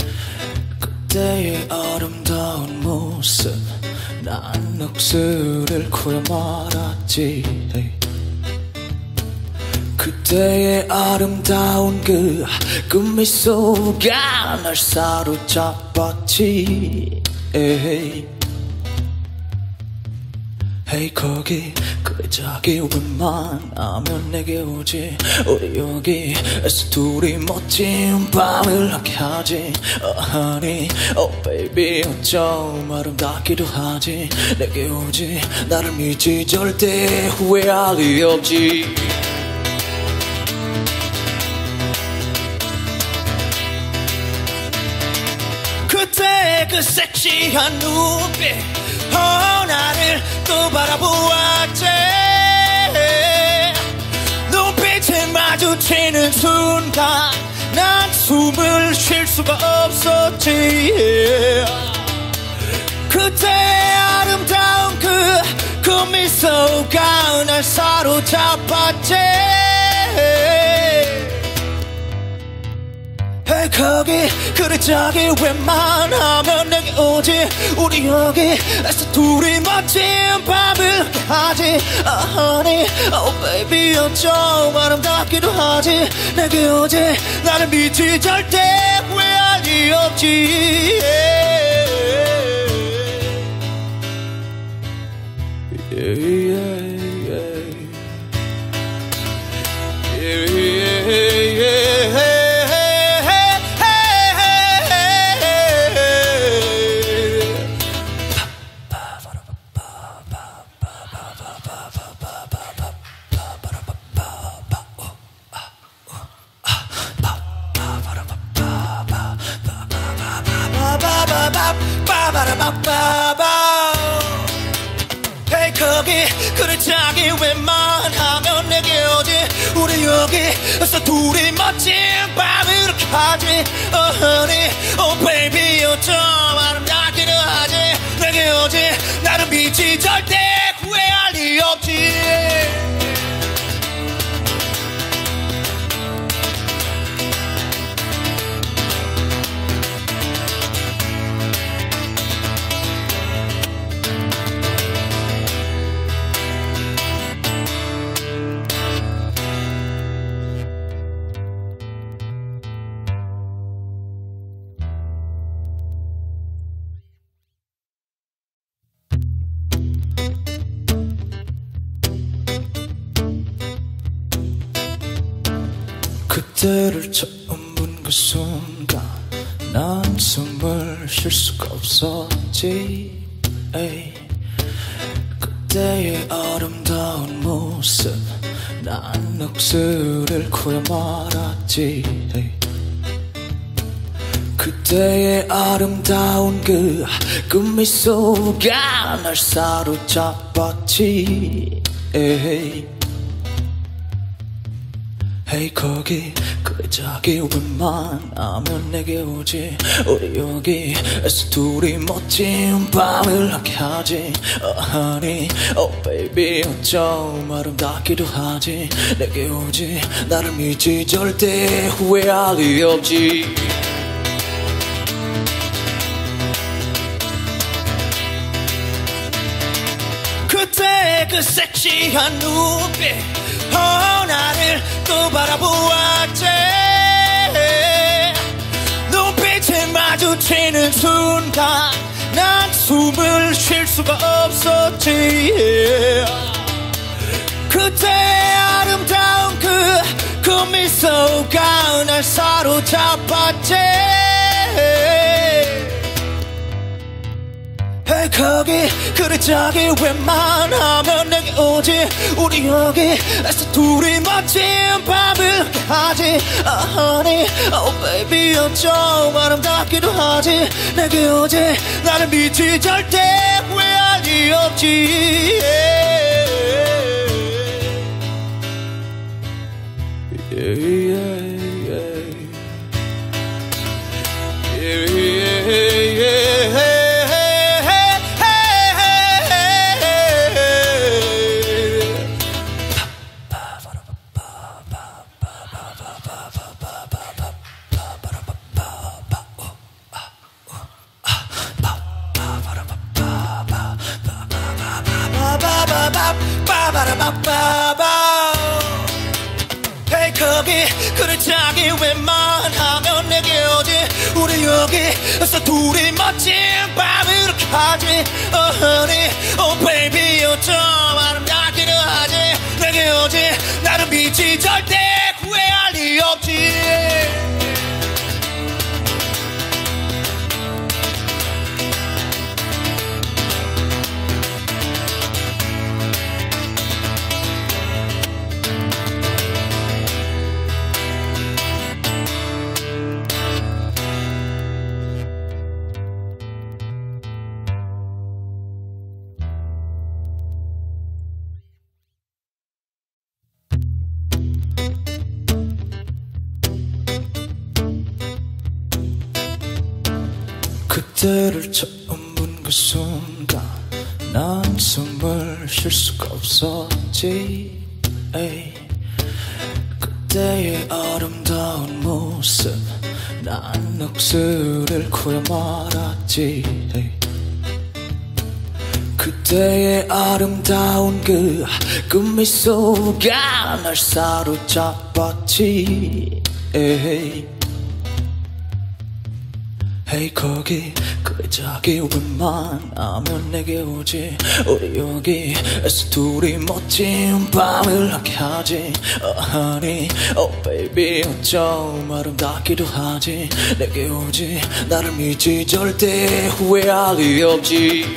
그때의 아름다운 모습 난 넋을 잃고야 말았지. 에이. 그때의 아름다운 그, 그 미소가 날 사로잡았지. 에이. Hey 거기 그래 저기 웬만하면 내게 오지. 우리 여기에서 둘이 멋진 밤을 함께 하지. Oh honey, oh baby, 어쩜 아름답기도 하지. 내게 오지. 나를 믿지 절대 후회할 리 없지. 그때 그 섹시한 눈빛 어, 나를 또 바라보았지. 눈빛을 마주치는 순간 난 숨을 쉴 수가 없었지. 그때 아름다운 그, 그 미소가 날 사로잡았지. Hey 거기 그래 저기 웬만하면 내게 오지. 우리 여기에서 둘이 멋진 밤을 하지. Oh honey, oh baby, 어쩜 아름답기도 하지. 내게 오지. 나를 믿지 절대 후회할 리 없지. Yeah, yeah, yeah. Yeah, yeah, yeah. Hey 거기 그래 저기 웬만하면 내게 오지. 우리 여기서 둘이 멋진 밤을 이렇게 하지. Oh honey, oh baby, 어쩜 아름답기도 하지. 내게 오지. 나를 믿지 절대 후회할 리 없지. 그때를 처음 본 그 순간 난 숨을 쉴 수가 없었지. 에이. 그때의 아름다운 모습 난 넋을 잃고야 말았지. 에이. 그때의 아름다운 그, 그 미소가 날 사로잡았지. 에이. Hey 거기 그래 저기 웬만하면 내게 오지. 우리 여기에서 둘이 멋진 밤을 함께 하지. Oh honey, oh baby, 어쩜 아름답기도 하지. 내게 오지. 나를 믿지 절대 후회할 리 없지. 그때 그 섹시한 눈빛 어, 나를 또 바라보았지. 순간 난 숨을 쉴 수가 없었지. 그때 아름다운 그, 그 미소가 날 사로잡았지. 거기 그래 저기 웬만하면 내게 오지. 우리 여기에서 둘이 멋진 밤을 하지. Oh honey, oh baby 어쩜 아름답기도 하지. 내게 오지. 나를 믿지 절대 후회할 리 없지. yeah, yeah, yeah. Yeah, yeah, yeah. Hey 거기 그래 자기 웬만하면 내게 오지. 우리 여기에서 둘이 멋진 밤을 이렇게 하지. Oh honey, oh baby 어쩜 아름답기도 하지. 내게 오지. 나를 믿지 절대 후회할 리 없지. 그때를 처음 본 그 순간 난 숨을 쉴 수가 없었지. 에이. 그때의 아름다운 모습 난 넋을 잃고야 말았지. 에이. 그때의 아름다운 그, 그 미소가 날 사로잡았지. 에이. Hey 거기 그래 저기 웬만하면 내게 오지. 우리 여기에서 둘이 멋진 밤을 함께 하지. Oh honey, oh baby 어쩜 아름답기도 하지. 내게 오지. 나를 믿지 절대 후회할 리 없지.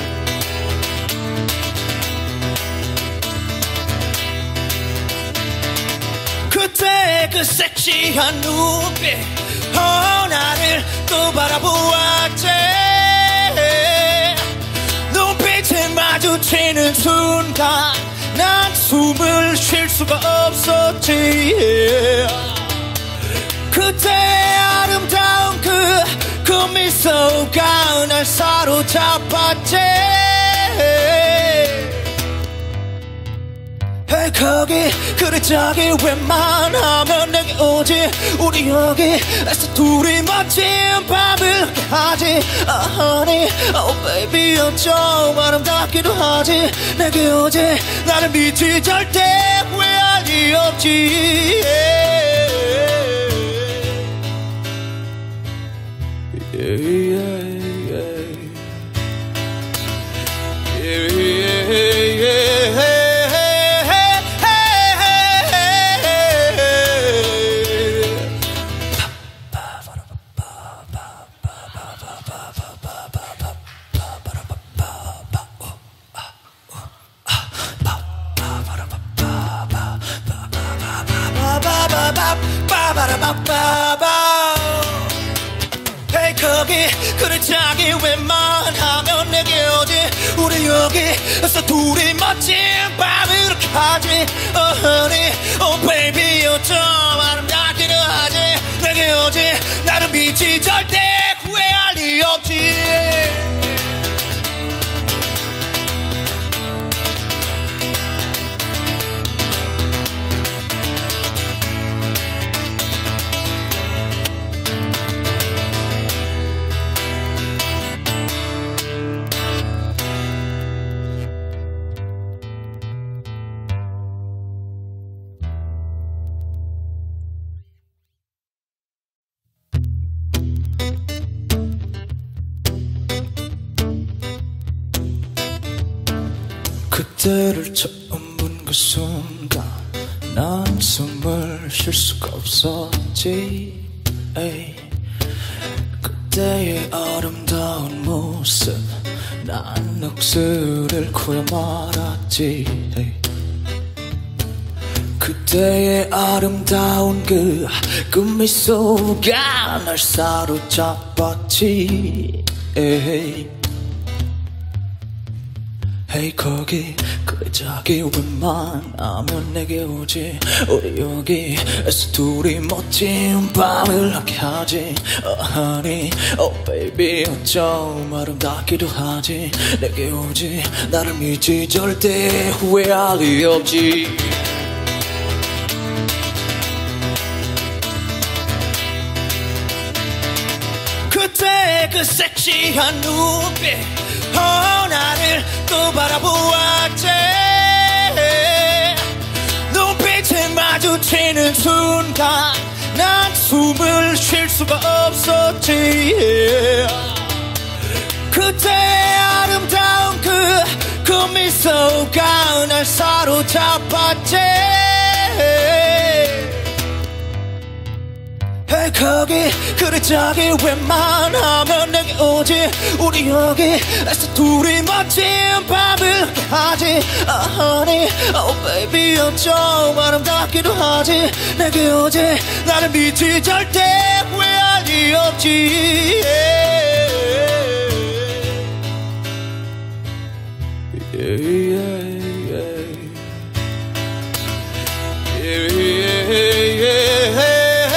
그때 그 섹시한 눈빛 어, 나를 또 바라보았지. 눈빛을 마주치는 순간 난 숨을 쉴 수가 없었지. 그때 아름다운 그, 그 미소가 날 사로잡았지. Hey 거기 그래 저기 웬만하면 내게 오지. 우리 여기에서 둘이 멋진 밤을 하지. Oh honey, oh baby 어쩜 아름답기도 하지. 내게 오지. 나를 믿지 절대 후회할 리 없지. yeah, yeah, yeah. Yeah, yeah, yeah. Hey 거기 그래 자기 웬만하면 내게 오지. 우리 여기에서 둘이 멋진 밤을 이렇게 하지. Oh honey, oh baby 어쩜 아름답기도 하지. 내게 오지. 나를 믿지 절대 후회할 리 없지. 그때를 처음 본 그 순간 난 숨을 쉴 수가 없었지. 에이. 그때의 아름다운 모습 난 넋을 잃고야 말았지. 에이. 그때의 아름다운 그, 그 미소가 날 사로잡았지. 에이. Hey 거기 그래 자기 웬만하면 내게 오지. 우리 여기에서 둘이 멋진 밤을 함께 하지. Oh honey, oh baby 어쩜 아름답기도 하지. 내게 오지 나를 믿지 절대 후회할 리 없지. 그때 그 섹시한 눈빛 어, 나를 또 바라보았지. 눈빛을 마주치는 순간 난 숨을 쉴 수가 없었지. 그때 아름다운 그, 그 미소가 날 사로잡았지. Hey 거기 그래 저기 웬만하면 내게 오지. 우리 여기에서 둘이 멋진 밤을 함께 하지. Oh honey, oh baby 어쩜 아름답기도 하지. 내게 오지 나를 믿지 절대 후회할 리 없지. yeah. Yeah, yeah, yeah. Yeah, yeah, yeah.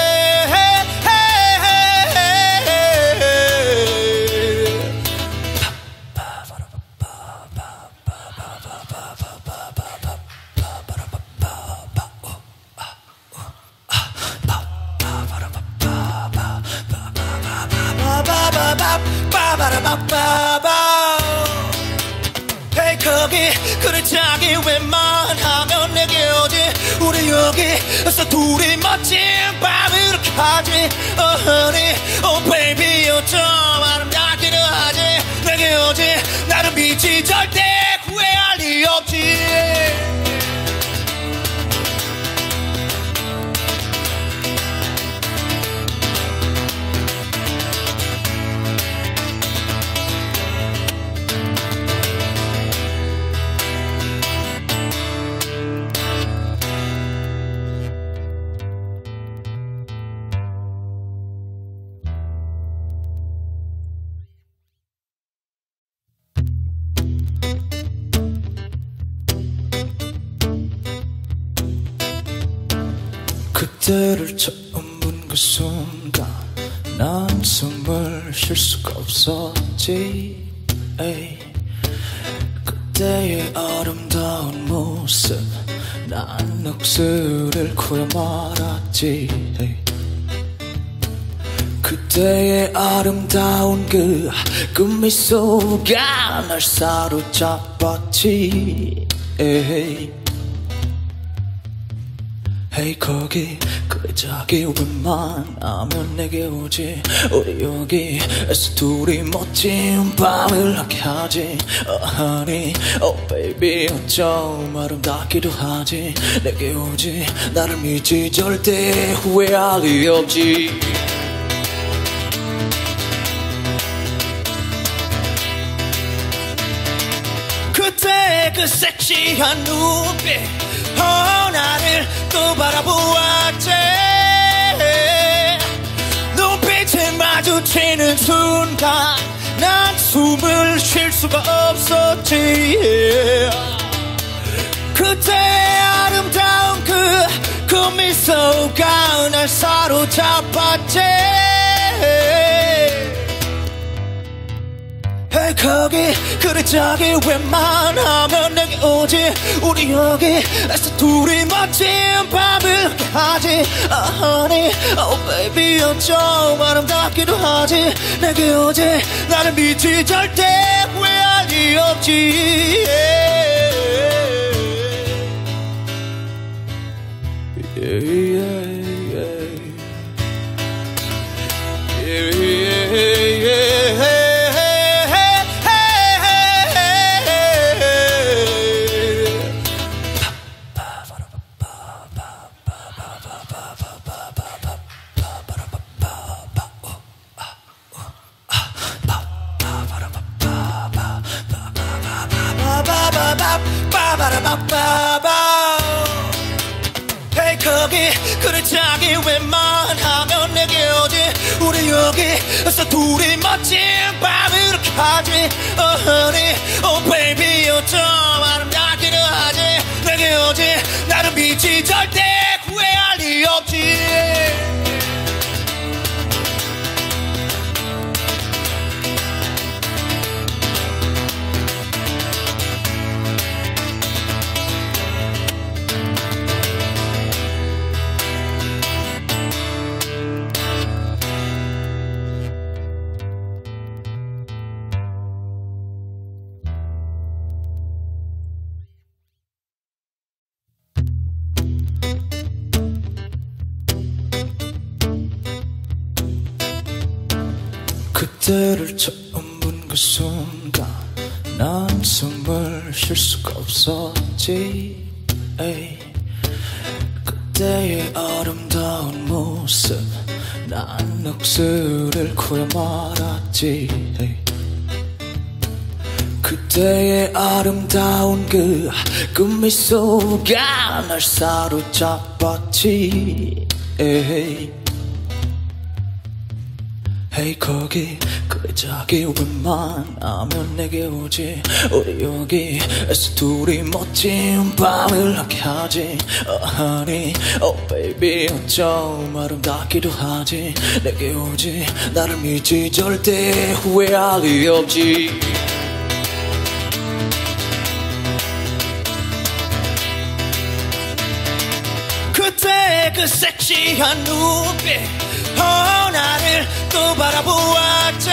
Hey 거기 그래 자기 웬만하면 내게 오지. 우리 여기에서 둘이 멋진 밤을 이렇게 하지. Oh honey, oh baby 어쩜 아름답기도 하지. 내게 오지 나를 믿지 절대 후회할 리 없지. 그때를 처음 본 그 순간 난 숨을 쉴 수가 없었지. 에이. 그때의 아름다운 모습 난 넋을 잃고야 말았지. 에이. 그때의 아름다운 그, 그 미소가 날 사로잡았지. 에이. Hey 거기 그래 자기 웬만하면 내게 오지. 우리 여기에서 둘이 멋진 밤을 함께 하지. Oh honey, oh baby 어쩜 아름답기도 하지. 내게 오지 나를 믿지 절대 후회할 리 없지. 그때 그 섹시한 눈빛 어, 나를 또 바라보았지. 눈빛을 마주치는 순간 난 숨을 쉴 수가 없었지. 그때 아름다운 그, 그 미소가 날 사로잡았지. Hey 거기 그래 저기 웬만하면 내게 오지. 우리 여기에서 둘이 멋진 밤을 함께 하지. Oh honey, oh baby 어쩜 아름답기도 하지. 내게 오지 나를 믿지 절대 후회할 리 없지. yeah. Yeah, yeah, yeah. Yeah, yeah, yeah. 빠바라바빠바 Hey 거기 그래 자기 웬만하면 내게 오지 우리 여기서 둘이 멋진 밤을 이렇게 하지 Oh honey, oh baby 어쩜 아름답기는 하지 내게 오지 나를 믿지 절대 후회할 리 없지 그때를 처음 본 그 순간 난 숨을 쉴 수가 없었지 에이. 그때의 아름다운 모습 난 넋을 잃고야 말았지 에이. 그때의 아름다운 그, 그 미소가 날 사로잡았지 에이. Hey 거기 그래 자기 웬만하면 내게 오지 우리 여기에서 둘이 멋진 밤을 함께 하지 Oh honey, oh baby 어쩜 아름답기도 하지 내게 오지 나를 믿지 절대 후회할 리 없지 그때 그 섹시한 눈빛 Oh 나를 또 바라보았지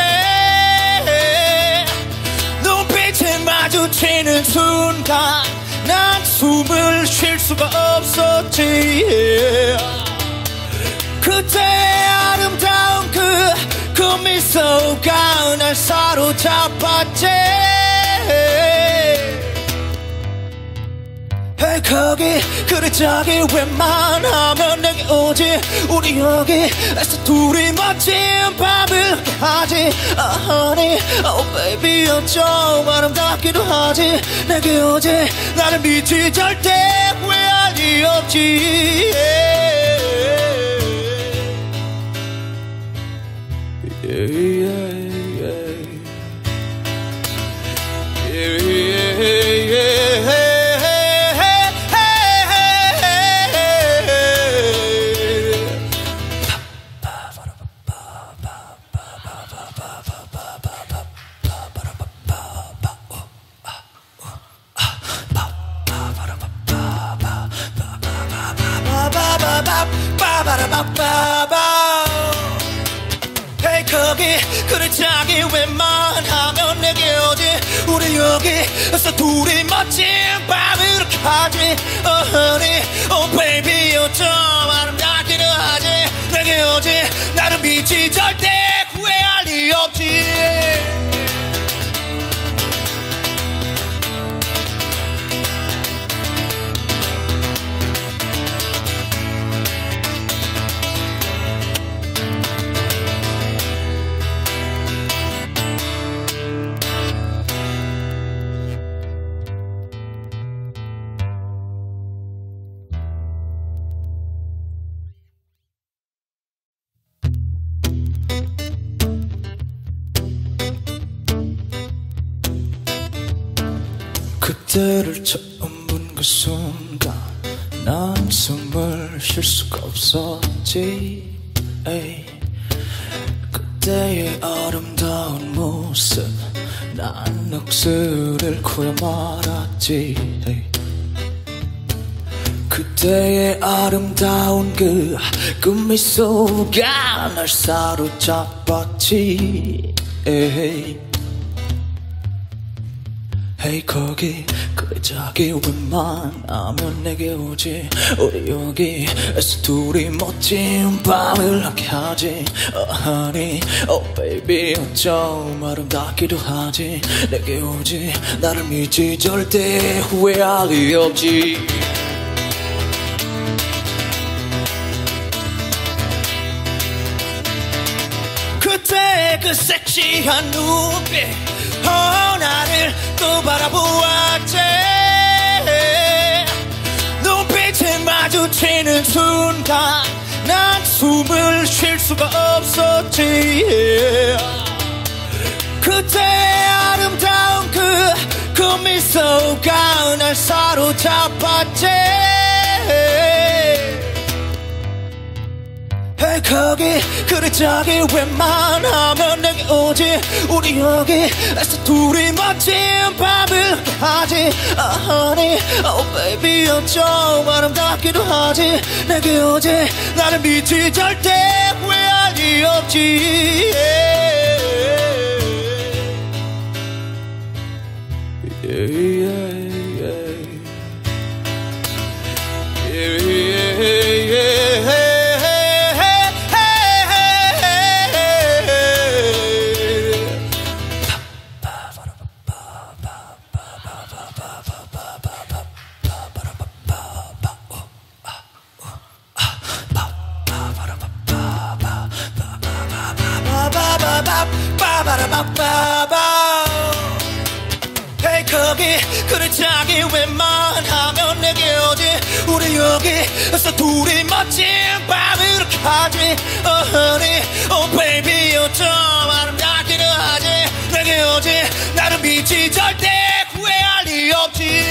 눈빛을 마주치는 순간 난 숨을 쉴 수가 없었지 그때 아름다운 그, 그 미소가 날 사로잡았지 Hey 거기 그래 자기 웬만하면 내게 오지 우리 여기에서 둘이 멋진 밤을 함께 하지 Oh honey, oh baby 어쩜 아름답기도 하지 내게 오지 나를 믿지 절대 후회할 리 없지 yeah, yeah, yeah. Yeah, yeah, yeah. Hey 거기 그래 자기 웬만하면 내게 오지 우리 여기서 둘이 멋진 밤을 이렇게 하지 Oh honey, oh baby 어쩜 아름답기는 하지 내게 오지 나를 믿지 절대 후회할 리 없지 그때를 처음 본 그 순간 난 숨을 쉴 수가 없었지 에이. 그때의 아름다운 모습 난 넋을 잃고야 말았지 에이. 그때의 아름다운 그, 그 미소가 날 사로잡았지 에이. Hey 거기 그래 자기 웬만하면 내게 오지 우리 여기에서 둘이 멋진 밤을 함께 하지 Oh honey, oh baby 어쩜 아름답기도 하지 내게 오지 나를 믿지 절대 후회할 리 없지 그때 그 섹시한 눈빛 Oh 나를 또 바라보았지 마주치는 순간 난 숨을 쉴 수가 없었지. 그때의 아름다운 그, 그 미소가 날 사로잡았지. Hey, 거기 그래 저기 웬만하면 내게 오지. 우리 여기에서 둘이 멋진 밤을 하지. Oh honey, oh baby 어쩜 아름답기도 하지. 내게 오지. 나를 믿지 절대 후회할 리 없지. Yeah, yeah, yeah. Yeah, yeah, yeah. Hey, 거기 그래 자기 웬만하면 내게 오지. 우리 여기에서 둘이 멋진 밤을 이렇게 하지. Oh honey, oh baby 어쩜 아름답기도 하지. 내게 오지. 나를 믿지 절대 후회할 리 없지.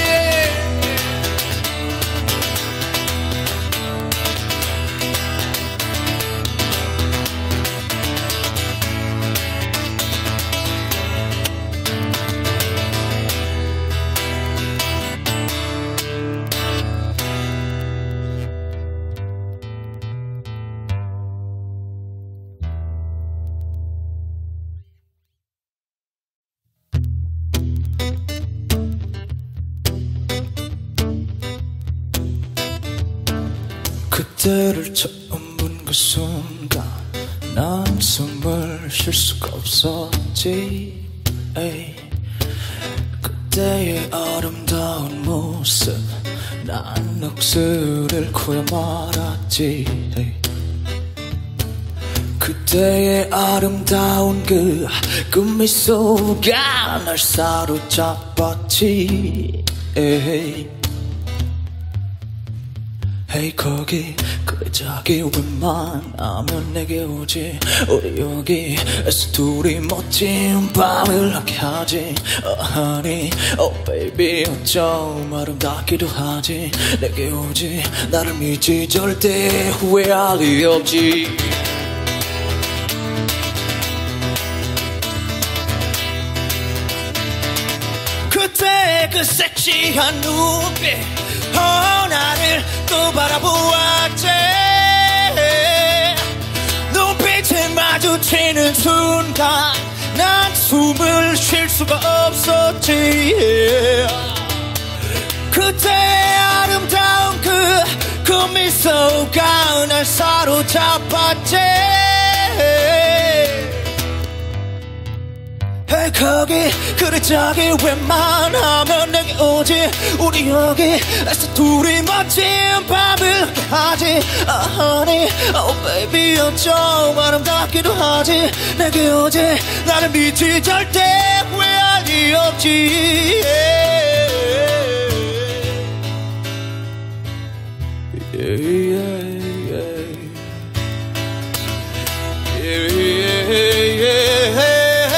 그때를 처음 본 그 순간 난 숨을 쉴 수가 없었지. 에이. 그때의 아름다운 모습 난 넋을 잃고야 말았지. 에이. 그때의 아름다운 그, 그 미소가 날 사로잡았지. 에이. Hey, 거기 그래 저기 웬만하면 내게 오지. 우리 여기에서 둘이 멋진 밤을 함께 하지. Oh honey, oh baby 어쩜 아름답기도 하지. 내게 오지. 나를 믿지 절대 후회할 리 없지. 그때 그 섹시한 눈빛 어, 나를 또 바라보았지. 눈빛을 마주치는 순간 난 숨을 쉴 수가 없었지. 그때의 아름다운 그, 그 미소가 날 사로잡았지. Hey, 거기 그래 저기 웬만하면 내게 오지. 우리 여기에서 둘이 멋진 밤을 하지. Oh honey, oh baby 어쩜 아름답기도 하지. 내게 오지. 나를 믿지 절대 후회할 리 없지. Yeah, yeah, yeah. Yeah, yeah, yeah.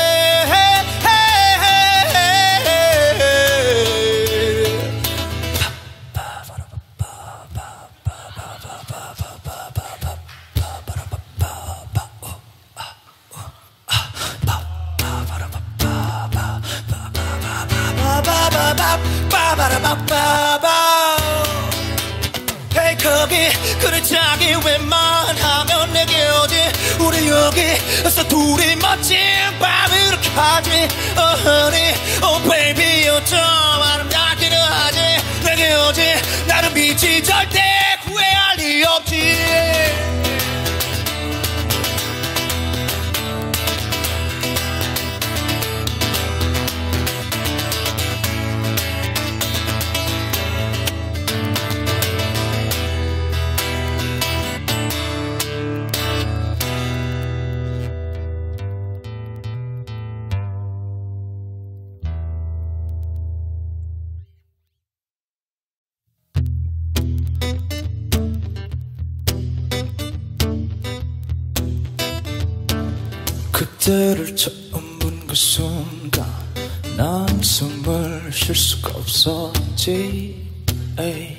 Hey, 거기 그래 자기 웬만하면 내게 오지. 우리 여기에서 둘이 멋진 밤을 이렇게 하지. Oh honey, oh baby 어쩜 아름답기도 하지. 내게 오지. 나를 믿지 절대 후회할 리 없지. 그때를 처음 본 그 순간 난 숨을 쉴 수가 없었지. 에이.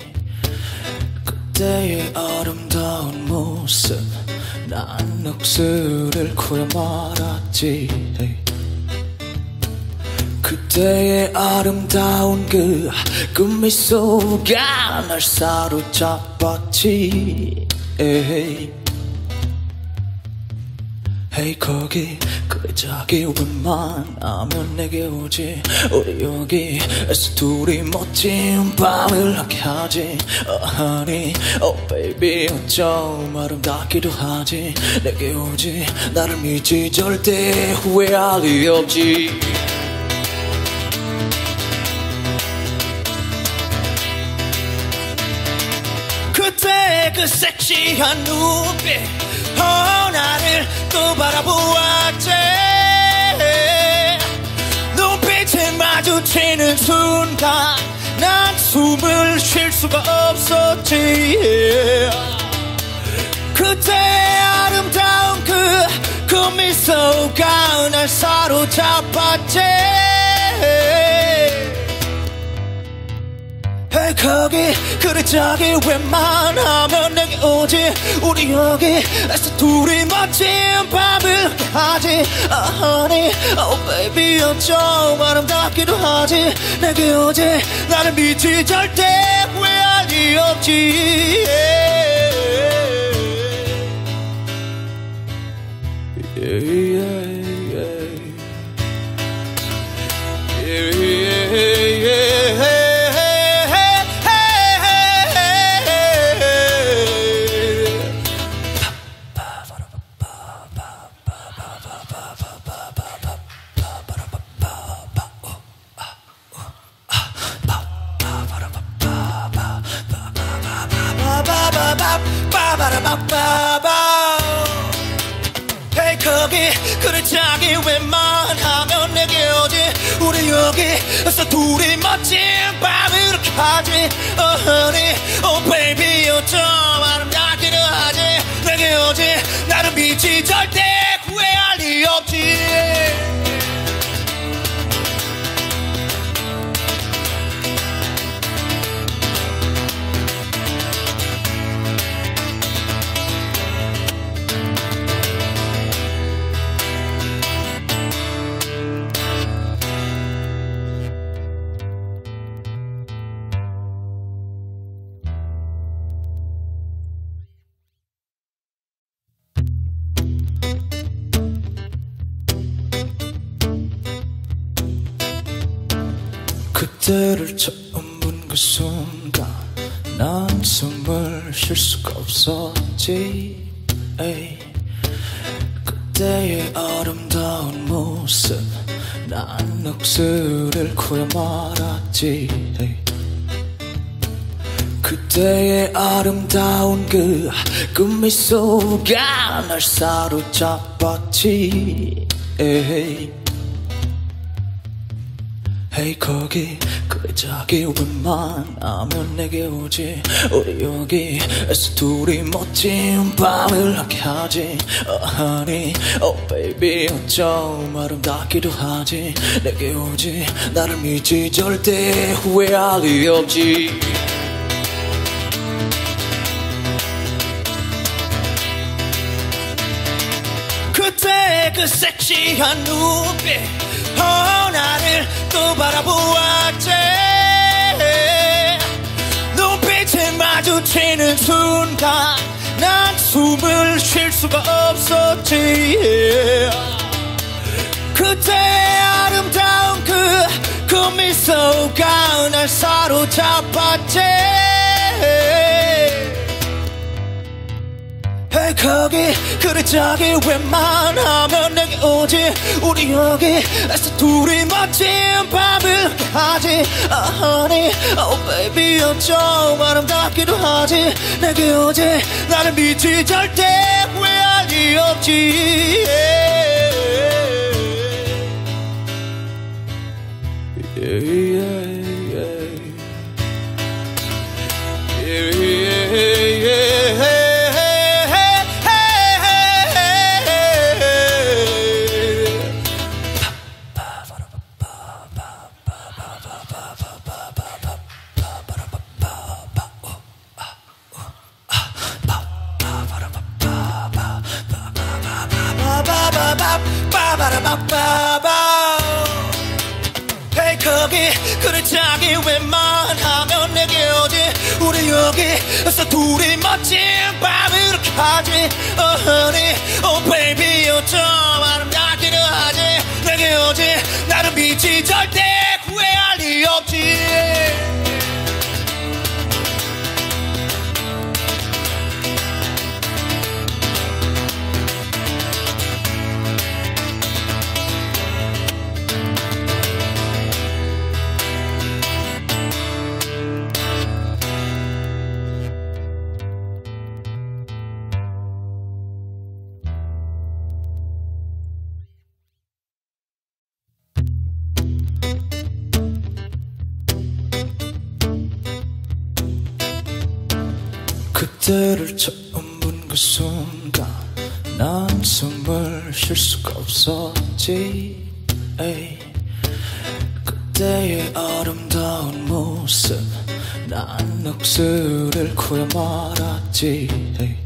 그때의 아름다운 모습 난 넋을 잃고야 말았지. 에이. 그때의 아름다운 그, 그 미소가 날 사로잡았지. 에이. Hey 거기 그래 자기 웬만하면 내게 오지. 우리 여기에서 둘이 멋진 밤을 함께 하지. Oh honey, oh baby 어쩜 아름답기도 하지. 내게 오지 나를 믿지 절대 후회할 리 없지. 그때 그 섹시한 눈빛 어 나를 또 바라보았지. 눈빛을 마주치는 순간 난 숨을 쉴 수가 없었지. 그때 아름다운 그, 그 미소가 날 사로잡았지. Hey 거기 그래 저기 웬만하면 내게 오지. 우리 여기에서 둘이 멋진 밤을 하지. Oh honey, oh baby 어쩜 아름답기도 하지. 내게 오지 나를 믿지 절대 후회할 리 없지. yeah, yeah, yeah. Yeah, yeah, yeah. Hey 거기 그래 자기 웬만하면 내게 오지. 우리 여기에서 둘이 멋진 밤을 이렇게 하지. Oh honey, oh baby 어쩜 아름답기도 하지. 내게 오지 나를 믿지 절대 후회할 리 없지. 그때를 처음 본 그 순간 난 숨을 쉴 수가 없었지. 에이. 그때의 아름다운 모습 난 넋을 잃고야 말았지. 에이. 그때의 아름다운 그, 그 미소가 날 사로잡았지. 에이. Hey 거기 그래 자기 웬만하면 내게 오지. 우리 여기에서 둘이 멋진 밤을 함께 하지. Oh honey, oh baby 어쩜 아름답기도 하지. 내게 오지 나를 믿지 절대 후회할 리 없지. 그때 그 섹시한 눈빛 어 나를 또 바라보았지. 눈빛을 마주치는 순간 난 숨을 쉴 수가 없었지. 그때 아름다운 그, 그 미소가 날 사로잡았지. Hey 거기 그래 저기 웬만하면 내게 오지. 우리 여기에서 둘이 멋진 밤을 하지. Oh honey, oh baby 어쩜 아름답기도 하지. 내게 오지 나를 믿지 절대 후회할 리 없지. yeah, yeah, yeah. Yeah, yeah, yeah. 빠바라바빠바 헤이 거기 그래 자기 웬만하면 내게 오지 우리 여기서 둘이 멋진 밤을 이렇게 하지 Oh honey, oh baby 어쩜 아름답기는 하지 내게 오지 나를 믿지 절대 후회할 리 없지 그때를 처음 본 그 순간 난 숨을 쉴 수가 없었지 에이. 그때의 아름다운 모습 난 넋을 잃고야 말았지 에이.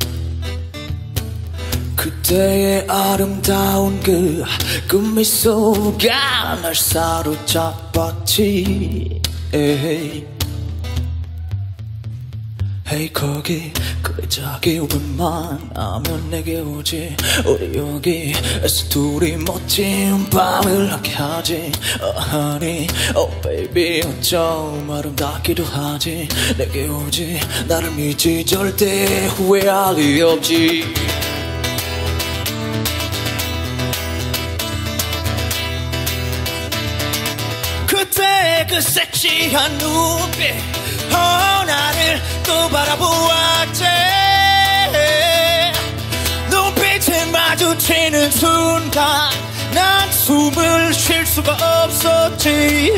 그때의 아름다운 그, 그 미소가 날 사로잡았지 에이. 헤이 거기 그래 자기 웬만하면 내게 오지 우리 여기에서 둘이 멋진 밤을 함께 하지 Oh honey, oh baby 어쩜 아름답기도 하지 내게 오지 나를 믿지 절대 후회할 리 없지 그때 그 섹시한 눈빛 어, 나를 또 바라보았지 눈빛을 마주치는 순간 난 숨을 쉴 수가 없었지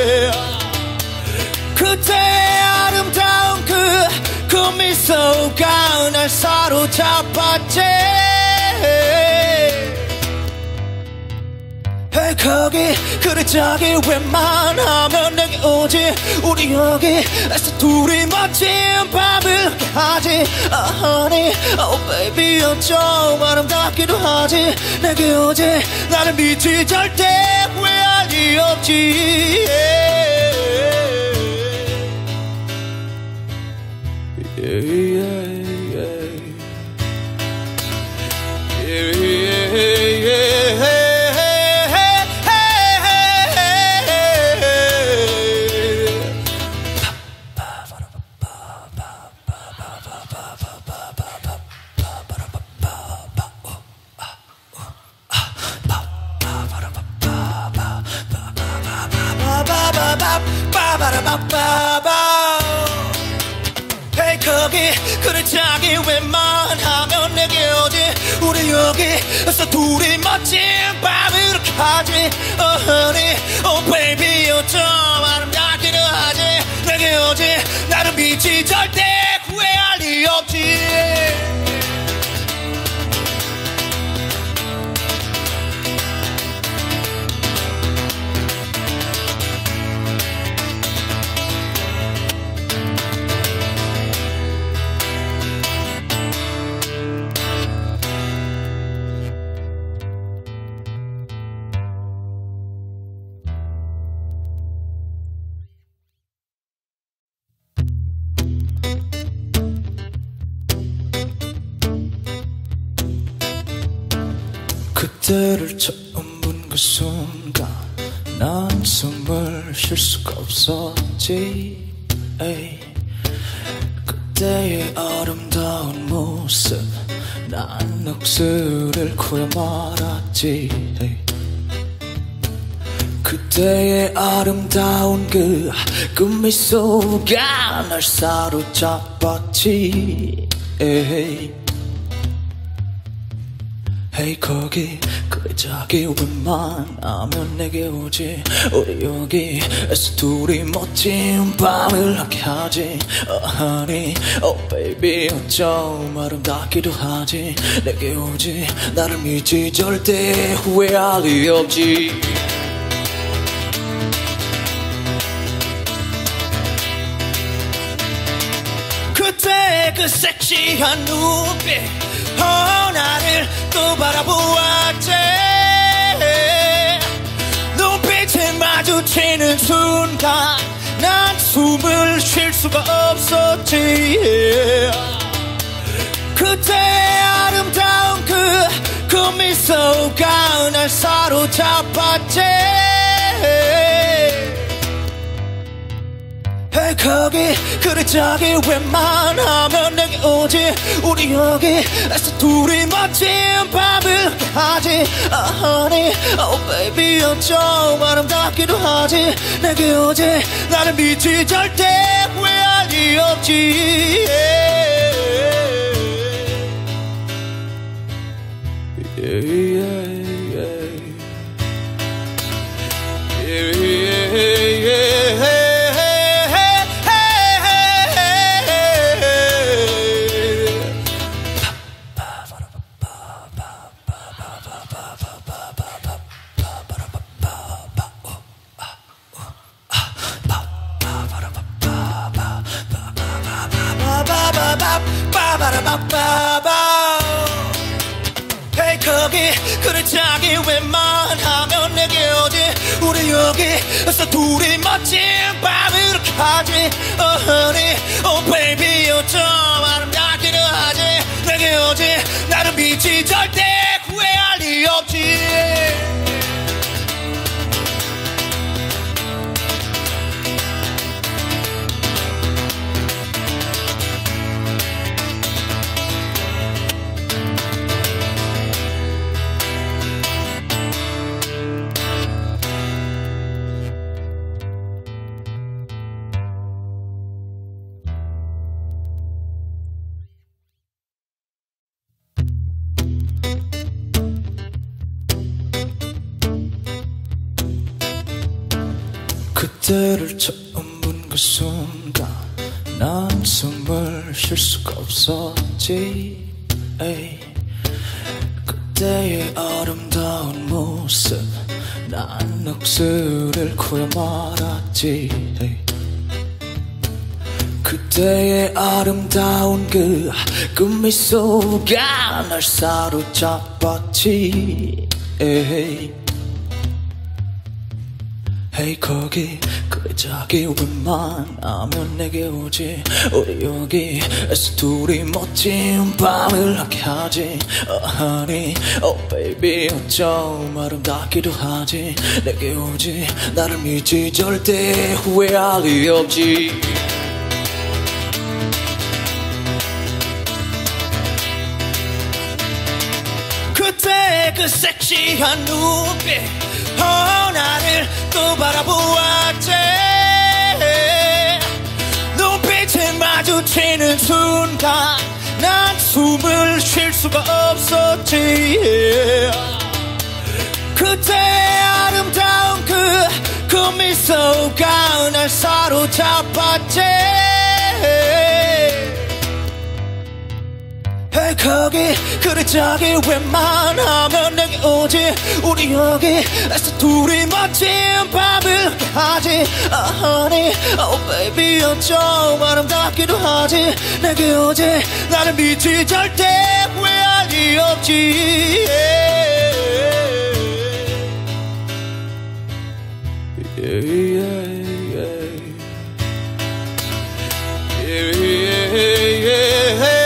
그때 아름다운 그, 그 미소가 날 사로잡았지 헤이 거기 그래 자기 웬만하면 내게 오지 우리 여기에서 둘이 멋진 밤을 함께 하지 Oh honey, oh baby 어쩜 아름답기도 하지 내게 오지 나를 믿지 절대 후회할 리 없지 yeah, yeah, yeah. Yeah, yeah, yeah. 헤이 거기 그래 자기 웬만하면 내게 오지 우리 여기서 둘이 멋진 밤을 이렇게 하지 Oh honey, oh baby 어쩜 아름답기는 하지 내게 오지 나를 믿지 절대 후회할 리 없지 그때를 처음 본 그 순간 난 숨을 쉴 수가 없었지 에이. 그때의 아름다운 모습 난 넋을 잃고야 말았지 에이. 그때의 아름다운 그, 그 미소가 날 사로잡았지 에이. 헤이 거기 그래 자기 웬만하면 내게 오지 우리 여기에서 둘이 멋진 밤을 함께 하지 Oh honey, oh baby 어쩜 아름답기도 하지 내게 오지 나를 믿지 절대 후회할 리 없지 그때 그 섹시한 눈빛 어, 나를 또 바라보았지 마주치는 순간 난 숨을 쉴 수가 없었지. 그때의 아름다운 그, 그 미소가 날 사로잡았지. 거기 그래 저기 웬만하면 내게 오지. 우리 여기에서 둘이 멋진 밤을 하지. Oh honey, oh baby 어쩜 아름답기도 하지. 내게 오지. 나를 믿지 절대 후회할 리 없지. yeah. Yeah, yeah, yeah. Yeah, yeah, yeah. Hey 거기 그래 자기 웬만하면 내게 오지. 우리 여기에서 둘이 멋진 밤을 이렇게 하지. Oh honey, oh baby 어쩜 아름답기도 하지. 내게 오지. 나를 믿지 절대 후회할 리 없지. 그때를 처음 본 그 순간 난 숨을 쉴 수가 없었지. 에이. 그때의 아름다운 모습 난 넋을 잃고야 말았지. 에이. 그때의 아름다운 그, 그 미소가 날 사로잡았지. 에이. Hey 거기 그래 저기 웬만하면 내게 오지. 우리 여기에서 둘이 멋진 밤을 함께 하지. Oh honey, oh baby 어쩜 아름답기도 하지. 내게 오지. 나를 믿지 절대 후회할 리 없지. 그때 그 섹시한 눈빛 어, 나를 또 바라보았지. 눈빛을 마주치는 순간 난 숨을 쉴 수가 없었지. 그때의 아름다운 그, 그 미소가 날 사로잡았지. Hey 거기 그래 저기 웬만하면 내게 오지. 우리 여기에서 둘이 멋진 밤을 하지. Oh honey, oh baby 어쩜 아름답기도 하지. 내게 오지. 나를 믿지 절대 후회할 리 없지. yeah. Yeah, yeah, yeah. Yeah, yeah, yeah.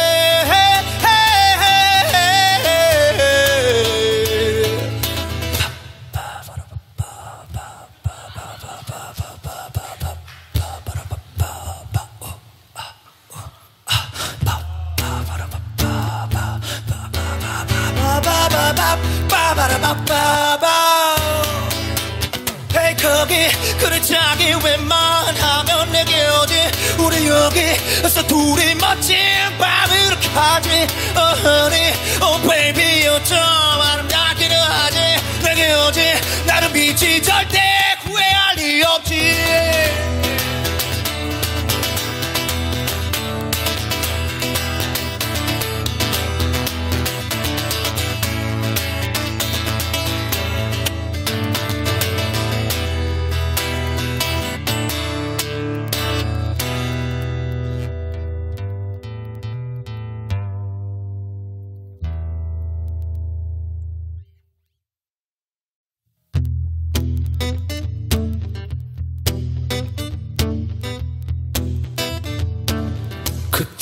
Hey 거기 그래 저기 웬만하면 내게 오지. 우리 여기에서 둘이 멋진 밤을 이렇게 하지. Oh honey, oh baby 어쩜 아름답기도 하지. 내게 오지. 나를 믿지 절대 후회할 리 없지.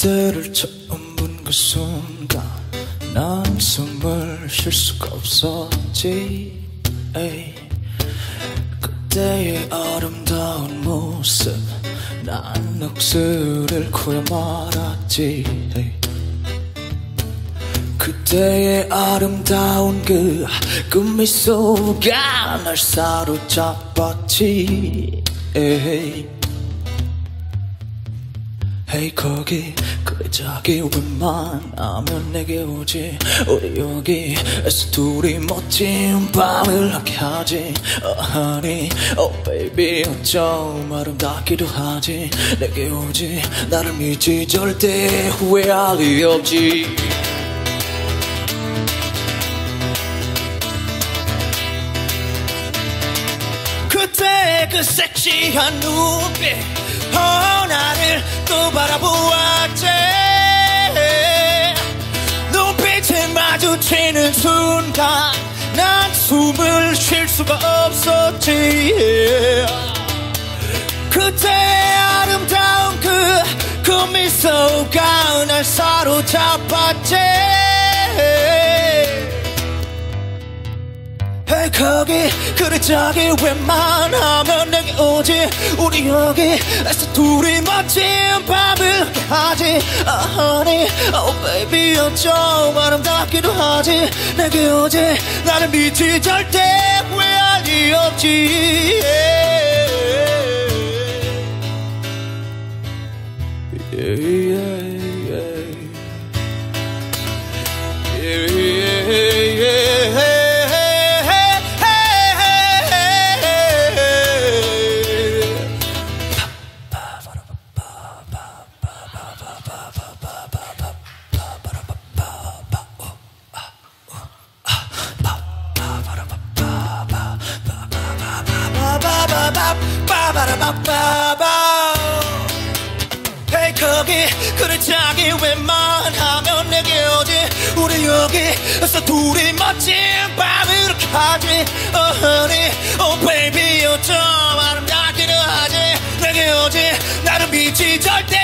그때를 처음 본 그 순간 난 숨을 쉴 수가 없었지. 에이. 그때의 아름다운 모습 난 넋을 잃고야 말았지. 에이. 그때의 아름다운 그, 그 미소가 날 사로잡았지. 에이. Hey 거기 그래 자기 웬만하면 내게 오지. 우리 여기에서 둘이 멋진 밤을 함께 하지. Oh honey, oh baby 어쩜 아름답기도 하지. 내게 오지 나를 믿지 절대 후회할 리 없지. 그때 그 섹시한 눈빛 어, 나를 또 바라보았지. 눈빛을 마주치는 순간 난 숨을 쉴 수가 없었지. 그때 아름다운 그, 그 미소가 날 사로잡았지. Hey 거기 그래 저기 웬만하면 내게 오지. 우리 여기에서 둘이 멋진 밤을 함께 하지. Oh honey, oh baby 어쩜 아름답기도 하지. 내게 오지 나를 믿지 절대 후회할 리 없지. yeah, yeah, yeah. Yeah, yeah, yeah. Hey 거기 그래 자기 웬만하면 내게 오지. 우리 여기에서 둘이 멋진 밤을 이렇게 하지. Oh honey, oh baby 어쩜 아름답기도 하지. 내게 오지 나를 믿지 절대